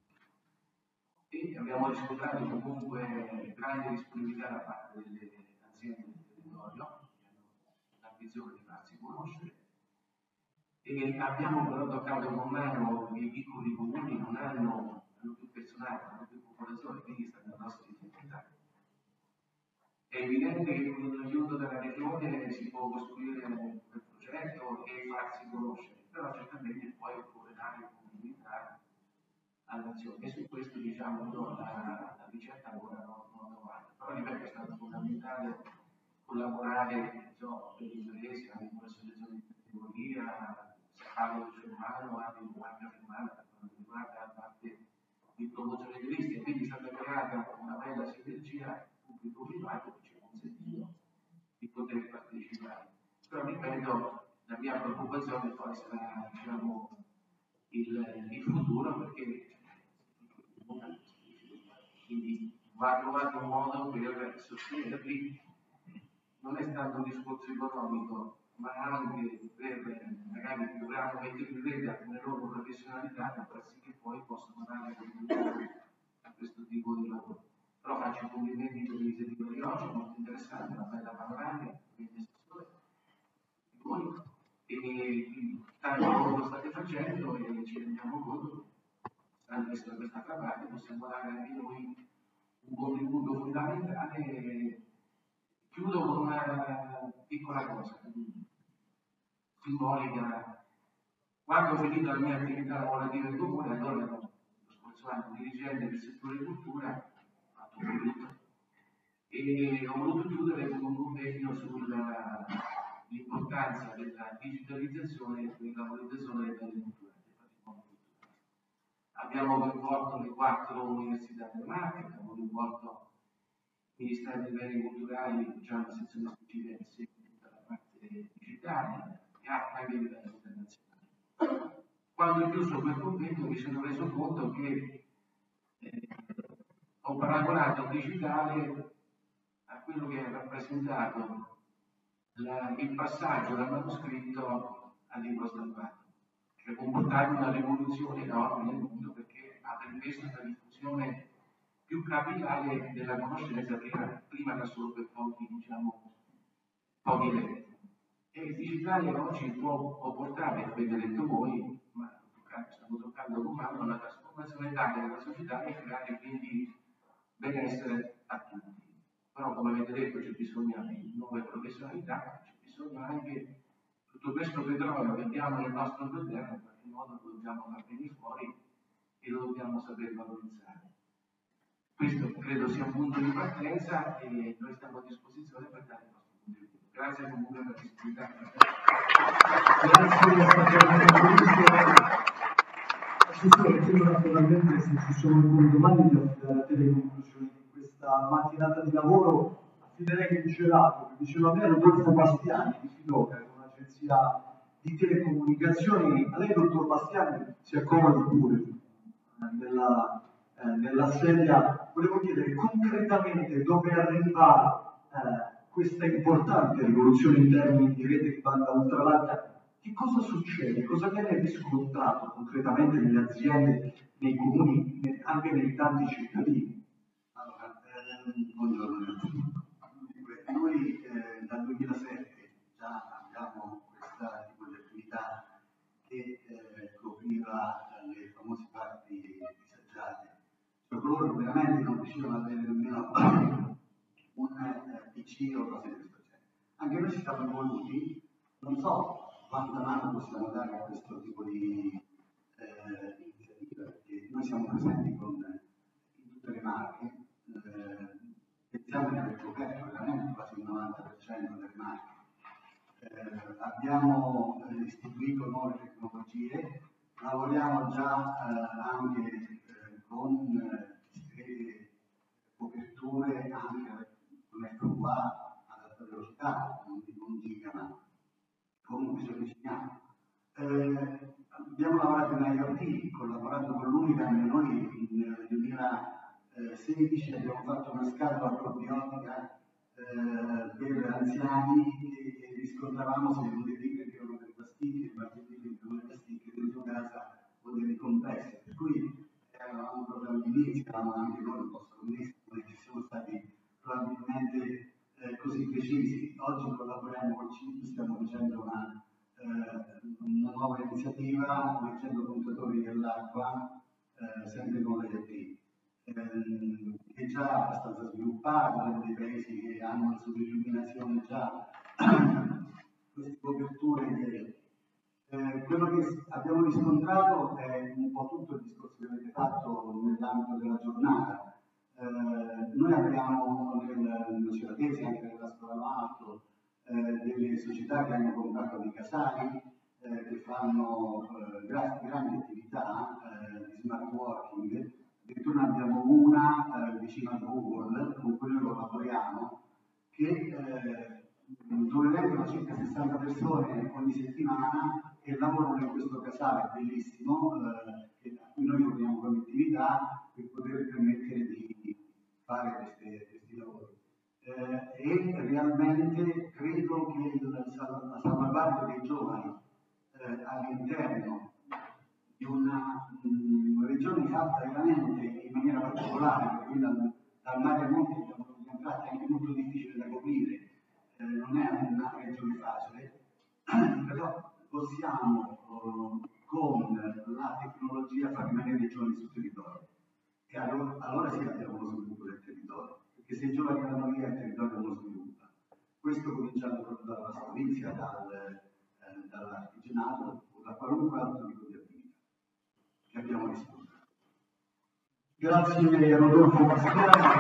E abbiamo riscontrato comunque grande disponibilità da parte delle aziende del territorio, che hanno l'ambizione di farsi conoscere. E abbiamo però toccato con mano che i piccoli comuni non hanno, hanno più personale, hanno più popolazione, quindi stanno le nostre difficoltà. È evidente che con l'aiuto della regione si può costruire un progetto e farsi conoscere, però certamente poi occorre dare continuità all'azione e su questo diciamo no, la, la ricerca ancora non ha trovato, però ripeto è stato fondamentale collaborare so, per le imprese, anche con l'associazione di categoria, Paolo Germano, anche in qualche firmata per quanto riguarda la parte di promozione turistica, quindi è stata creata una bella sinergia pubblico-privato che ci ha consentito di poter partecipare. Però ripeto, la mia preoccupazione poi sarà diciamo, il, il futuro perché quindi va trovato un modo per sostenerli, non è stato un discorso economico, ma anche per magari dovranno mettere in rete alcune loro professionalità per far sì che poi possano dare continuità a questo tipo di lavoro. Però faccio i complimenti per l'iniziativa di oggi, molto interessante, una bella panoramica, quindi voi e tanto lavoro lo state facendo e ci rendiamo conto che anche se da quest'altra parte possiamo dare anche noi un contributo fondamentale. Chiudo con una piccola cosa simbolica. Quando ho finito la mia attività lavorativa in comune, allora ero lo scorso anno dirigente del settore cultura, ho fatto un tutto, e ho voluto chiudere con un convegno sull'importanza della digitalizzazione e della valorizzazione dei beni culturali. Abbiamo coinvolto le quattro università delle Marche, abbiamo coinvolto il Ministero dei Beni Culturali, già una sezione specifica che segue tutta la parte digitale e anche a livello internazionale. Quando ho chiuso quel convegno mi sono reso conto che eh, ho paragonato il digitale a quello che ha rappresentato la, il passaggio dal manoscritto al libro stampato, che comportava una rivoluzione enorme nel mondo perché ha permesso una diffusione più capillare della conoscenza che era prima da solo per pochi, diciamo, pochi letti. E il digitale oggi può, può portare, avete detto voi, ma stiamo toccando con mano una trasformazione tale della società e creare quindi benessere a tutti. Però come avete detto c'è bisogno di nuove professionalità, c'è bisogno anche tutto questo petrolio che abbiamo nel nostro terreno, in qualche modo lo dobbiamo far venire fuori e lo dobbiamo saper valorizzare. Questo credo sia un punto di partenza e noi stiamo a disposizione per dare il nostro contributo. Grazie comunque per la possibilità. Grazie, chiedo naturalmente se ci sono alcune domande di affidare a te le conclusioni di questa mattinata di lavoro. Affiderei il gelato, che diceva a me Rodolfo Bastiani di Filoca, che è un'agenzia di telecomunicazioni. A lei, dottor Bastiani, si accomodi pure nella, eh, nella sedia. Volevo chiedere concretamente dove arriva eh, questa importante rivoluzione in termini di rete di banda ultralarga. Che cosa succede? Cosa viene riscontrato concretamente nelle aziende, nei comuni, anche nei tanti cittadini? Allora, eh, buongiorno a tutti. Noi eh, dal duemilasette già abbiamo questa tipo di attività che eh, copriva le famose parti disagiate, cioè coloro che veramente non riuscivano ad avere nemmeno un eh, P C o cose di questo genere. Anche noi ci siamo evoluti, non so quanta mano possiamo dare a questo tipo di eh, iniziativa, perché noi siamo presenti con, in tutte le marche, eh, pensiamo di aver coperto veramente quasi il novanta per cento delle marche. Eh, abbiamo eh, istituito nuove tecnologie, lavoriamo già eh, anche eh, con eh, coperture anche con F V A ad alta velocità, non dico un giga, ma comunque ci avviciniamo. Eh, abbiamo lavorato in I O T, collaborando con l'Unicam. Noi nel duemilasedici abbiamo fatto una scatola probiotica eh, per anziani e, e riscontravamo se le tigre avevano delle pasticche, ma le tigre avevano delle pasticche dentro casa o delle compresse. Per cui eravamo proprio all'inizio, eravamo anche noi un po' sconnessi, non ci siamo stati probabilmente eh, così precisi. Oggi collaboriamo con C I P, stiamo facendo una, eh, una nuova iniziativa, leggendo contatori dell'acqua, eh, sempre con l'I O T, eh, che è già abbastanza sviluppato, in dei paesi che hanno sull'illuminazione già queste coperture. Che, eh, quello che abbiamo riscontrato è un po' tutto il discorso che avete fatto nell'ambito della giornata. Eh, noi abbiamo nel, nella Ceratese, anche nella scuola Malto, eh, delle società che hanno comprato dei casali, eh, che fanno eh, grandi, grandi attività eh, di smart working. Addirittura abbiamo una eh, vicino a Google, con cui noi lavoriamo, che, eh, dove vengono circa sessanta persone ogni settimana che lavorano in questo casale bellissimo, eh, a cui noi forniamo connettività per poter permettere di fare queste, questi lavori. Eh, e realmente credo che il, la salvaguardia dei giovani eh, all'interno di una mh, regione fatta veramente in maniera particolare, perché dal, dal mare a monte siamo entrati anche molto difficile da coprire, eh, non è una regione facile, però possiamo con la tecnologia fa rimanere i giovani sul territorio. E allora, allora sì abbiamo uno sviluppo del territorio, perché se i giovani vanno via il territorio non sviluppa. Questo cominciando proprio dalla Savizia, dal, eh, dall'artigianato o da qualunque altro tipo di attività che abbiamo risposto. Grazie Rodolfo Maschiani.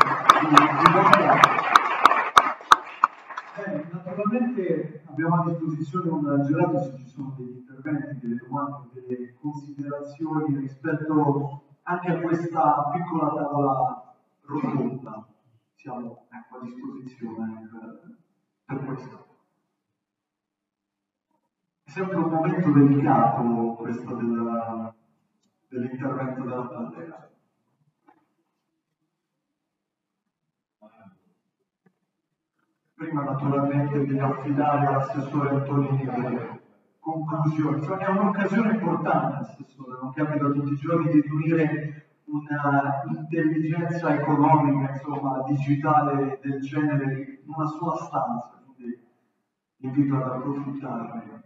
Eh, naturalmente abbiamo a disposizione un gelato se ci sono degli interventi, delle domande, delle considerazioni rispetto anche a questa piccola tavola rotonda. Siamo ecco, a disposizione per, per questo. È sempre un momento delicato questo del, dell'intervento della platea. Prima naturalmente di affidare all'assessore Antonini le conclusioni. Insomma, è un'occasione importante, assessore, non capita tutti i giorni di riunire una intelligenza economica, insomma, digitale del genere in una sola stanza, quindi invito ad approfittarne.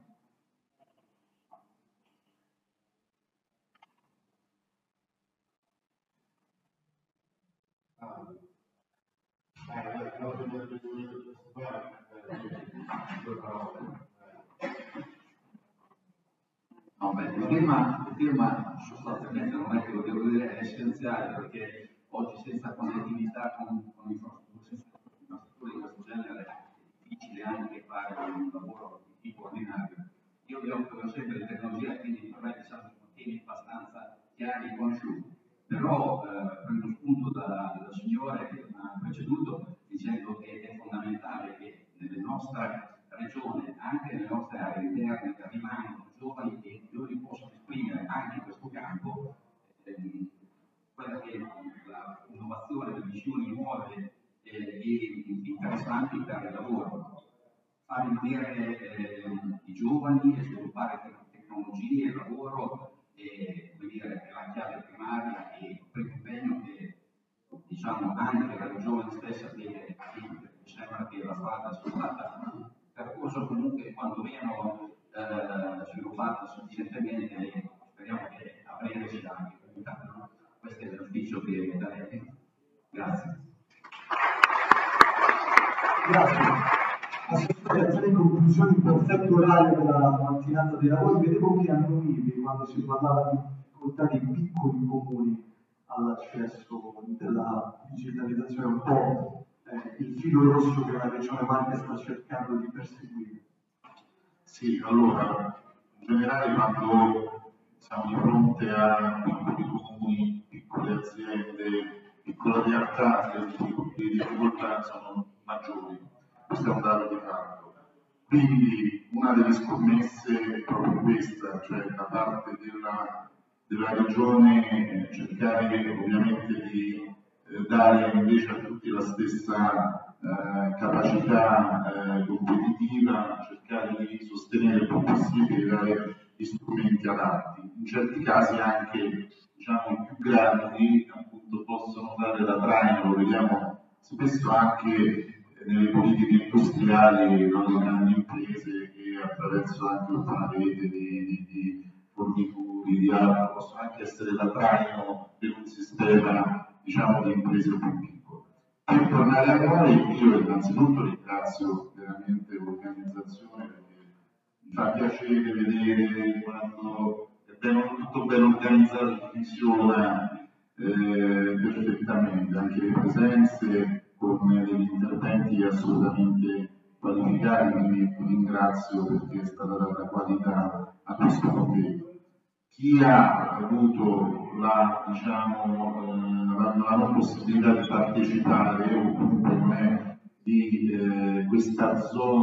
No, beh, il tema, il tema sostanzialmente non è che lo devo dire, è essenziale perché oggi senza connettività con, con infrastrutture di questo genere è difficile anche fare un lavoro di tipo ordinario. Io mi occupo sempre di tecnologia, quindi per me sono temi abbastanza chiari e conosciuti. Però eh, prendo spunto da, dal signore che mi ha preceduto dicendo che è fondamentale che nelle nostre regioni, anche nelle nostre aree interne, rimangano giovani e giovani possono esprimere anche in questo campo ehm, quella che è l'innovazione, le visioni nuove eh, e interessanti per il lavoro. Far vedere eh, i giovani e sviluppare tecnologie e lavoro e, come dire, è la chiave primaria e il impegno che diciamo anche la regione stessa deve, mi sembra che la strada sia stata percorso comunque quantomeno eh, sviluppato sufficientemente e speriamo che a breve sia anche comunitario. No? Questo è l'auspicio che darei. Grazie. Grazie. Associazione in conclusione in perfetto orario della mattinata dei lavori, vedevo che annuivi quando si parlava di difficoltà dei piccoli comuni all'accesso della digitalizzazione, un po' eh, il filo rosso che la Regione Marche sta cercando di perseguire. Sì, allora, in generale quando siamo di fronte a piccoli comuni, piccole aziende, piccole realtà, le difficoltà sono maggiori. Questo è un dato di fatto. Quindi una delle scommesse è proprio questa, cioè da parte della, della Regione eh, cercare ovviamente di eh, dare invece a tutti la stessa eh, capacità eh, competitiva, cercare di sostenere il più possibile, dare gli strumenti adatti. In certi casi anche diciamo, i più grandi appunto, possono dare da traino, lo vediamo spesso anche nelle politiche industriali delle grandi imprese che attraverso anche una rete di, di, di fornitori, di altro, possono anche essere da traino per un sistema diciamo, di imprese più piccole. Per tornare a noi, io innanzitutto ringrazio veramente l'organizzazione perché mi fa piacere vedere quando è ben, tutto ben organizzato, funziona eh, perfettamente, anche le presenze con degli interventi assolutamente qualificati, quindi vi ringrazio perché è stata data qualità a questo convegno. Chi ha avuto la, diciamo, eh, la, la non possibilità di partecipare o comunque non è di eh, questa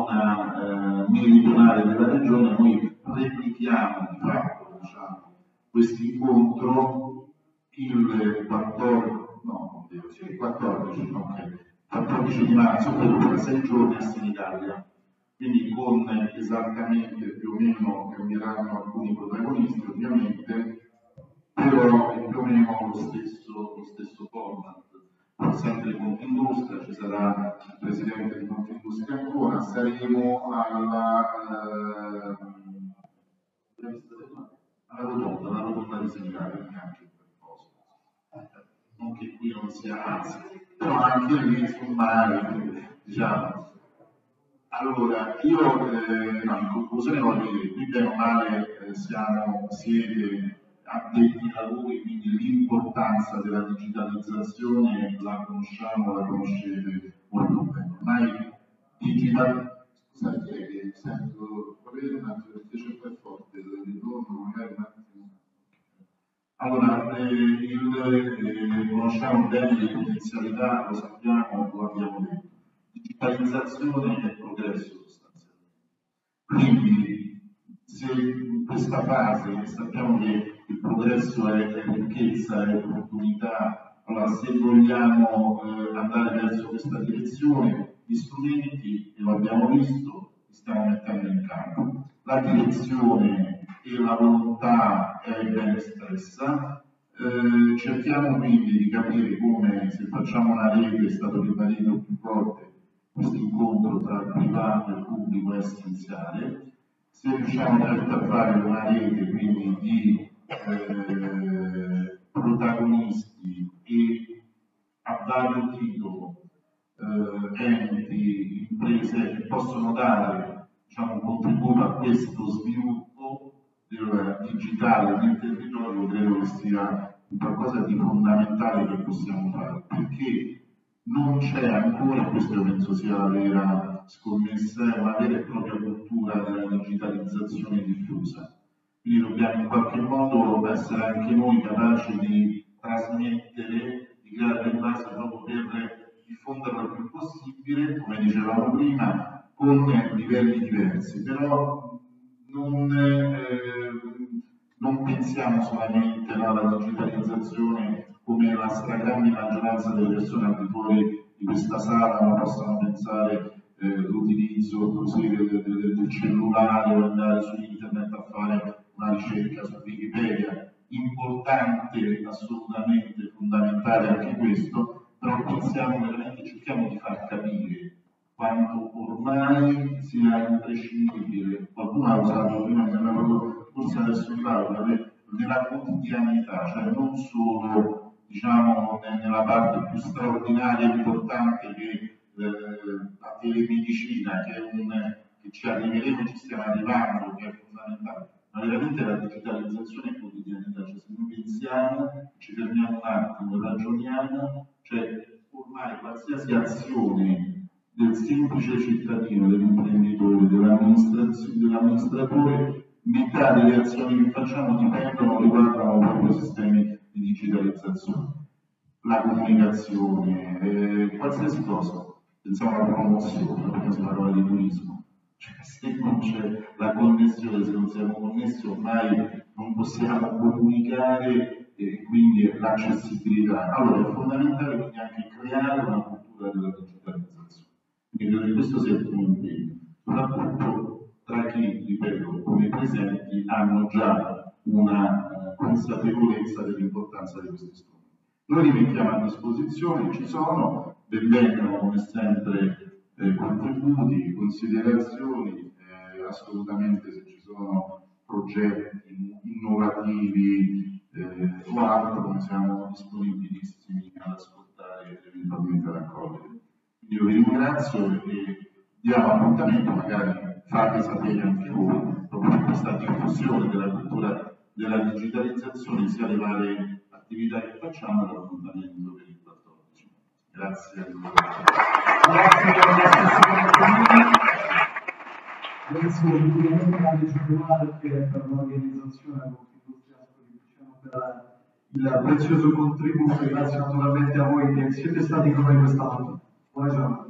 zona eh, meridionale della regione, noi replichiamo di fatto diciamo, questo incontro il quattordici, no, il quattordici, ok. quattordici di marzo, per sei giorni a Senigallia, quindi con esattamente più o meno cambieranno alcuni protagonisti ovviamente, però è più o meno lo stesso, lo stesso format. Sempre di Confindustria, ci sarà il presidente di Confindustria ancora, saremo alla, eh, alla rotonda, la rotonda di Seminario, neanche per cosa. Non che qui non sia, anzi, però anche lì sul mare, diciamo. Allora, io eh, no, in conclusione voglio dire, qui bene o male eh, siamo, siete addetti ai lavori, quindi l'importanza della digitalizzazione la conosciamo, la conoscete molto bene. Ormai digital... Scusate che sento, volete un attimo perché c'è per forte il ritorno, magari un attimo. Allora, eh, il, eh, conosciamo bene le potenzialità, lo sappiamo, lo abbiamo detto. Digitalizzazione e progresso sostanzialmente. Quindi, se in questa fase sappiamo che il progresso è ricchezza, è opportunità, allora se vogliamo eh, andare verso questa direzione, gli strumenti, e lo abbiamo visto, li stiamo mettendo in campo. La direzione e la volontà è ben espressa. Eh, cerchiamo quindi di capire come, se facciamo una rete, è stato ribadito più volte, questo incontro tra il privato e il pubblico è essenziale. Se riusciamo a fare una rete quindi di eh, protagonisti e a vario titolo eh, enti, imprese che possono dare, diciamo, un contributo a questo sviluppo del digitale nel territorio, credo che sia qualcosa di fondamentale che possiamo fare, perché non c'è ancora, questo io penso sia la vera scommessa, una vera e propria cultura della digitalizzazione diffusa. Quindi dobbiamo in qualche modo essere anche noi capaci di trasmettere, di creare le basi proprio per diffonderlo il più possibile, come dicevamo prima, con livelli diversi. Però non, eh, non pensiamo solamente alla digitalizzazione come la stragrande maggioranza delle persone al di fuori di questa sala non possano pensare eh, l'utilizzo così del, del, del cellulare o andare su internet a fare una ricerca su Wikipedia. Importante, assolutamente fondamentale anche questo, però pensiamo veramente, cerchiamo di far capire quanto ormai sia imprescindibile. Qualcuno ha usato prima, mi sembra proprio, forse adesso in Laura, nella quotidianità, cioè non solo diciamo nella parte più straordinaria e importante che eh, la telemedicina, che, è un, che ci arriveremo, ci stiamo arrivando, che è fondamentale, ma veramente la digitalizzazione è quotidianità, cioè se noi pensiamo, ci fermiamo un attimo, ragioniamo, cioè ormai qualsiasi azione del semplice cittadino, dell'imprenditore, dell'amministratore, metà delle azioni che facciamo dipendono, riguardano proprio sistemi di digitalizzazione, la comunicazione, eh, qualsiasi cosa, pensiamo alla promozione, perché si parla di turismo, cioè se non c'è la connessione, se non siamo connessi ormai non possiamo comunicare e quindi l'accessibilità. Allora è fondamentale quindi anche creare una cultura della digitalizzazione, quindi credo che questo sia il primo impegno, soprattutto tra chi, ripeto, come i presenti hanno già una uh, consapevolezza dell'importanza di questi strumenti. Noi li mettiamo a disposizione, ci sono, benvengano come sempre eh, contributi, considerazioni, eh, assolutamente se ci sono progetti innovativi eh, o altro, siamo disponibilissimi ad ascoltare e eventualmente ad accogliere. Quindi io vi ringrazio e diamo appuntamento, magari fate sapere anche voi, proprio in questa diffusione della cultura della digitalizzazione, sia le varie attività che facciamo, l'appuntamento per il quattordici. Grazie a tutti. Grazie ovviamente a Radio Giornale che per l'organizzazione a Confindustria per il prezioso contributo e grazie naturalmente a voi che siete stati con noi questa mattina. Buona giornata.